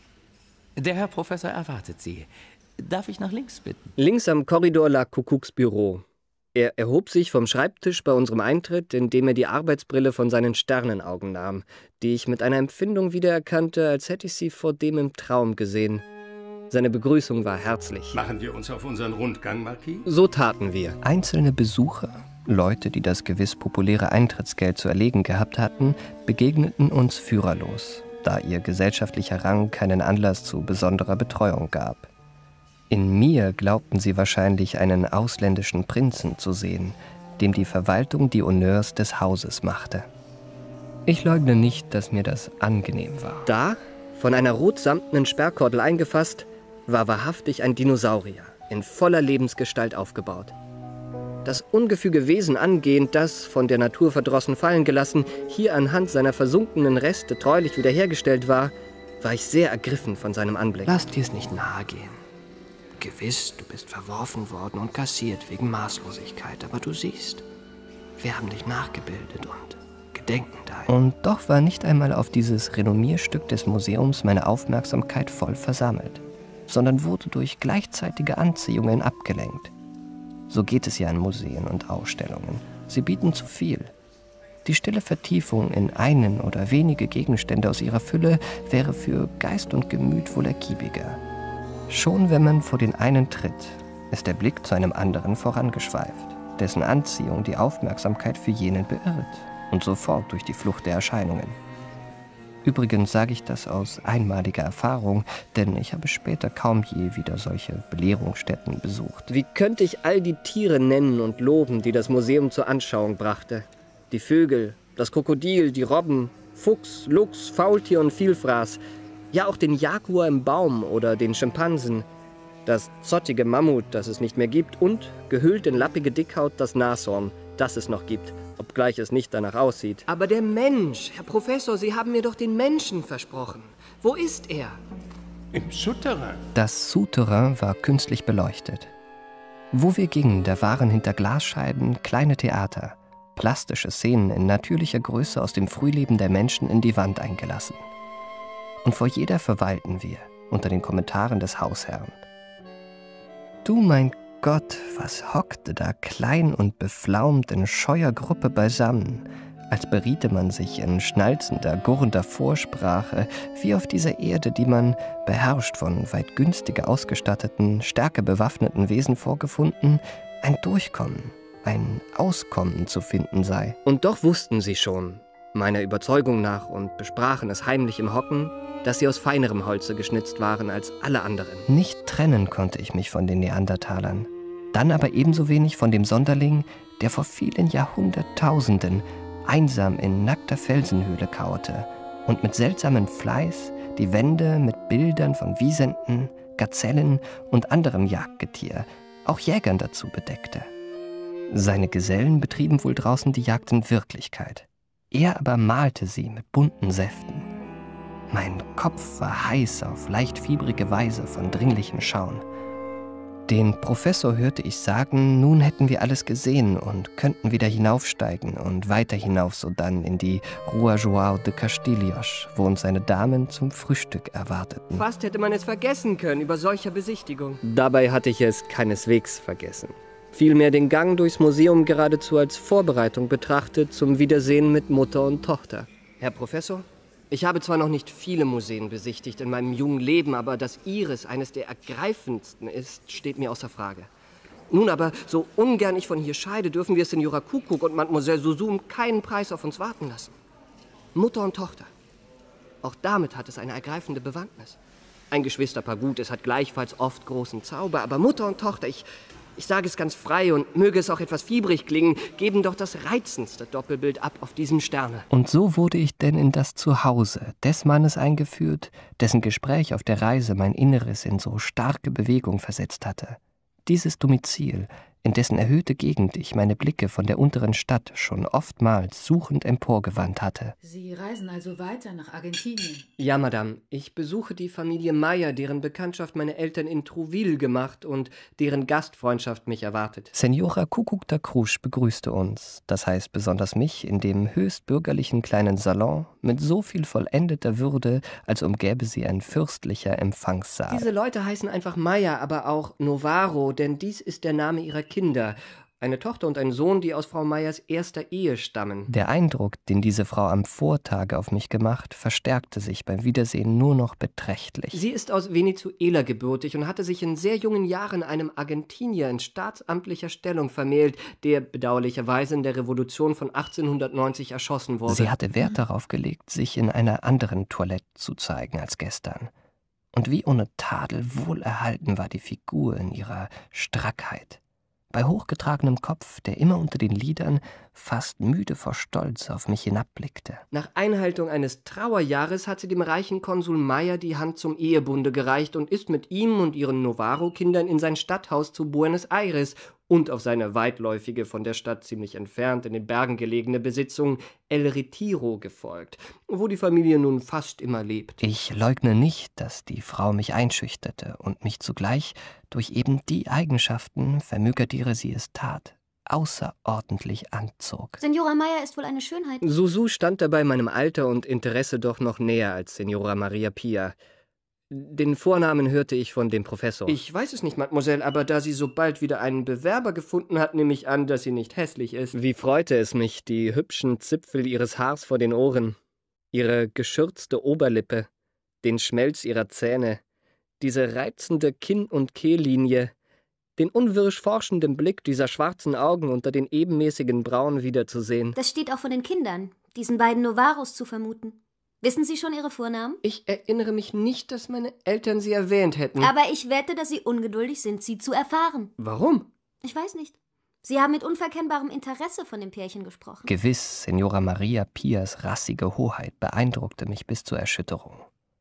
Der Herr Professor erwartet Sie. Darf ich nach links bitten? Links am Korridor lag Kuckucks Büro. Er erhob sich vom Schreibtisch bei unserem Eintritt, indem er die Arbeitsbrille von seinen Sternenaugen nahm, die ich mit einer Empfindung wiedererkannte, als hätte ich sie vordem im Traum gesehen. Seine Begrüßung war herzlich. Machen wir uns auf unseren Rundgang, Marquis? So taten wir. Einzelne Besucher, Leute, die das gewiss populäre Eintrittsgeld zu erlegen gehabt hatten, begegneten uns führerlos, da ihr gesellschaftlicher Rang keinen Anlass zu besonderer Betreuung gab. In mir glaubten sie wahrscheinlich einen ausländischen Prinzen zu sehen, dem die Verwaltung die Honneurs des Hauses machte. Ich leugne nicht, dass mir das angenehm war. Da, von einer rotsamtenen Sperrkordel eingefasst, war wahrhaftig ein Dinosaurier, in voller Lebensgestalt aufgebaut. Das ungefüge Wesen angehend, das, von der Natur verdrossen fallen gelassen, hier anhand seiner versunkenen Reste treulich wiederhergestellt war ich sehr ergriffen von seinem Anblick. Lass dir's nicht nahe gehen. Gewiss, du bist verworfen worden und kassiert wegen Maßlosigkeit, aber du siehst, wir haben dich nachgebildet und gedenken dein. Und doch war nicht einmal auf dieses Renommierstück des Museums meine Aufmerksamkeit voll versammelt, sondern wurde durch gleichzeitige Anziehungen abgelenkt. So geht es ja in Museen und Ausstellungen. Sie bieten zu viel. Die stille Vertiefung in einen oder wenige Gegenstände aus ihrer Fülle wäre für Geist und Gemüt wohl ergiebiger. Schon wenn man vor den einen tritt, ist der Blick zu einem anderen vorangeschweift, dessen Anziehung die Aufmerksamkeit für jenen beirrt und sofort durch die Flucht der Erscheinungen. Übrigens sage ich das aus einmaliger Erfahrung, denn ich habe später kaum je wieder solche Belehrungsstätten besucht. Wie könnte ich all die Tiere nennen und loben, die das Museum zur Anschauung brachte? Die Vögel, das Krokodil, die Robben, Fuchs, Luchs, Faultier und Vielfraß, ja auch den Jaguar im Baum oder den Schimpansen, das zottige Mammut, das es nicht mehr gibt, und, gehüllt in lappige Dickhaut, das Nashorn, das es noch gibt, obgleich es nicht danach aussieht. Aber der Mensch, Herr Professor, Sie haben mir doch den Menschen versprochen. Wo ist er? Im Souterrain. Das Souterrain war künstlich beleuchtet. Wo wir gingen, da waren hinter Glasscheiben kleine Theater, plastische Szenen in natürlicher Größe aus dem Frühleben der Menschen in die Wand eingelassen. Und vor jeder verweilten wir, unter den Kommentaren des Hausherrn. Du, mein Gott, was hockte da klein und beflaumt in scheuer Gruppe beisammen, als beriete man sich in schnalzender, gurrender Vorsprache, wie auf dieser Erde, die man, beherrscht von weit günstiger ausgestatteten, stärker bewaffneten Wesen vorgefunden, ein Durchkommen, ein Auskommen zu finden sei. Und doch wussten sie schon, meiner Überzeugung nach, und besprachen es heimlich im Hocken, dass sie aus feinerem Holze geschnitzt waren als alle anderen. Nicht trennen konnte ich mich von den Neandertalern, dann aber ebenso wenig von dem Sonderling, der vor vielen Jahrhunderttausenden einsam in nackter Felsenhöhle kauerte und mit seltsamem Fleiß die Wände mit Bildern von Wisenten, Gazellen und anderem Jagdgetier, auch Jägern dazu bedeckte. Seine Gesellen betrieben wohl draußen die Jagd in Wirklichkeit. Er aber malte sie mit bunten Säften. Mein Kopf war heiß auf leicht fiebrige Weise von dringlichem Schauen. Den Professor hörte ich sagen, nun hätten wir alles gesehen und könnten wieder hinaufsteigen und weiter hinauf sodann in die Rua João de Castilhos, wo uns seine Damen zum Frühstück erwarteten. Fast hätte man es vergessen können über solcher Besichtigung. Dabei hatte ich es keineswegs vergessen. Vielmehr den Gang durchs Museum geradezu als Vorbereitung betrachtet zum Wiedersehen mit Mutter und Tochter. Herr Professor, ich habe zwar noch nicht viele Museen besichtigt in meinem jungen Leben, aber dass Ihres eines der ergreifendsten ist, steht mir außer Frage. Nun aber, so ungern ich von hier scheide, dürfen wir Signora Kuckuck und Mademoiselle Susum keinen Preis auf uns warten lassen. Mutter und Tochter. Auch damit hat es eine ergreifende Bewandtnis. Ein Geschwisterpaar gut, es hat gleichfalls oft großen Zauber, aber Mutter und Tochter, ich Ich sage es ganz frei und möge es auch etwas fiebrig klingen, geben doch das reizendste Doppelbild ab auf diesem Sterne. Und so wurde ich denn in das Zuhause des Mannes eingeführt, dessen Gespräch auf der Reise mein Inneres in so starke Bewegung versetzt hatte. Dieses Domizil, in dessen erhöhte Gegend ich meine Blicke von der unteren Stadt schon oftmals suchend emporgewandt hatte. Sie reisen also weiter nach Argentinien? Ja, Madame. Ich besuche die Familie Meyer, deren Bekanntschaft meine Eltern in Trouville gemacht und deren Gastfreundschaft mich erwartet. Senora Kuckuck da Crusch begrüßte uns, das heißt besonders mich, in dem höchst bürgerlichen kleinen Salon mit so viel vollendeter Würde, als umgäbe sie ein fürstlicher Empfangssaal. Diese Leute heißen einfach Meyer, aber auch Novaro, denn dies ist der Name ihrer Kinder. Eine Tochter und ein Sohn, die aus Frau Meyers erster Ehe stammen. Der Eindruck, den diese Frau am Vortage auf mich gemacht, verstärkte sich beim Wiedersehen nur noch beträchtlich. Sie ist aus Venezuela gebürtig und hatte sich in sehr jungen Jahren einem Argentinier in staatsamtlicher Stellung vermählt, der bedauerlicherweise in der Revolution von 1890 erschossen wurde. Sie hatte Wert darauf gelegt, sich in einer anderen Toilette zu zeigen als gestern. Und wie ohne Tadel wohlerhalten war die Figur in ihrer Strackheit. Bei hochgetragenem Kopf, der immer unter den Lidern fast müde vor Stolz auf mich hinabblickte. Nach Einhaltung eines Trauerjahres hat sie dem reichen Konsul Meyer die Hand zum Ehebunde gereicht und ist mit ihm und ihren Novaro-Kindern in sein Stadthaus zu Buenos Aires und auf seine weitläufige, von der Stadt ziemlich entfernt in den Bergen gelegene Besitzung El Retiro gefolgt, wo die Familie nun fast immer lebt. Ich leugne nicht, dass die Frau mich einschüchterte und mich zugleich durch eben die Eigenschaften, vermögerdere sie es tat, außerordentlich anzog. Senora Meyer ist wohl eine Schönheit. Susu stand dabei meinem Alter und Interesse doch noch näher als Senora Maria Pia. Den Vornamen hörte ich von dem Professor. Ich weiß es nicht, Mademoiselle, aber da sie so bald wieder einen Bewerber gefunden hat, nehme ich an, dass sie nicht hässlich ist. Wie freute es mich, die hübschen Zipfel ihres Haars vor den Ohren, ihre geschürzte Oberlippe, den Schmelz ihrer Zähne, diese reizende Kinn- und Kehllinie, den unwirsch forschenden Blick dieser schwarzen Augen unter den ebenmäßigen Brauen wiederzusehen. Das steht auch von den Kindern, diesen beiden Novaros zu vermuten. Wissen Sie schon Ihre Vornamen? Ich erinnere mich nicht, dass meine Eltern sie erwähnt hätten. Aber ich wette, dass Sie ungeduldig sind, sie zu erfahren. Warum? Ich weiß nicht. Sie haben mit unverkennbarem Interesse von dem Pärchen gesprochen. Gewiss, Senora Maria Pias rassige Hoheit beeindruckte mich bis zur Erschütterung.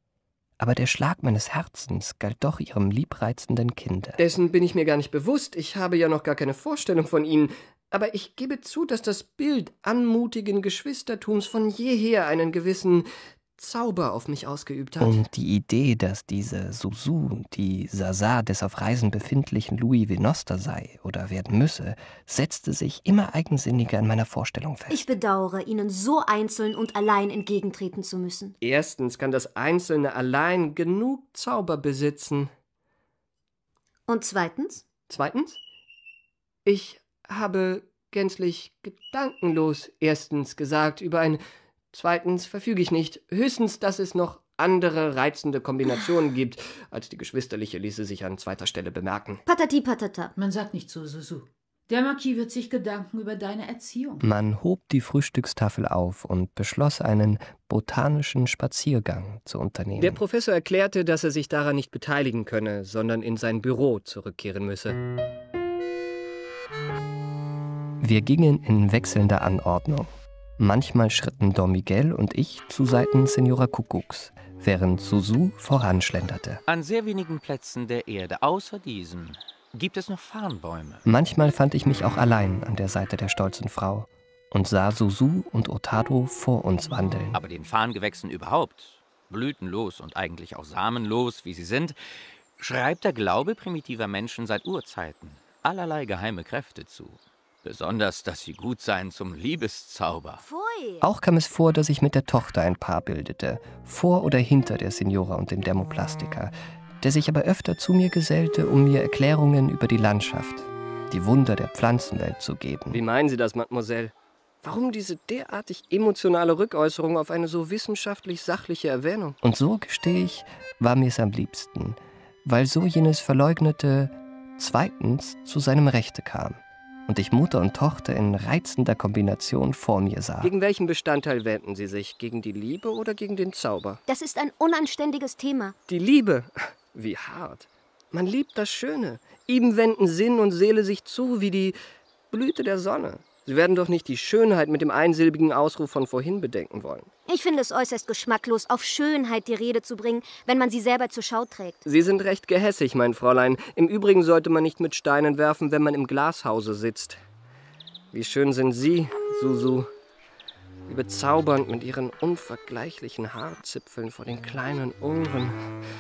Aber der Schlag meines Herzens galt doch ihrem liebreizenden Kinde. Dessen bin ich mir gar nicht bewusst. Ich habe ja noch gar keine Vorstellung von Ihnen. Aber ich gebe zu, dass das Bild anmutigen Geschwistertums von jeher einen gewissen Zauber auf mich ausgeübt hat. Und die Idee, dass diese Susu die Sasa des auf Reisen befindlichen Louis Venoster sei oder werden müsse, setzte sich immer eigensinniger in meiner Vorstellung fest. Ich bedauere, Ihnen so einzeln und allein entgegentreten zu müssen. Erstens kann das Einzelne allein genug Zauber besitzen. Und zweitens? Zweitens? Ich habe gänzlich gedankenlos erstens gesagt über ein, zweitens verfüge ich nicht, höchstens, dass es noch andere reizende Kombinationen gibt, als die geschwisterliche ließe sich an zweiter Stelle bemerken. Patati patata. Man sagt nicht so, Susu. Der Marquis wird sich Gedanken über deine Erziehung. Man hob die Frühstückstafel auf und beschloss, einen botanischen Spaziergang zu unternehmen. Der Professor erklärte, dass er sich daran nicht beteiligen könne, sondern in sein Büro zurückkehren müsse. Wir gingen in wechselnder Anordnung. Manchmal schritten Don Miguel und ich zu Seiten Senora Kuckucks, während Susu voranschlenderte. An sehr wenigen Plätzen der Erde, außer diesem, gibt es noch Farnbäume. Manchmal fand ich mich auch allein an der Seite der stolzen Frau und sah Susu und Hurtado vor uns wandeln. Aber den Farngewächsen überhaupt, blütenlos und eigentlich auch samenlos, wie sie sind, schreibt der Glaube primitiver Menschen seit Urzeiten allerlei geheime Kräfte zu. Besonders, dass sie gut seien zum Liebeszauber. Pfui. Auch kam es vor, dass ich mit der Tochter ein Paar bildete, vor oder hinter der Signora und dem Dermoplastiker, der sich aber öfter zu mir gesellte, um mir Erklärungen über die Landschaft, die Wunder der Pflanzenwelt zu geben. Wie meinen Sie das, Mademoiselle? Warum diese derartig emotionale Rückäußerung auf eine so wissenschaftlich-sachliche Erwähnung? Und so, gestehe ich, war mir's am liebsten, weil so jenes Verleugnete zweitens zu seinem Rechte kam und ich Mutter und Tochter in reizender Kombination vor mir sah. Gegen welchen Bestandteil wenden Sie sich? Gegen die Liebe oder gegen den Zauber? Das ist ein unanständiges Thema. Die Liebe? Wie hart. Man liebt das Schöne. Ihm wenden Sinn und Seele sich zu wie die Blüte der Sonne. Sie werden doch nicht die Schönheit mit dem einsilbigen Ausruf von vorhin bedenken wollen. Ich finde es äußerst geschmacklos, auf Schönheit die Rede zu bringen, wenn man sie selber zur Schau trägt. Sie sind recht gehässig, mein Fräulein. Im Übrigen sollte man nicht mit Steinen werfen, wenn man im Glashause sitzt. Wie schön sind Sie, Susu. Wie bezaubernd mit Ihren unvergleichlichen Haarzipfeln vor den kleinen Ohren.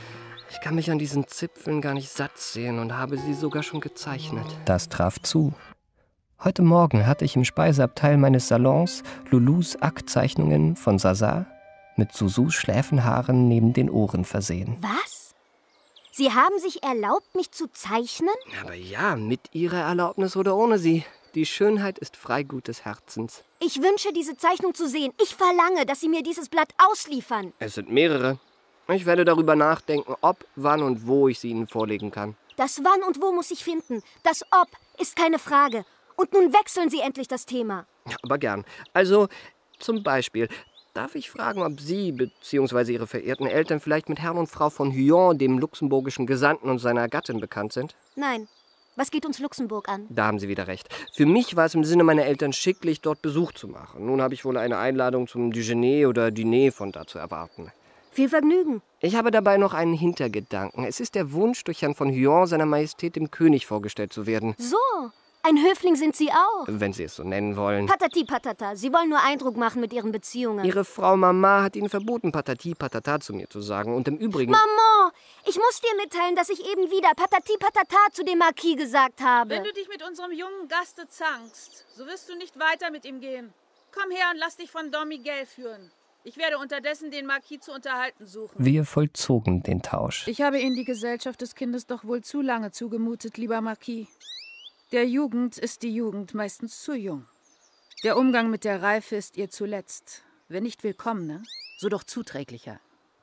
Ich kann mich an diesen Zipfeln gar nicht satt sehen und habe sie sogar schon gezeichnet. Das traf zu. Heute Morgen hatte ich im Speiseabteil meines Salons Loulous Aktzeichnungen von Zaza mit Susus Schläfenhaaren neben den Ohren versehen. Was? Sie haben sich erlaubt, mich zu zeichnen? Aber ja, mit Ihrer Erlaubnis oder ohne sie. Die Schönheit ist Freigut des Herzens. Ich wünsche, diese Zeichnung zu sehen. Ich verlange, dass Sie mir dieses Blatt ausliefern. Es sind mehrere. Ich werde darüber nachdenken, ob, wann und wo ich sie Ihnen vorlegen kann. Das Wann und Wo muss ich finden. Das Ob ist keine Frage. Und nun wechseln Sie endlich das Thema. Ja, aber gern. Also, zum Beispiel, darf ich fragen, ob Sie bzw. Ihre verehrten Eltern vielleicht mit Herrn und Frau von Huyon, dem luxemburgischen Gesandten und seiner Gattin, bekannt sind? Nein. Was geht uns Luxemburg an? Da haben Sie wieder recht. Für mich war es im Sinne meiner Eltern schicklich, dort Besuch zu machen. Nun habe ich wohl eine Einladung zum Déjeuner oder Diner von da zu erwarten. Viel Vergnügen. Ich habe dabei noch einen Hintergedanken. Es ist der Wunsch, durch Herrn von Huyon seiner Majestät dem König vorgestellt zu werden. So, ein Höfling sind Sie auch. Wenn Sie es so nennen wollen. Patati patata, Sie wollen nur Eindruck machen mit Ihren Beziehungen. Ihre Frau Mama hat Ihnen verboten, Patati patata zu mir zu sagen. Und im Übrigen... Maman, ich muss dir mitteilen, dass ich eben wieder Patati patata zu dem Marquis gesagt habe. Wenn du dich mit unserem jungen Gaste zankst, so wirst du nicht weiter mit ihm gehen. Komm her und lass dich von Don Miguel führen. Ich werde unterdessen den Marquis zu unterhalten suchen. Wir vollzogen den Tausch. Ich habe Ihnen die Gesellschaft des Kindes doch wohl zu lange zugemutet, lieber Marquis. Der Jugend ist die Jugend meistens zu jung. Der Umgang mit der Reife ist ihr zuletzt, wenn nicht willkommener, so doch zuträglicher.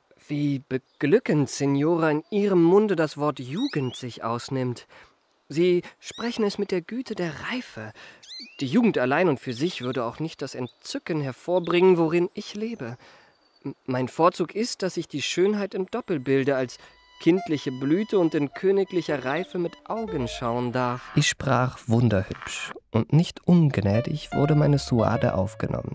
Wie beglückend, Signora, in Ihrem Munde das Wort Jugend sich ausnimmt. Sie sprechen es mit der Güte der Reife. Die Jugend allein und für sich würde auch nicht das Entzücken hervorbringen, worin ich lebe. Mein Vorzug ist, dass ich die Schönheit im Doppelbilde als kindliche Blüte und in königlicher Reife mit Augen schauen darf. Ich sprach wunderhübsch, und nicht ungnädig wurde meine Suade aufgenommen.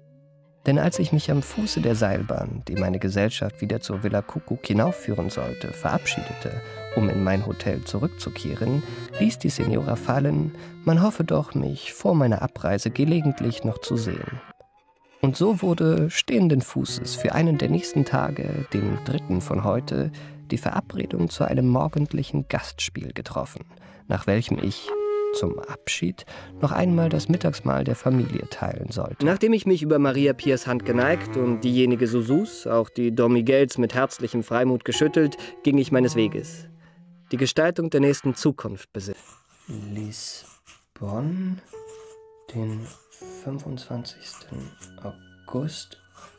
Denn als ich mich am Fuße der Seilbahn, die meine Gesellschaft wieder zur Villa Kuckuck hinaufführen sollte, verabschiedete, um in mein Hotel zurückzukehren, ließ die Signora fallen, man hoffe doch, mich vor meiner Abreise gelegentlich noch zu sehen. Und so wurde stehenden Fußes für einen der nächsten Tage, den 3. von heute, die Verabredung zu einem morgendlichen Gastspiel getroffen, nach welchem ich zum Abschied noch einmal das Mittagsmahl der Familie teilen sollte. Nachdem ich mich über Maria Piers Hand geneigt und diejenige Susus, auch die Don Miguels mit herzlichem Freimut geschüttelt, ging ich meines Weges. Die Gestaltung der nächsten Zukunft besitzt. Lissabon, den 25. August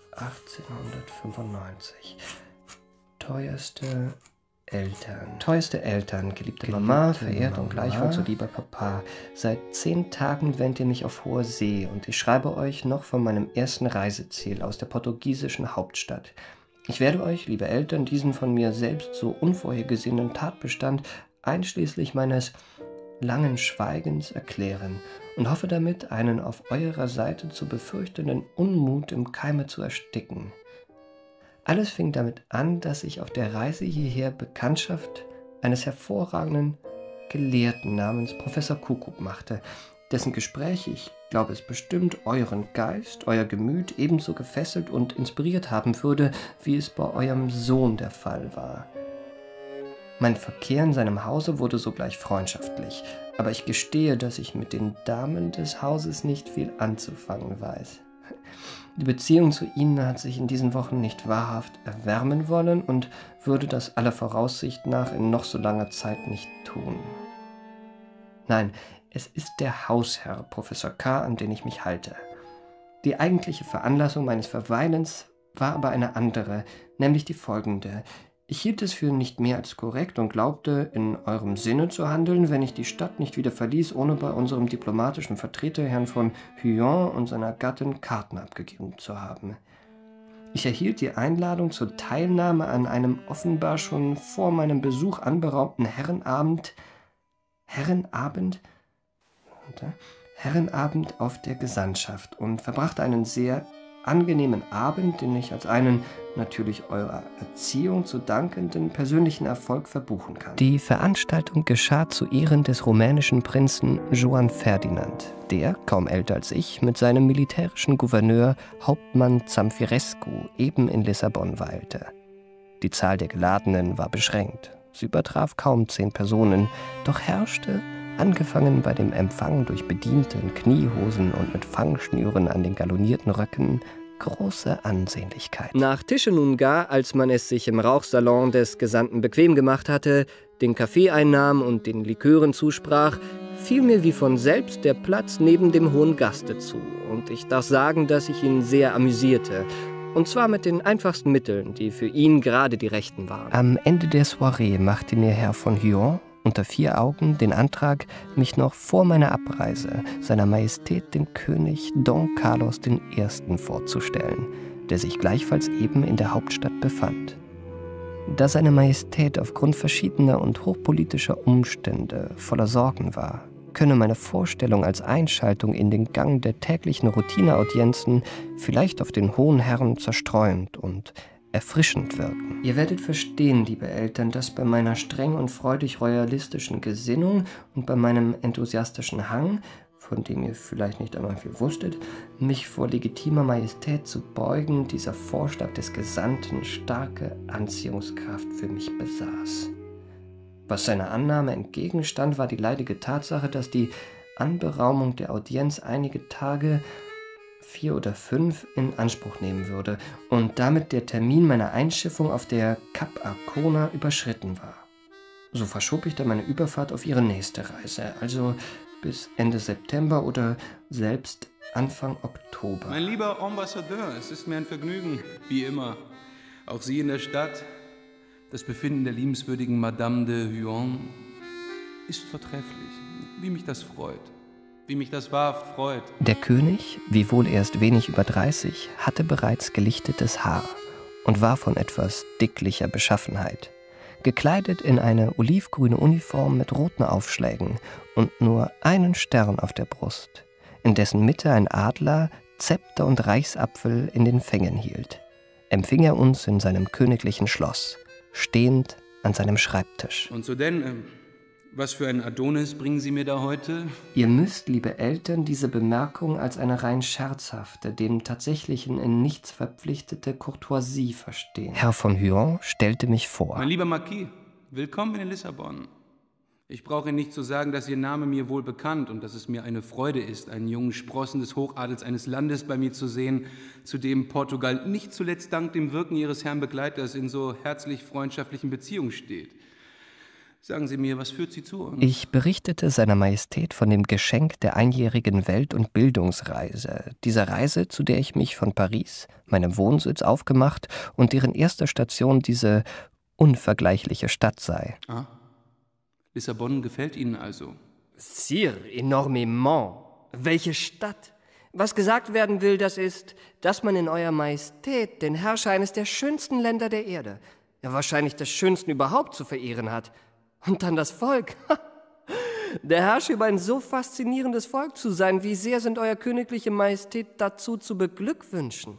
1895. Teuerste Eltern, geliebte Mama, verehrt und gleichwohl so lieber Papa. Seit 10 Tagen wendet ihr mich auf hoher See und ich schreibe euch noch von meinem ersten Reiseziel aus der portugiesischen Hauptstadt. Ich werde euch, liebe Eltern, diesen von mir selbst so unvorhergesehenen Tatbestand einschließlich meines langen Schweigens erklären und hoffe damit, einen auf eurer Seite zu befürchtenden Unmut im Keime zu ersticken. Alles fing damit an, dass ich auf der Reise hierher Bekanntschaft eines hervorragenden Gelehrten namens Professor Kuckuck machte, dessen Gespräch, ich glaube es bestimmt, euren Geist, euer Gemüt ebenso gefesselt und inspiriert haben würde, wie es bei eurem Sohn der Fall war. Mein Verkehr in seinem Hause wurde sogleich freundschaftlich, aber ich gestehe, dass ich mit den Damen des Hauses nicht viel anzufangen weiß. Die Beziehung zu ihnen hat sich in diesen Wochen nicht wahrhaft erwärmen wollen und würde das aller Voraussicht nach in noch so langer Zeit nicht tun. Nein, es ist der Hausherr, Professor K., an den ich mich halte. Die eigentliche Veranlassung meines Verweilens war aber eine andere, nämlich die folgende. Ich hielt es für nicht mehr als korrekt und glaubte, in eurem Sinne zu handeln, wenn ich die Stadt nicht wieder verließ, ohne bei unserem diplomatischen Vertreter Herrn von Huyon und seiner Gattin Karten abgegeben zu haben. Ich erhielt die Einladung zur Teilnahme an einem offenbar schon vor meinem Besuch anberaumten Herrenabend auf der Gesandtschaft und verbrachte einen sehr angenehmen Abend, den ich als einen natürlich eurer Erziehung zu dankenden persönlichen Erfolg verbuchen kann. Die Veranstaltung geschah zu Ehren des rumänischen Prinzen Johann Ferdinand, der, kaum älter als ich, mit seinem militärischen Gouverneur Hauptmann Zamfirescu eben in Lissabon weilte. Die Zahl der Geladenen war beschränkt. Sie übertraf kaum 10 Personen, doch herrschte, angefangen bei dem Empfang durch Bediente in Kniehosen und mit Fangschnüren an den galonierten Röcken, große Ansehnlichkeit. Nach Tische nun gar, als man es sich im Rauchsalon des Gesandten bequem gemacht hatte, den Kaffee einnahm und den Likören zusprach, fiel mir wie von selbst der Platz neben dem hohen Gaste zu, und ich darf sagen, dass ich ihn sehr amüsierte, und zwar mit den einfachsten Mitteln, die für ihn gerade die rechten waren. Am Ende der Soiree machte mir Herr von Huon unter 4 Augen den Antrag, mich noch vor meiner Abreise seiner Majestät dem König Don Carlos I. vorzustellen, der sich gleichfalls eben in der Hauptstadt befand. Da seine Majestät aufgrund verschiedener und hochpolitischer Umstände voller Sorgen war, könne meine Vorstellung als Einschaltung in den Gang der täglichen Routineaudienzen vielleicht auf den hohen Herrn zerstreuend und erfrischend wirken. Ihr werdet verstehen, liebe Eltern, dass bei meiner streng und freudig royalistischen Gesinnung und bei meinem enthusiastischen Hang, von dem ihr vielleicht nicht einmal viel wusstet, mich vor legitimer Majestät zu beugen, dieser Vorschlag des Gesandten starke Anziehungskraft für mich besaß. Was seiner Annahme entgegenstand, war die leidige Tatsache, dass die Anberaumung der Audienz einige Tage, 4 oder 5, in Anspruch nehmen würde und damit der Termin meiner Einschiffung auf der Cap Arcona überschritten war. So verschob ich dann meine Überfahrt auf ihre nächste Reise, also bis Ende September oder selbst Anfang Oktober. Mein lieber Ambassadeur, es ist mir ein Vergnügen, wie immer. Auch Sie in der Stadt. Das Befinden der liebenswürdigen Madame de Huon ist vortrefflich. Wie mich das freut. Wie mich das wahrhaft freut. Der König, wiewohl erst wenig über 30, hatte bereits gelichtetes Haar und war von etwas dicklicher Beschaffenheit, gekleidet in eine olivgrüne Uniform mit roten Aufschlägen und nur einen Stern auf der Brust, in dessen Mitte ein Adler, Zepter und Reichsapfel in den Fängen hielt. Empfing er uns in seinem königlichen Schloss, stehend an seinem Schreibtisch. Und so denn, was für ein Adonis bringen Sie mir da heute? Ihr müsst, liebe Eltern, diese Bemerkung als eine rein scherzhafte, dem Tatsächlichen in nichts verpflichtete Courtoisie verstehen. Herr von Huon stellte mich vor. Mein lieber Marquis, willkommen in Lissabon. Ich brauche Ihnen nicht zu sagen, dass Ihr Name mir wohl bekannt und dass es mir eine Freude ist, einen jungen Sprossen des Hochadels eines Landes bei mir zu sehen, zu dem Portugal nicht zuletzt dank dem Wirken Ihres Herrn Begleiters in so herzlich freundschaftlichen Beziehungen steht. Sagen Sie mir, was führt Sie zu uns? Ich berichtete seiner Majestät von dem Geschenk der einjährigen Welt- und Bildungsreise, dieser Reise, zu der ich mich von Paris, meinem Wohnsitz, aufgemacht und deren erste Station diese unvergleichliche Stadt sei. Ah, Lissabon gefällt Ihnen also? Sire, enormément. Welche Stadt? Was gesagt werden will, das ist, dass man in Eurer Majestät den Herrscher eines der schönsten Länder der Erde, ja wahrscheinlich des schönsten überhaupt, zu verehren hat. Und dann das Volk. Der Herrscher über ein so faszinierendes Volk zu sein, wie sehr sind Euer königliche Majestät dazu zu beglückwünschen?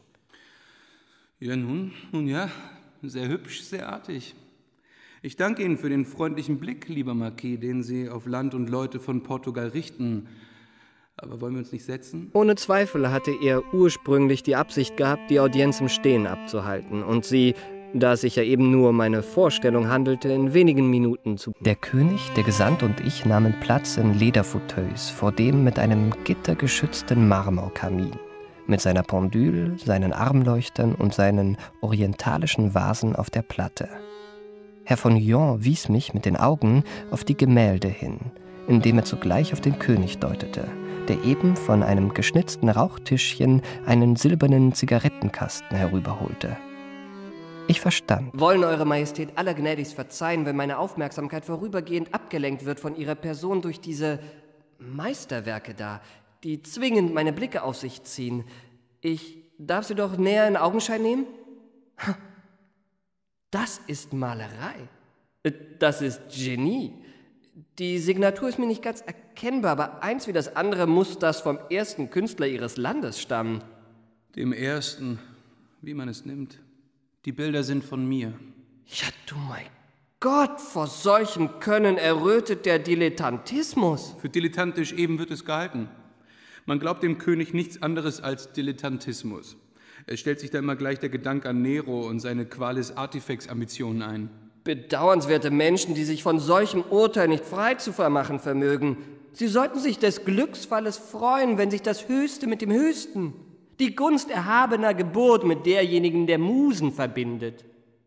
Ja, nun ja, sehr hübsch, sehr artig. Ich danke Ihnen für den freundlichen Blick, lieber Marquis, den Sie auf Land und Leute von Portugal richten. Aber wollen wir uns nicht setzen? Ohne Zweifel hatte er ursprünglich die Absicht gehabt, die Audienz im Stehen abzuhalten und sie, da es sich ja eben nur um eine Vorstellung handelte, in wenigen Minuten zu... Der König, der Gesandte und ich nahmen Platz in Lederfauteuils vor dem mit einem Gitter geschützten Marmorkamin, mit seiner Pendule, seinen Armleuchtern und seinen orientalischen Vasen auf der Platte. Herr von Huon wies mich mit den Augen auf die Gemälde hin, indem er zugleich auf den König deutete, der eben von einem geschnitzten Rauchtischchen einen silbernen Zigarettenkasten herüberholte. Ich verstand. Wollen Eure Majestät allergnädigst verzeihen, wenn meine Aufmerksamkeit vorübergehend abgelenkt wird von Ihrer Person durch diese Meisterwerke da, die zwingend meine Blicke auf sich ziehen. Ich darf sie doch näher in Augenschein nehmen? Das ist Malerei. Das ist Genie. Die Signatur ist mir nicht ganz erkennbar, aber eins wie das andere muss das vom ersten Künstler Ihres Landes stammen. Dem ersten, wie man es nimmt. Die Bilder sind von mir. Ja, du mein Gott, vor solchem Können errötet der Dilettantismus. Für dilettantisch eben wird es gehalten. Man glaubt dem König nichts anderes als Dilettantismus. Es stellt sich da immer gleich der Gedanke an Nero und seine Qualis Artifex-Ambitionen ein. Bedauernswerte Menschen, die sich von solchem Urteil nicht frei zu vermachen vermögen. Sie sollten sich des Glücksfalles freuen, wenn sich das Höchste mit dem Höchsten, die Gunst erhabener Geburt mit derjenigen der Musen verbindet.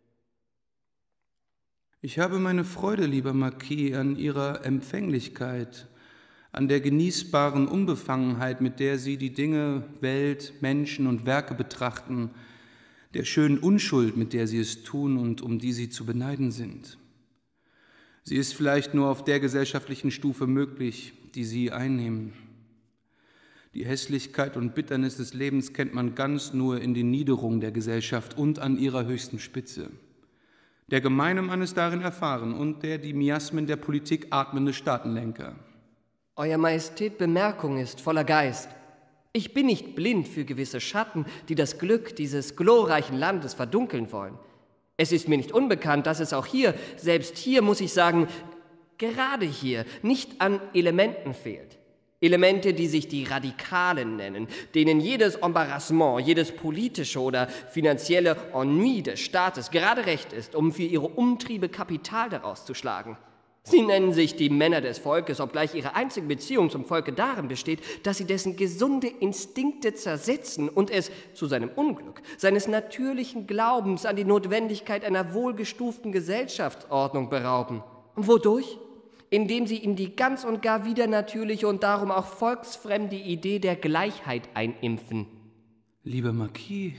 Ich habe meine Freude, lieber Marquis, an Ihrer Empfänglichkeit, an der genießbaren Unbefangenheit, mit der Sie die Dinge, Welt, Menschen und Werke betrachten, der schönen Unschuld, mit der Sie es tun und um die Sie zu beneiden sind. Sie ist vielleicht nur auf der gesellschaftlichen Stufe möglich, die Sie einnehmen. Die Hässlichkeit und Bitternis des Lebens kennt man ganz nur in den Niederungen der Gesellschaft und an ihrer höchsten Spitze. Der gemeine Mann ist darin erfahren und der die Miasmen der Politik atmende Staatenlenker. Euer Majestät Bemerkung ist voller Geist. Ich bin nicht blind für gewisse Schatten, die das Glück dieses glorreichen Landes verdunkeln wollen. Es ist mir nicht unbekannt, dass es auch hier, selbst hier muss ich sagen, gerade hier, nicht an Elementen fehlt. Elemente, die sich die Radikalen nennen, denen jedes Embarrassement, jedes politische oder finanzielle Ennui des Staates gerade recht ist, um für ihre Umtriebe Kapital daraus zu schlagen. Sie nennen sich die Männer des Volkes, obgleich ihre einzige Beziehung zum Volke darin besteht, dass sie dessen gesunde Instinkte zersetzen und es, zu seinem Unglück, seines natürlichen Glaubens an die Notwendigkeit einer wohlgestuften Gesellschaftsordnung berauben. Und wodurch? Indem sie ihm die ganz und gar widernatürliche und darum auch volksfremde Idee der Gleichheit einimpfen. Lieber Marquis,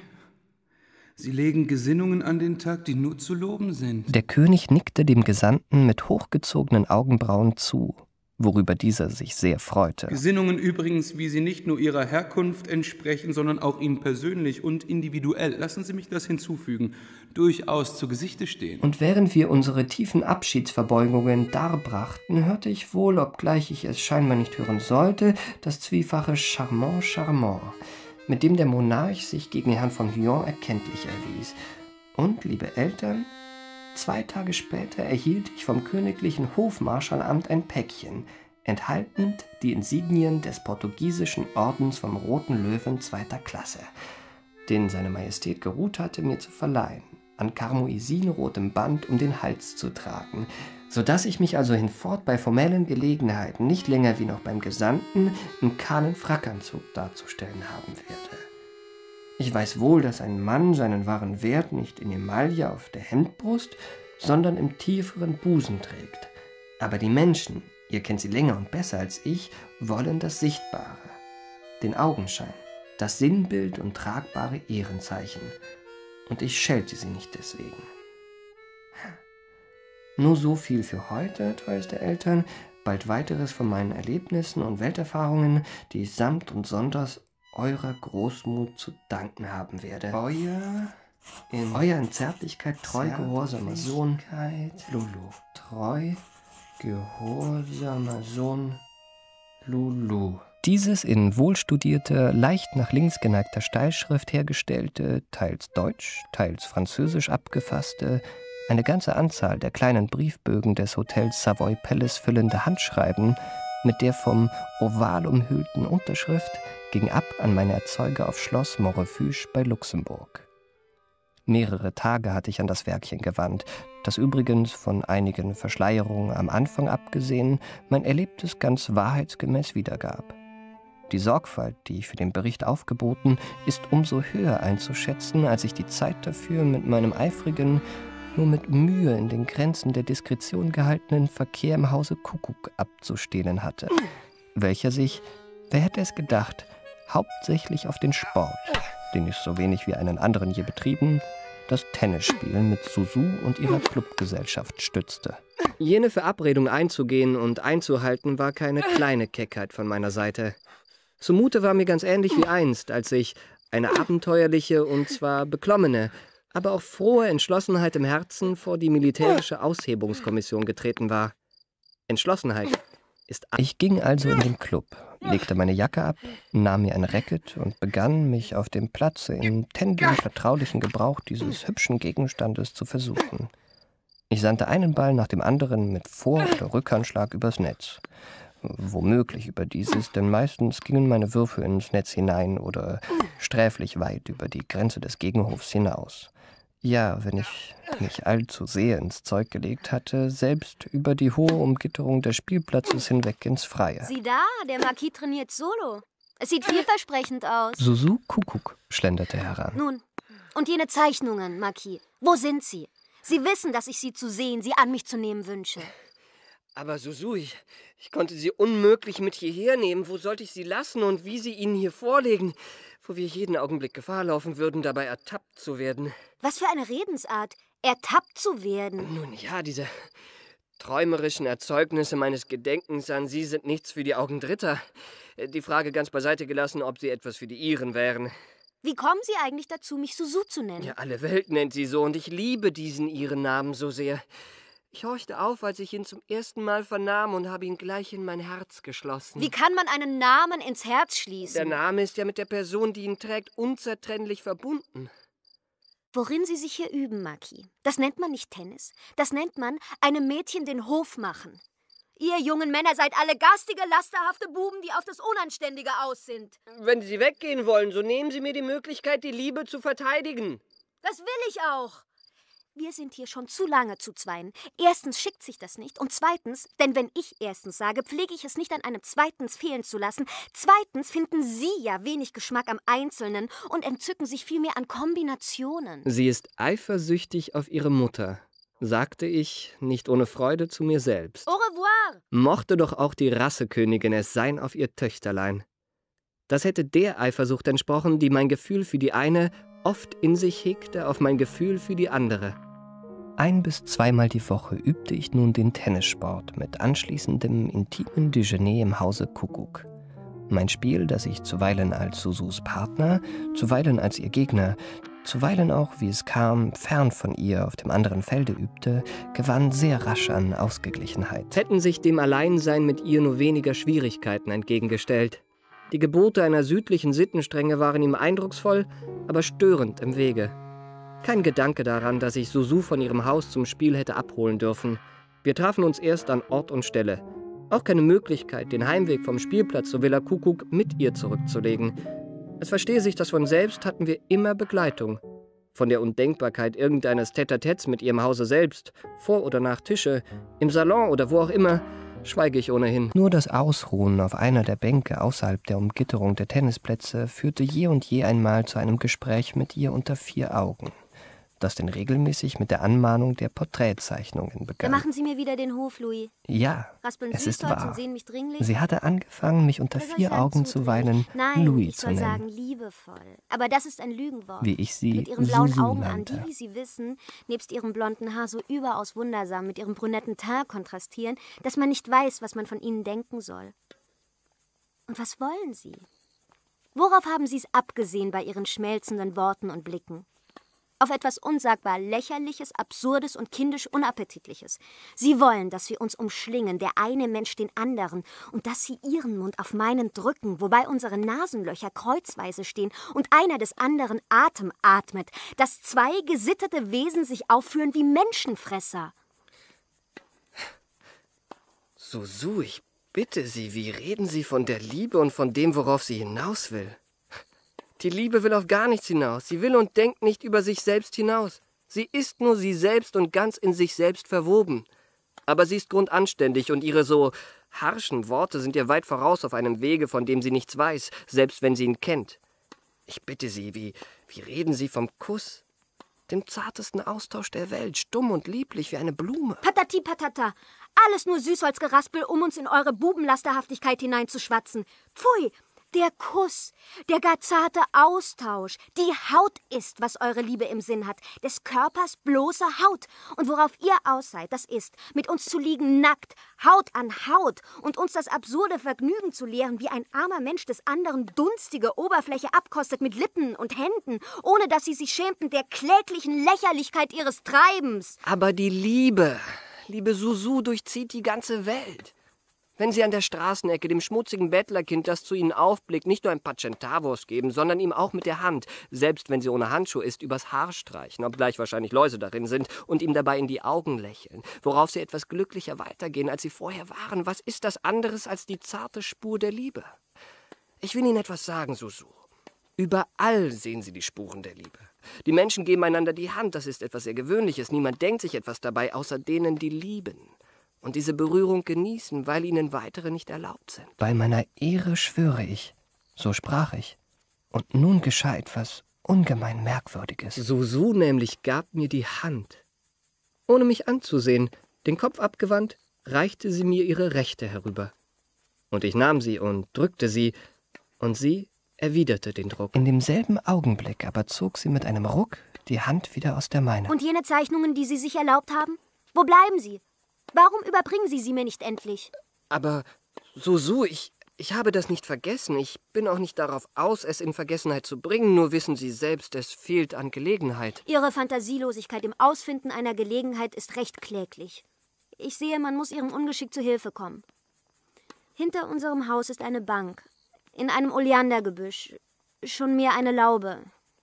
Sie legen Gesinnungen an den Tag, die nur zu loben sind. Der König nickte dem Gesandten mit hochgezogenen Augenbrauen zu, worüber dieser sich sehr freute. Gesinnungen übrigens, wie sie nicht nur ihrer Herkunft entsprechen, sondern auch ihm persönlich und individuell, lassen Sie mich das hinzufügen, durchaus zu Gesichte stehen. Und während wir unsere tiefen Abschiedsverbeugungen darbrachten, hörte ich wohl, obgleich ich es scheinbar nicht hören sollte, das zwiefache Charmant, Charmant, mit dem der Monarch sich gegen Herrn von Huon erkenntlich erwies. Und, liebe Eltern, 2 Tage später erhielt ich vom königlichen Hofmarschalamt ein Päckchen, enthaltend die Insignien des portugiesischen Ordens vom Roten Löwen 2. Klasse, den seine Majestät geruht hatte, mir zu verleihen, an karmoisinrotem Band um den Hals zu tragen, so dass ich mich also hinfort bei formellen Gelegenheiten nicht länger wie noch beim Gesandten im kahlen Frackanzug darzustellen haben werde. Ich weiß wohl, dass ein Mann seinen wahren Wert nicht in Emaille auf der Hemdbrust, sondern im tieferen Busen trägt. Aber die Menschen, ihr kennt sie länger und besser als ich, wollen das Sichtbare, den Augenschein, das Sinnbild und tragbare Ehrenzeichen. Und ich schelte sie nicht deswegen. Nur so viel für heute, treueste Eltern, bald weiteres von meinen Erlebnissen und Welterfahrungen, die ich samt und sonders eurer Großmut zu danken haben werde. Euer in Zärtlichkeit treu gehorsamer Sohn Lulu. Treu gehorsamer Sohn Lulu. Dieses in wohlstudierter, leicht nach links geneigter Steilschrift hergestellte, teils deutsch, teils französisch abgefasste, eine ganze Anzahl der kleinen Briefbögen des Hotels Savoy Palace füllende Handschreiben mit der vom Oval umhüllten Unterschrift ging ab an meine Erzeuger auf Schloss Montrefuge bei Luxemburg. Mehrere Tage hatte ich an das Werkchen gewandt, das übrigens, von einigen Verschleierungen am Anfang abgesehen, mein Erlebtes ganz wahrheitsgemäß wiedergab. Die Sorgfalt, die ich für den Bericht aufgeboten, ist umso höher einzuschätzen, als ich die Zeit dafür mit meinem eifrigen, nur mit Mühe in den Grenzen der Diskretion gehaltenen Verkehr im Hause Kuckuck abzustehlen hatte, welcher sich, wer hätte es gedacht, hauptsächlich auf den Sport, den ich so wenig wie einen anderen je betrieben, das Tennisspielen mit Susu und ihrer Clubgesellschaft stützte. Jene Verabredung einzugehen und einzuhalten war keine kleine Keckheit von meiner Seite. Zumute war mir ganz ähnlich wie einst, als ich eine abenteuerliche und zwar beklommene, aber auch frohe Entschlossenheit im Herzen vor die militärische Aushebungskommission getreten war. Entschlossenheit ist... Ich ging also in den Club, legte meine Jacke ab, nahm mir ein Racket und begann, mich auf dem Platze im tändeln vertraulichen Gebrauch dieses hübschen Gegenstandes zu versuchen. Ich sandte einen Ball nach dem anderen mit Vor- oder Rückhandschlag übers Netz. Womöglich über dieses, denn meistens gingen meine Würfe ins Netz hinein oder sträflich weit über die Grenze des Gegenhofs hinaus. Ja, wenn ich mich allzu sehr ins Zeug gelegt hatte, selbst über die hohe Umgitterung des Spielplatzes hinweg ins Freie. Sieh da, der Marquis trainiert solo. Es sieht vielversprechend aus. Susu Kuckuck schlenderte heran. Nun, und jene Zeichnungen, Marquis, wo sind sie? Sie wissen, dass ich sie zu sehen, sie an mich zu nehmen wünsche. Aber Susu, ich konnte sie unmöglich mit hierher nehmen. Wo sollte ich sie lassen und wie sie Ihnen hier vorlegen, wo wir jeden Augenblick Gefahr laufen würden, dabei ertappt zu werden? Was für eine Redensart, ertappt zu werden. Nun ja, diese träumerischen Erzeugnisse meines Gedenkens an Sie sind nichts für die Augen Dritter. Die Frage ganz beiseite gelassen, ob sie etwas für die Ihren wären. Wie kommen Sie eigentlich dazu, mich Susu zu nennen? Ja, alle Welt nennt Sie so und ich liebe diesen Ihren Namen so sehr. Ich horchte auf, als ich ihn zum ersten Mal vernahm und habe ihn gleich in mein Herz geschlossen. Wie kann man einen Namen ins Herz schließen? Der Name ist ja mit der Person, die ihn trägt, unzertrennlich verbunden. Worin Sie sich hier üben, Marquis, das nennt man nicht Tennis. Das nennt man einem Mädchen den Hof machen. Ihr jungen Männer seid alle garstige, lasterhafte Buben, die auf das Unanständige aus sind. Wenn Sie weggehen wollen, so nehmen Sie mir die Möglichkeit, die Liebe zu verteidigen. Das will ich auch. Wir sind hier schon zu lange zu zweien. Erstens schickt sich das nicht und zweitens, denn wenn ich erstens sage, pflege ich es nicht an einem zweitens fehlen zu lassen. Zweitens finden Sie ja wenig Geschmack am Einzelnen und entzücken sich vielmehr an Kombinationen. Sie ist eifersüchtig auf ihre Mutter, sagte ich, nicht ohne Freude zu mir selbst. Au revoir! Mochte doch auch die Rassekönigin es sein auf ihr Töchterlein. Das hätte der Eifersucht entsprochen, die mein Gefühl für die eine oft in sich hegte auf mein Gefühl für die andere. 1- bis 2-mal die Woche übte ich nun den Tennissport mit anschließendem intimen Déjeuner im Hause Kuckuck. Mein Spiel, das ich zuweilen als Susus Partner, zuweilen als ihr Gegner, zuweilen auch, wie es kam, fern von ihr auf dem anderen Felde übte, gewann sehr rasch an Ausgeglichenheit. Hätten sich dem Alleinsein mit ihr nur weniger Schwierigkeiten entgegengestellt. Die Gebote einer südlichen Sittenstrenge waren ihm eindrucksvoll, aber störend im Wege. Kein Gedanke daran, dass ich Susu von ihrem Haus zum Spiel hätte abholen dürfen. Wir trafen uns erst an Ort und Stelle. Auch keine Möglichkeit, den Heimweg vom Spielplatz zur Villa Kuckuck mit ihr zurückzulegen. Es verstehe sich das von selbst, hatten wir immer Begleitung. Von der Undenkbarkeit irgendeines Tête-à-Têtes mit ihrem Hause selbst, vor oder nach Tische, im Salon oder wo auch immer, schweige ich ohnehin. Nur das Ausruhen auf einer der Bänke außerhalb der Umgitterung der Tennisplätze führte je und je einmal zu einem Gespräch mit ihr unter 4 Augen, das denn regelmäßig mit der Anmahnung der Porträtzeichnungen Da begann. machen Sie mir wieder den Hof, Louis. Ja, Raspeln es ist Süßholz wahr. und sehen mich dringlich. Sie hatte angefangen, mich unter Oder soll 4 ich sagen, Augen zuweilen Nein, Louis ich zu soll nennen. sagen liebevoll. Aber das ist ein Lügenwort. Wie ich sie Mit ihren blauen Susu Augen an, nannte. die, wie Sie wissen, nebst ihrem blonden Haar so überaus wundersam mit ihrem brünetten Teint kontrastieren, dass man nicht weiß, was man von ihnen denken soll. Und was wollen Sie? Worauf haben Sie es abgesehen bei Ihren schmelzenden Worten und Blicken? Auf etwas unsagbar Lächerliches, Absurdes und kindisch Unappetitliches. Sie wollen, dass wir uns umschlingen, der eine Mensch den anderen, und dass Sie Ihren Mund auf meinen drücken, wobei unsere Nasenlöcher kreuzweise stehen und einer des anderen Atem atmet, dass 2 gesittete Wesen sich aufführen wie Menschenfresser. Susu, ich bitte Sie, wie reden Sie von der Liebe und von dem, worauf sie hinaus will? Die Liebe will auf gar nichts hinaus. Sie will und denkt nicht über sich selbst hinaus. Sie ist nur sie selbst und ganz in sich selbst verwoben. Aber sie ist grundanständig und ihre so harschen Worte sind ihr weit voraus auf einem Wege, von dem sie nichts weiß, selbst wenn sie ihn kennt. Ich bitte Sie, wie reden Sie vom Kuss? Dem zartesten Austausch der Welt, stumm und lieblich wie eine Blume. Patati patata. Alles nur Süßholzgeraspel, um uns in eure Bubenlasterhaftigkeit hineinzuschwatzen. Pfui! Der Kuss, der gar zarte Austausch, die Haut ist, was eure Liebe im Sinn hat, des Körpers bloße Haut. Und worauf ihr aus seid, das ist, mit uns zu liegen nackt, Haut an Haut und uns das absurde Vergnügen zu lehren, wie ein armer Mensch des anderen dunstige Oberfläche abkostet mit Lippen und Händen, ohne dass sie sich schämten der kläglichen Lächerlichkeit ihres Treibens. Aber die Liebe, liebe Susu, durchzieht die ganze Welt. Wenn Sie an der Straßenecke dem schmutzigen Bettlerkind, das zu Ihnen aufblickt, nicht nur ein paar Centavos geben, sondern ihm auch mit der Hand, selbst wenn sie ohne Handschuh ist, übers Haar streichen, obgleich wahrscheinlich Läuse darin sind, und ihm dabei in die Augen lächeln, worauf Sie etwas glücklicher weitergehen, als Sie vorher waren, was ist das anderes als die zarte Spur der Liebe? Ich will Ihnen etwas sagen, Susu. Überall sehen Sie die Spuren der Liebe. Die Menschen geben einander die Hand, das ist etwas sehr Gewöhnliches. Niemand denkt sich etwas dabei, außer denen, die lieben. Und diese Berührung genießen, weil ihnen weitere nicht erlaubt sind. Bei meiner Ehre schwöre ich, so sprach ich. Und nun geschah etwas ungemein Merkwürdiges. Susu nämlich gab mir die Hand. Ohne mich anzusehen, den Kopf abgewandt, reichte sie mir ihre rechte herüber. Und ich nahm sie und drückte sie, und sie erwiderte den Druck. In demselben Augenblick aber zog sie mit einem Ruck die Hand wieder aus der meinen. Und jene Zeichnungen, die Sie sich erlaubt haben? Wo bleiben sie? Warum überbringen Sie sie mir nicht endlich? Aber, Susu, ich habe das nicht vergessen. Ich bin auch nicht darauf aus, es in Vergessenheit zu bringen. Nur wissen Sie selbst, es fehlt an Gelegenheit. Ihre Fantasielosigkeit im Ausfinden einer Gelegenheit ist recht kläglich. Ich sehe, man muss Ihrem Ungeschick zu Hilfe kommen. Hinter unserem Haus ist eine Bank. In einem Oleandergebüsch. Schon mehr eine Laube.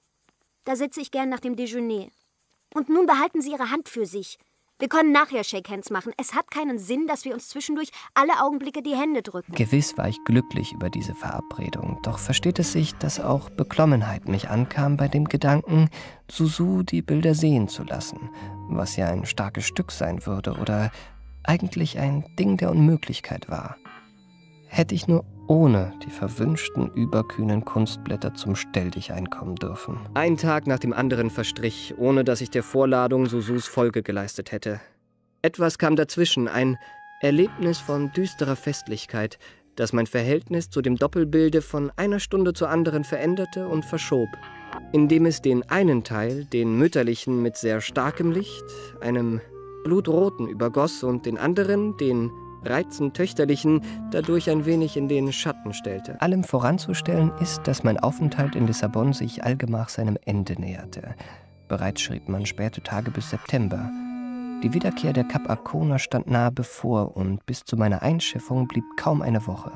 Da sitze ich gern nach dem Déjeuner. Und nun behalten Sie Ihre Hand für sich. Wir können nachher Shakehands machen. Es hat keinen Sinn, dass wir uns zwischendurch alle Augenblicke die Hände drücken. Gewiss war ich glücklich über diese Verabredung. Doch versteht es sich, dass auch Beklommenheit mich ankam bei dem Gedanken, Susu die Bilder sehen zu lassen, was ja ein starkes Stück sein würde oder eigentlich ein Ding der Unmöglichkeit war. Hätte ich nur ohne die verwünschten, überkühnen Kunstblätter zum Stelldichein kommen dürfen. Ein Tag nach dem anderen verstrich, ohne dass ich der Vorladung Susus Folge geleistet hätte. Etwas kam dazwischen, ein Erlebnis von düsterer Festlichkeit, das mein Verhältnis zu dem Doppelbilde von einer Stunde zur anderen veränderte und verschob, indem es den einen Teil, den mütterlichen mit sehr starkem Licht, einem blutroten übergoss und den anderen, den reizend töchterlichen, dadurch ein wenig in den Schatten stellte. Allem voranzustellen ist, dass mein Aufenthalt in Lissabon sich allgemach seinem Ende näherte. Bereits schrieb man späte Tage bis September. Die Wiederkehr der Kap Arkona stand nahe bevor und bis zu meiner Einschiffung blieb kaum eine Woche.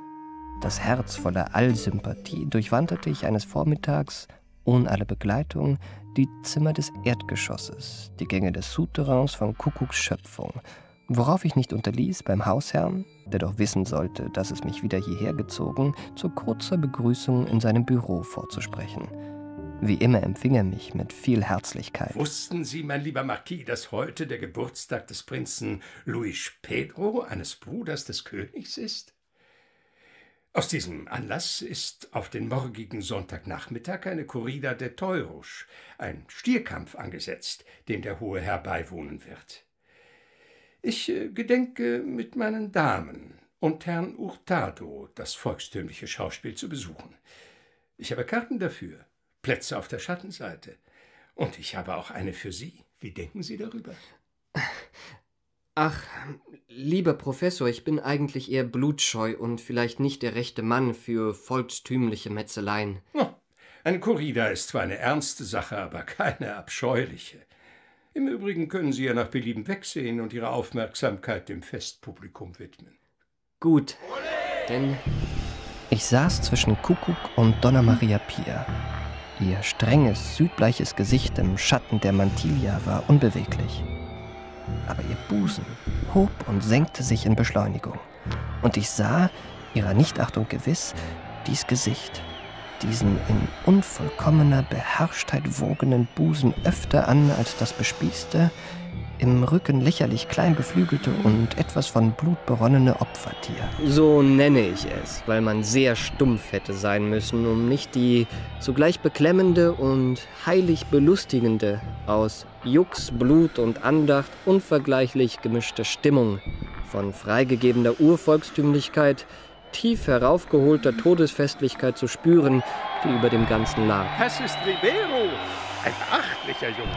Das Herz voller Allsympathie durchwanderte ich eines Vormittags, ohne alle Begleitung, die Zimmer des Erdgeschosses, die Gänge des Souterrains von Kuckucks Schöpfung, worauf ich nicht unterließ, beim Hausherrn, der doch wissen sollte, dass es mich wieder hierher gezogen, zu kurzer Begrüßung in seinem Büro vorzusprechen. Wie immer empfing er mich mit viel Herzlichkeit. Wussten Sie, mein lieber Marquis, dass heute der Geburtstag des Prinzen Luis Pedro, eines Bruders des Königs, ist? Aus diesem Anlass ist auf den morgigen Sonntagnachmittag eine Corrida de Toros, ein Stierkampf, angesetzt, dem der hohe Herr beiwohnen wird. Ich gedenke, mit meinen Damen und Herrn Hurtado das volkstümliche Schauspiel zu besuchen. Ich habe Karten dafür, Plätze auf der Schattenseite. Und ich habe auch eine für Sie. Wie denken Sie darüber? Ach, lieber Professor, ich bin eigentlich eher blutscheu und vielleicht nicht der rechte Mann für volkstümliche Metzeleien. Eine Corrida ist zwar eine ernste Sache, aber keine abscheuliche. Im Übrigen können Sie ja nach Belieben wegsehen und Ihre Aufmerksamkeit dem Festpublikum widmen. Gut, denn ich saß zwischen Kuckuck und Donna Maria Pia. Ihr strenges, südbleiches Gesicht im Schatten der Mantilla war unbeweglich. Aber ihr Busen hob und senkte sich in Beschleunigung. Und ich sah, ihrer Nichtachtung gewiss, dies Gesicht, diesen in unvollkommener Beherrschtheit wogenden Busen öfter an als das bespießte, im Rücken lächerlich klein beflügelte und etwas von Blut beronnene Opfertier. So nenne ich es, weil man sehr stumpf hätte sein müssen, um nicht die zugleich beklemmende und heilig belustigende, aus Jux, Blut und Andacht unvergleichlich gemischte Stimmung von freigegebener Urvolkstümlichkeit tief heraufgeholter Todesfestlichkeit zu spüren, die über dem Ganzen lag. Das ist Ribeiro, ein beachtlicher Junge.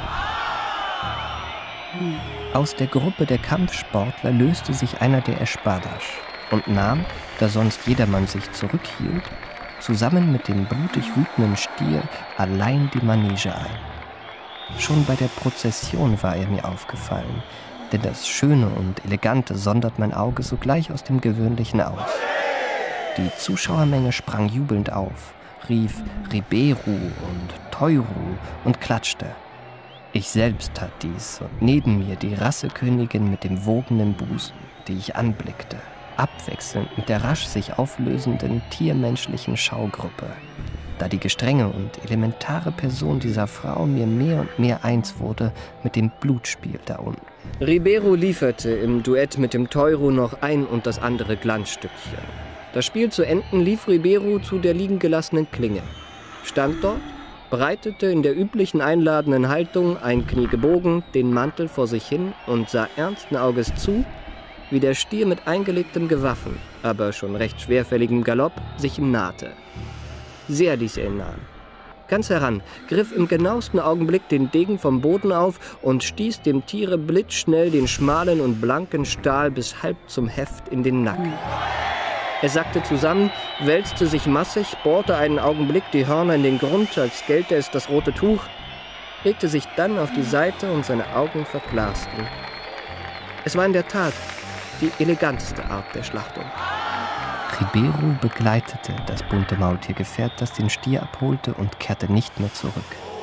Aus der Gruppe der Kampfsportler löste sich einer der Espadas und nahm, da sonst jedermann sich zurückhielt, zusammen mit dem blutig wütenden Stier allein die Manege ein. Schon bei der Prozession war er mir aufgefallen, denn das Schöne und Elegante sondert mein Auge sogleich aus dem Gewöhnlichen aus. Die Zuschauermenge sprang jubelnd auf, rief Ribeiro und Teuro und klatschte. Ich selbst tat dies und neben mir die Rassekönigin mit dem wogenden Busen, die ich anblickte, abwechselnd mit der rasch sich auflösenden tiermenschlichen Schaugruppe, da die gestrenge und elementare Person dieser Frau mir mehr und mehr eins wurde mit dem Blutspiel da unten. Ribeiro lieferte im Duett mit dem Teuro noch ein und das andere Glanzstückchen. Das Spiel zu enden lief Ribeiro zu der liegen gelassenen Klinge, stand dort, breitete in der üblichen einladenden Haltung ein Knie gebogen, den Mantel vor sich hin und sah ernsten Auges zu, wie der Stier mit eingelegtem Gewaffen, aber schon recht schwerfälligem Galopp, sich ihm nahte. Sehr ließ er ihn nahen. Ganz heran, griff im genauesten Augenblick den Degen vom Boden auf und stieß dem Tiere blitzschnell den schmalen und blanken Stahl bis halb zum Heft in den Nacken. Er sackte zusammen, wälzte sich massig, bohrte einen Augenblick die Hörner in den Grund, als gelte es das rote Tuch, legte sich dann auf die Seite und seine Augen verglasten. Es war in der Tat die eleganteste Art der Schlachtung. Ribeiro begleitete das bunte Maultiergefährt, das den Stier abholte, und kehrte nicht mehr zurück.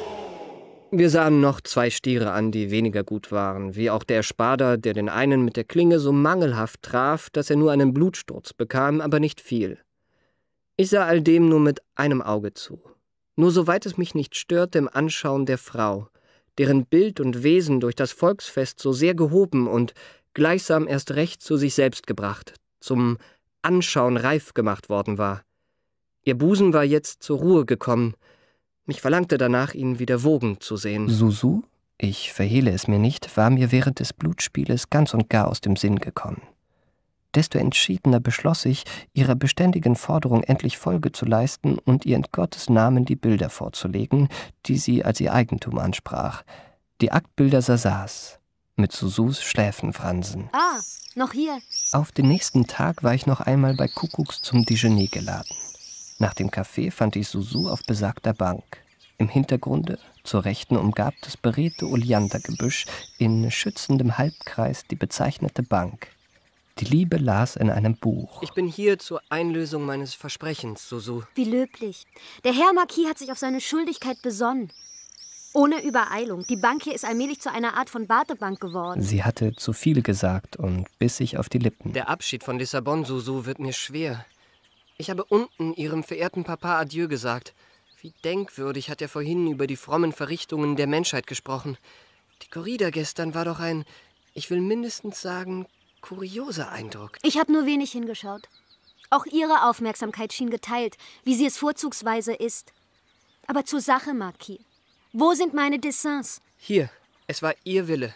Wir sahen noch 2 Stiere an, die weniger gut waren, wie auch der Espada, der den einen mit der Klinge so mangelhaft traf, dass er nur einen Blutsturz bekam, aber nicht viel. Ich sah all dem nur mit einem Auge zu. Nur soweit es mich nicht störte im Anschauen der Frau, deren Bild und Wesen durch das Volksfest so sehr gehoben und gleichsam erst recht zu sich selbst gebracht, zum Anschauen reif gemacht worden war. Ihr Busen war jetzt zur Ruhe gekommen. Mich verlangte danach, ihn wieder wogen zu sehen. Susu, ich verhehle es mir nicht, war mir während des Blutspieles ganz und gar aus dem Sinn gekommen. Desto entschiedener beschloss ich, ihrer beständigen Forderung endlich Folge zu leisten und ihr in Gottes Namen die Bilder vorzulegen, die sie als ihr Eigentum ansprach. Die Aktbilder Sasas mit Susus Schläfenfransen. Ah, noch hier. Auf den nächsten Tag war ich noch einmal bei Kuckucks zum Déjeuner geladen. Nach dem Kaffee fand ich Susu auf besagter Bank. Im Hintergrunde, zur Rechten, umgab das beredte Oleandergebüsch in schützendem Halbkreis die bezeichnete Bank. Die Liebe las in einem Buch. Ich bin hier zur Einlösung meines Versprechens, Susu. Wie löblich. Der Herr Marquis hat sich auf seine Schuldigkeit besonnen. Ohne Übereilung. Die Bank hier ist allmählich zu einer Art von Wartebank geworden. Sie hatte zu viel gesagt und biss sich auf die Lippen. Der Abschied von Lissabon, Susu, wird mir schwer. Ich habe unten Ihrem verehrten Papa Adieu gesagt. Wie denkwürdig hat er vorhin über die frommen Verrichtungen der Menschheit gesprochen. Die Corrida gestern war doch ein, ich will mindestens sagen, kurioser Eindruck. Ich habe nur wenig hingeschaut. Auch Ihre Aufmerksamkeit schien geteilt, wie sie es vorzugsweise ist. Aber zur Sache, Marquis. Wo sind meine Dessins? Hier, es war Ihr Wille.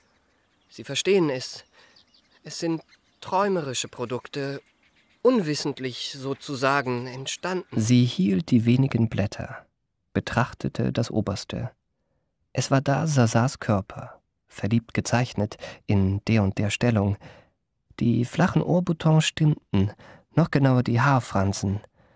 Sie verstehen es. Es sind träumerische Produkte, unwissentlich sozusagen entstanden. Sie hielt die wenigen Blätter, betrachtete das Oberste. Es war da Sasas Körper, verliebt gezeichnet, in der und der Stellung. Die flachen Ohrboutons stimmten, noch genauer die Haarfransen.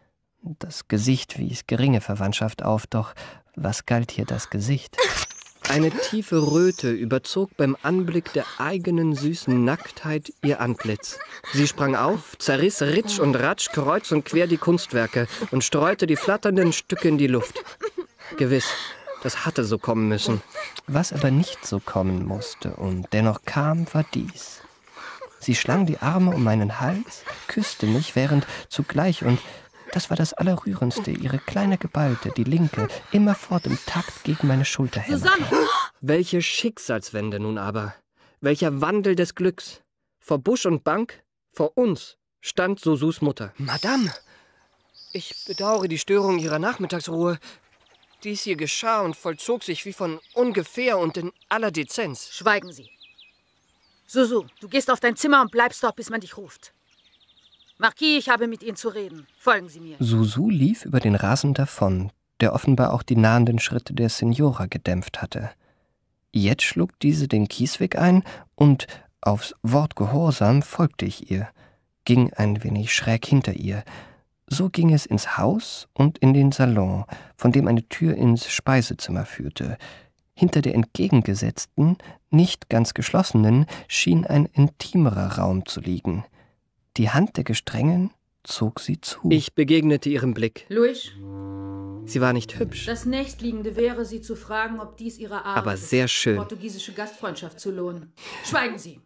Das Gesicht wies geringe Verwandtschaft auf, doch was galt hier das Gesicht? Eine tiefe Röte überzog beim Anblick der eigenen süßen Nacktheit ihr Antlitz. Sie sprang auf, zerriss Ritsch und Ratsch kreuz und quer die Kunstwerke und streute die flatternden Stücke in die Luft. Gewiss, das hatte so kommen müssen. Was aber nicht so kommen musste und dennoch kam, war dies. Sie schlang die Arme um meinen Hals, küsste mich, während zugleich, und das war das Allerrührendste, ihre kleine Geballte, die linke, immerfort im Takt gegen meine Schulter hämmerte. Welche Schicksalswende nun aber, welcher Wandel des Glücks. Vor Busch und Bank, vor uns, stand Susus Mutter. Madame, ich bedauere die Störung Ihrer Nachmittagsruhe. Dies hier geschah und vollzog sich wie von ungefähr und in aller Dezenz. Schweigen Sie. Susu, du gehst auf dein Zimmer und bleibst dort, bis man dich ruft. Marquis, ich habe mit Ihnen zu reden. Folgen Sie mir. Susu lief über den Rasen davon, der offenbar auch die nahenden Schritte der Signora gedämpft hatte. Jetzt schlug diese den Kiesweg ein und aufs Wort Gehorsam folgte ich ihr, ging ein wenig schräg hinter ihr. So ging es ins Haus und in den Salon, von dem eine Tür ins Speisezimmer führte. Hinter der entgegengesetzten, nicht ganz geschlossenen, schien ein intimerer Raum zu liegen. Die Hand der Gestrengen zog sie zu. Ich begegnete ihrem Blick. Louis? Sie war nicht hübsch. Das nächstliegende wäre, Sie zu fragen, ob dies Ihre Art aber sehr schön. Portugiesische Gastfreundschaft zu lohnen. Schweigen Sie!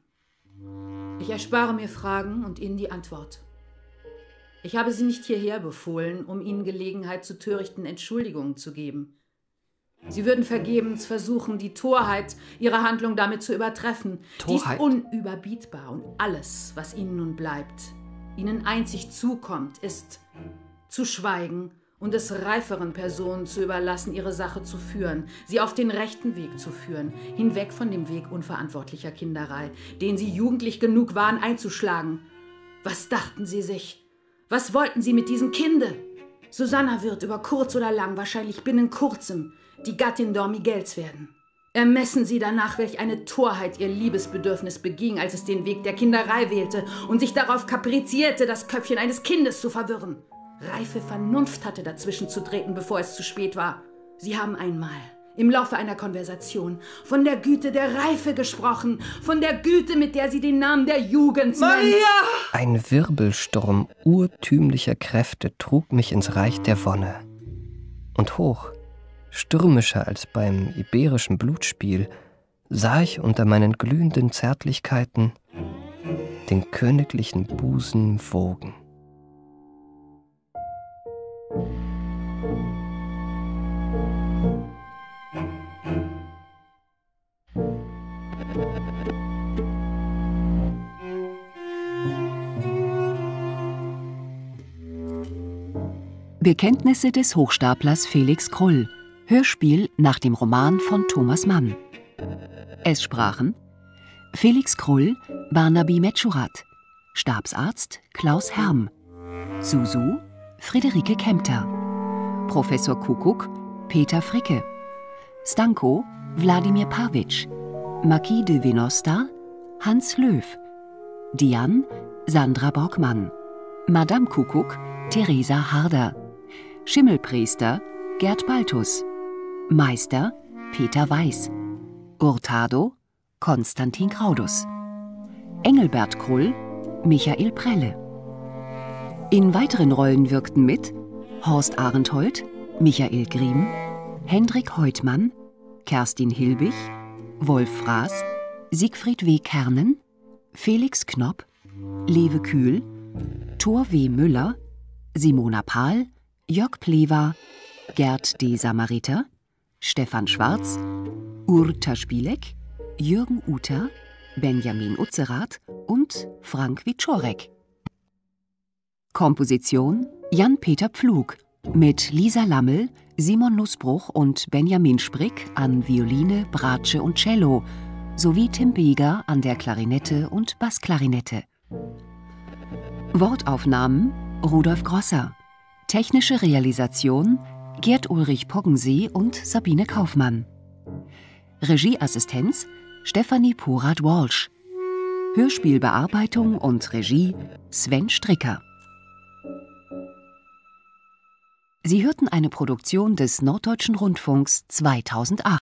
Ich erspare mir Fragen und Ihnen die Antwort. Ich habe Sie nicht hierher befohlen, um Ihnen Gelegenheit zu törichten Entschuldigungen zu geben. Sie würden vergebens versuchen, die Torheit Ihrer Handlung damit zu übertreffen. Torheit? Die ist unüberbietbar und alles, was Ihnen nun bleibt, Ihnen einzig zukommt, ist zu schweigen und es reiferen Personen zu überlassen, ihre Sache zu führen, sie auf den rechten Weg zu führen, hinweg von dem Weg unverantwortlicher Kinderei, den Sie jugendlich genug waren einzuschlagen. Was dachten Sie sich? Was wollten Sie mit diesem Kinde? Susanna wird über kurz oder lang, wahrscheinlich binnen kurzem, die Gattin Don Miguels werden. Ermessen Sie danach, welch eine Torheit ihr Liebesbedürfnis beging, als es den Weg der Kinderei wählte und sich darauf kaprizierte, das Köpfchen eines Kindes zu verwirren. Reife Vernunft hatte dazwischen zu treten, bevor es zu spät war. Sie haben einmal im Laufe einer Konversation von der Güte der Reife gesprochen, von der Güte, mit der sie den Namen der Jugend nennt. Ein Wirbelsturm urtümlicher Kräfte trug mich ins Reich der Wonne. Und hoch, stürmischer als beim iberischen Blutspiel, sah ich unter meinen glühenden Zärtlichkeiten den königlichen Busen wogen. Bekenntnisse des Hochstaplers Felix Krull. Hörspiel nach dem Roman von Thomas Mann. Es sprachen Felix Krull, Barnaby Metschurat, Stabsarzt Klaus Herm, Susu Friederike Kempter, Professor Kuckuck Peter Fricke, Stanko Wladimir Pawitsch, Marquis de Venosta Hans Löw, Diane Sandra Borgmann, Madame Kuckuck Theresa Harder, Schimmelpriester Gerd Baltus, Meister Peter Weiß, Hurtado Konstantin Kraudus, Engelbert Krull Michael Prelle. In weiteren Rollen wirkten mit Horst Arenthold, Michael Griem, Hendrik Heutmann, Kerstin Hilbig, Wolf Fraß, Siegfried W. Kernen, Felix Knopp, Lewe Kühl, Thor W. Müller, Simona Pahl, Jörg Plewa, Gerd D. Samariter, Stefan Schwarz, Urta Spielek, Jürgen Uter, Benjamin Utzerath und Frank Wiczorek. Komposition Jan-Peter Pflug mit Lisa Lammel, Simon Nussbruch und Benjamin Sprick an Violine, Bratsche und Cello sowie Tim Beger an der Klarinette und Bassklarinette. Wortaufnahmen Rudolf Grosser. Technische Realisation Gerd Ulrich Poggensee und Sabine Kaufmann. Regieassistenz Stefanie Porat-Walsh. Hörspielbearbeitung und Regie Sven Stricker. Sie hörten eine Produktion des Norddeutschen Rundfunks 2008.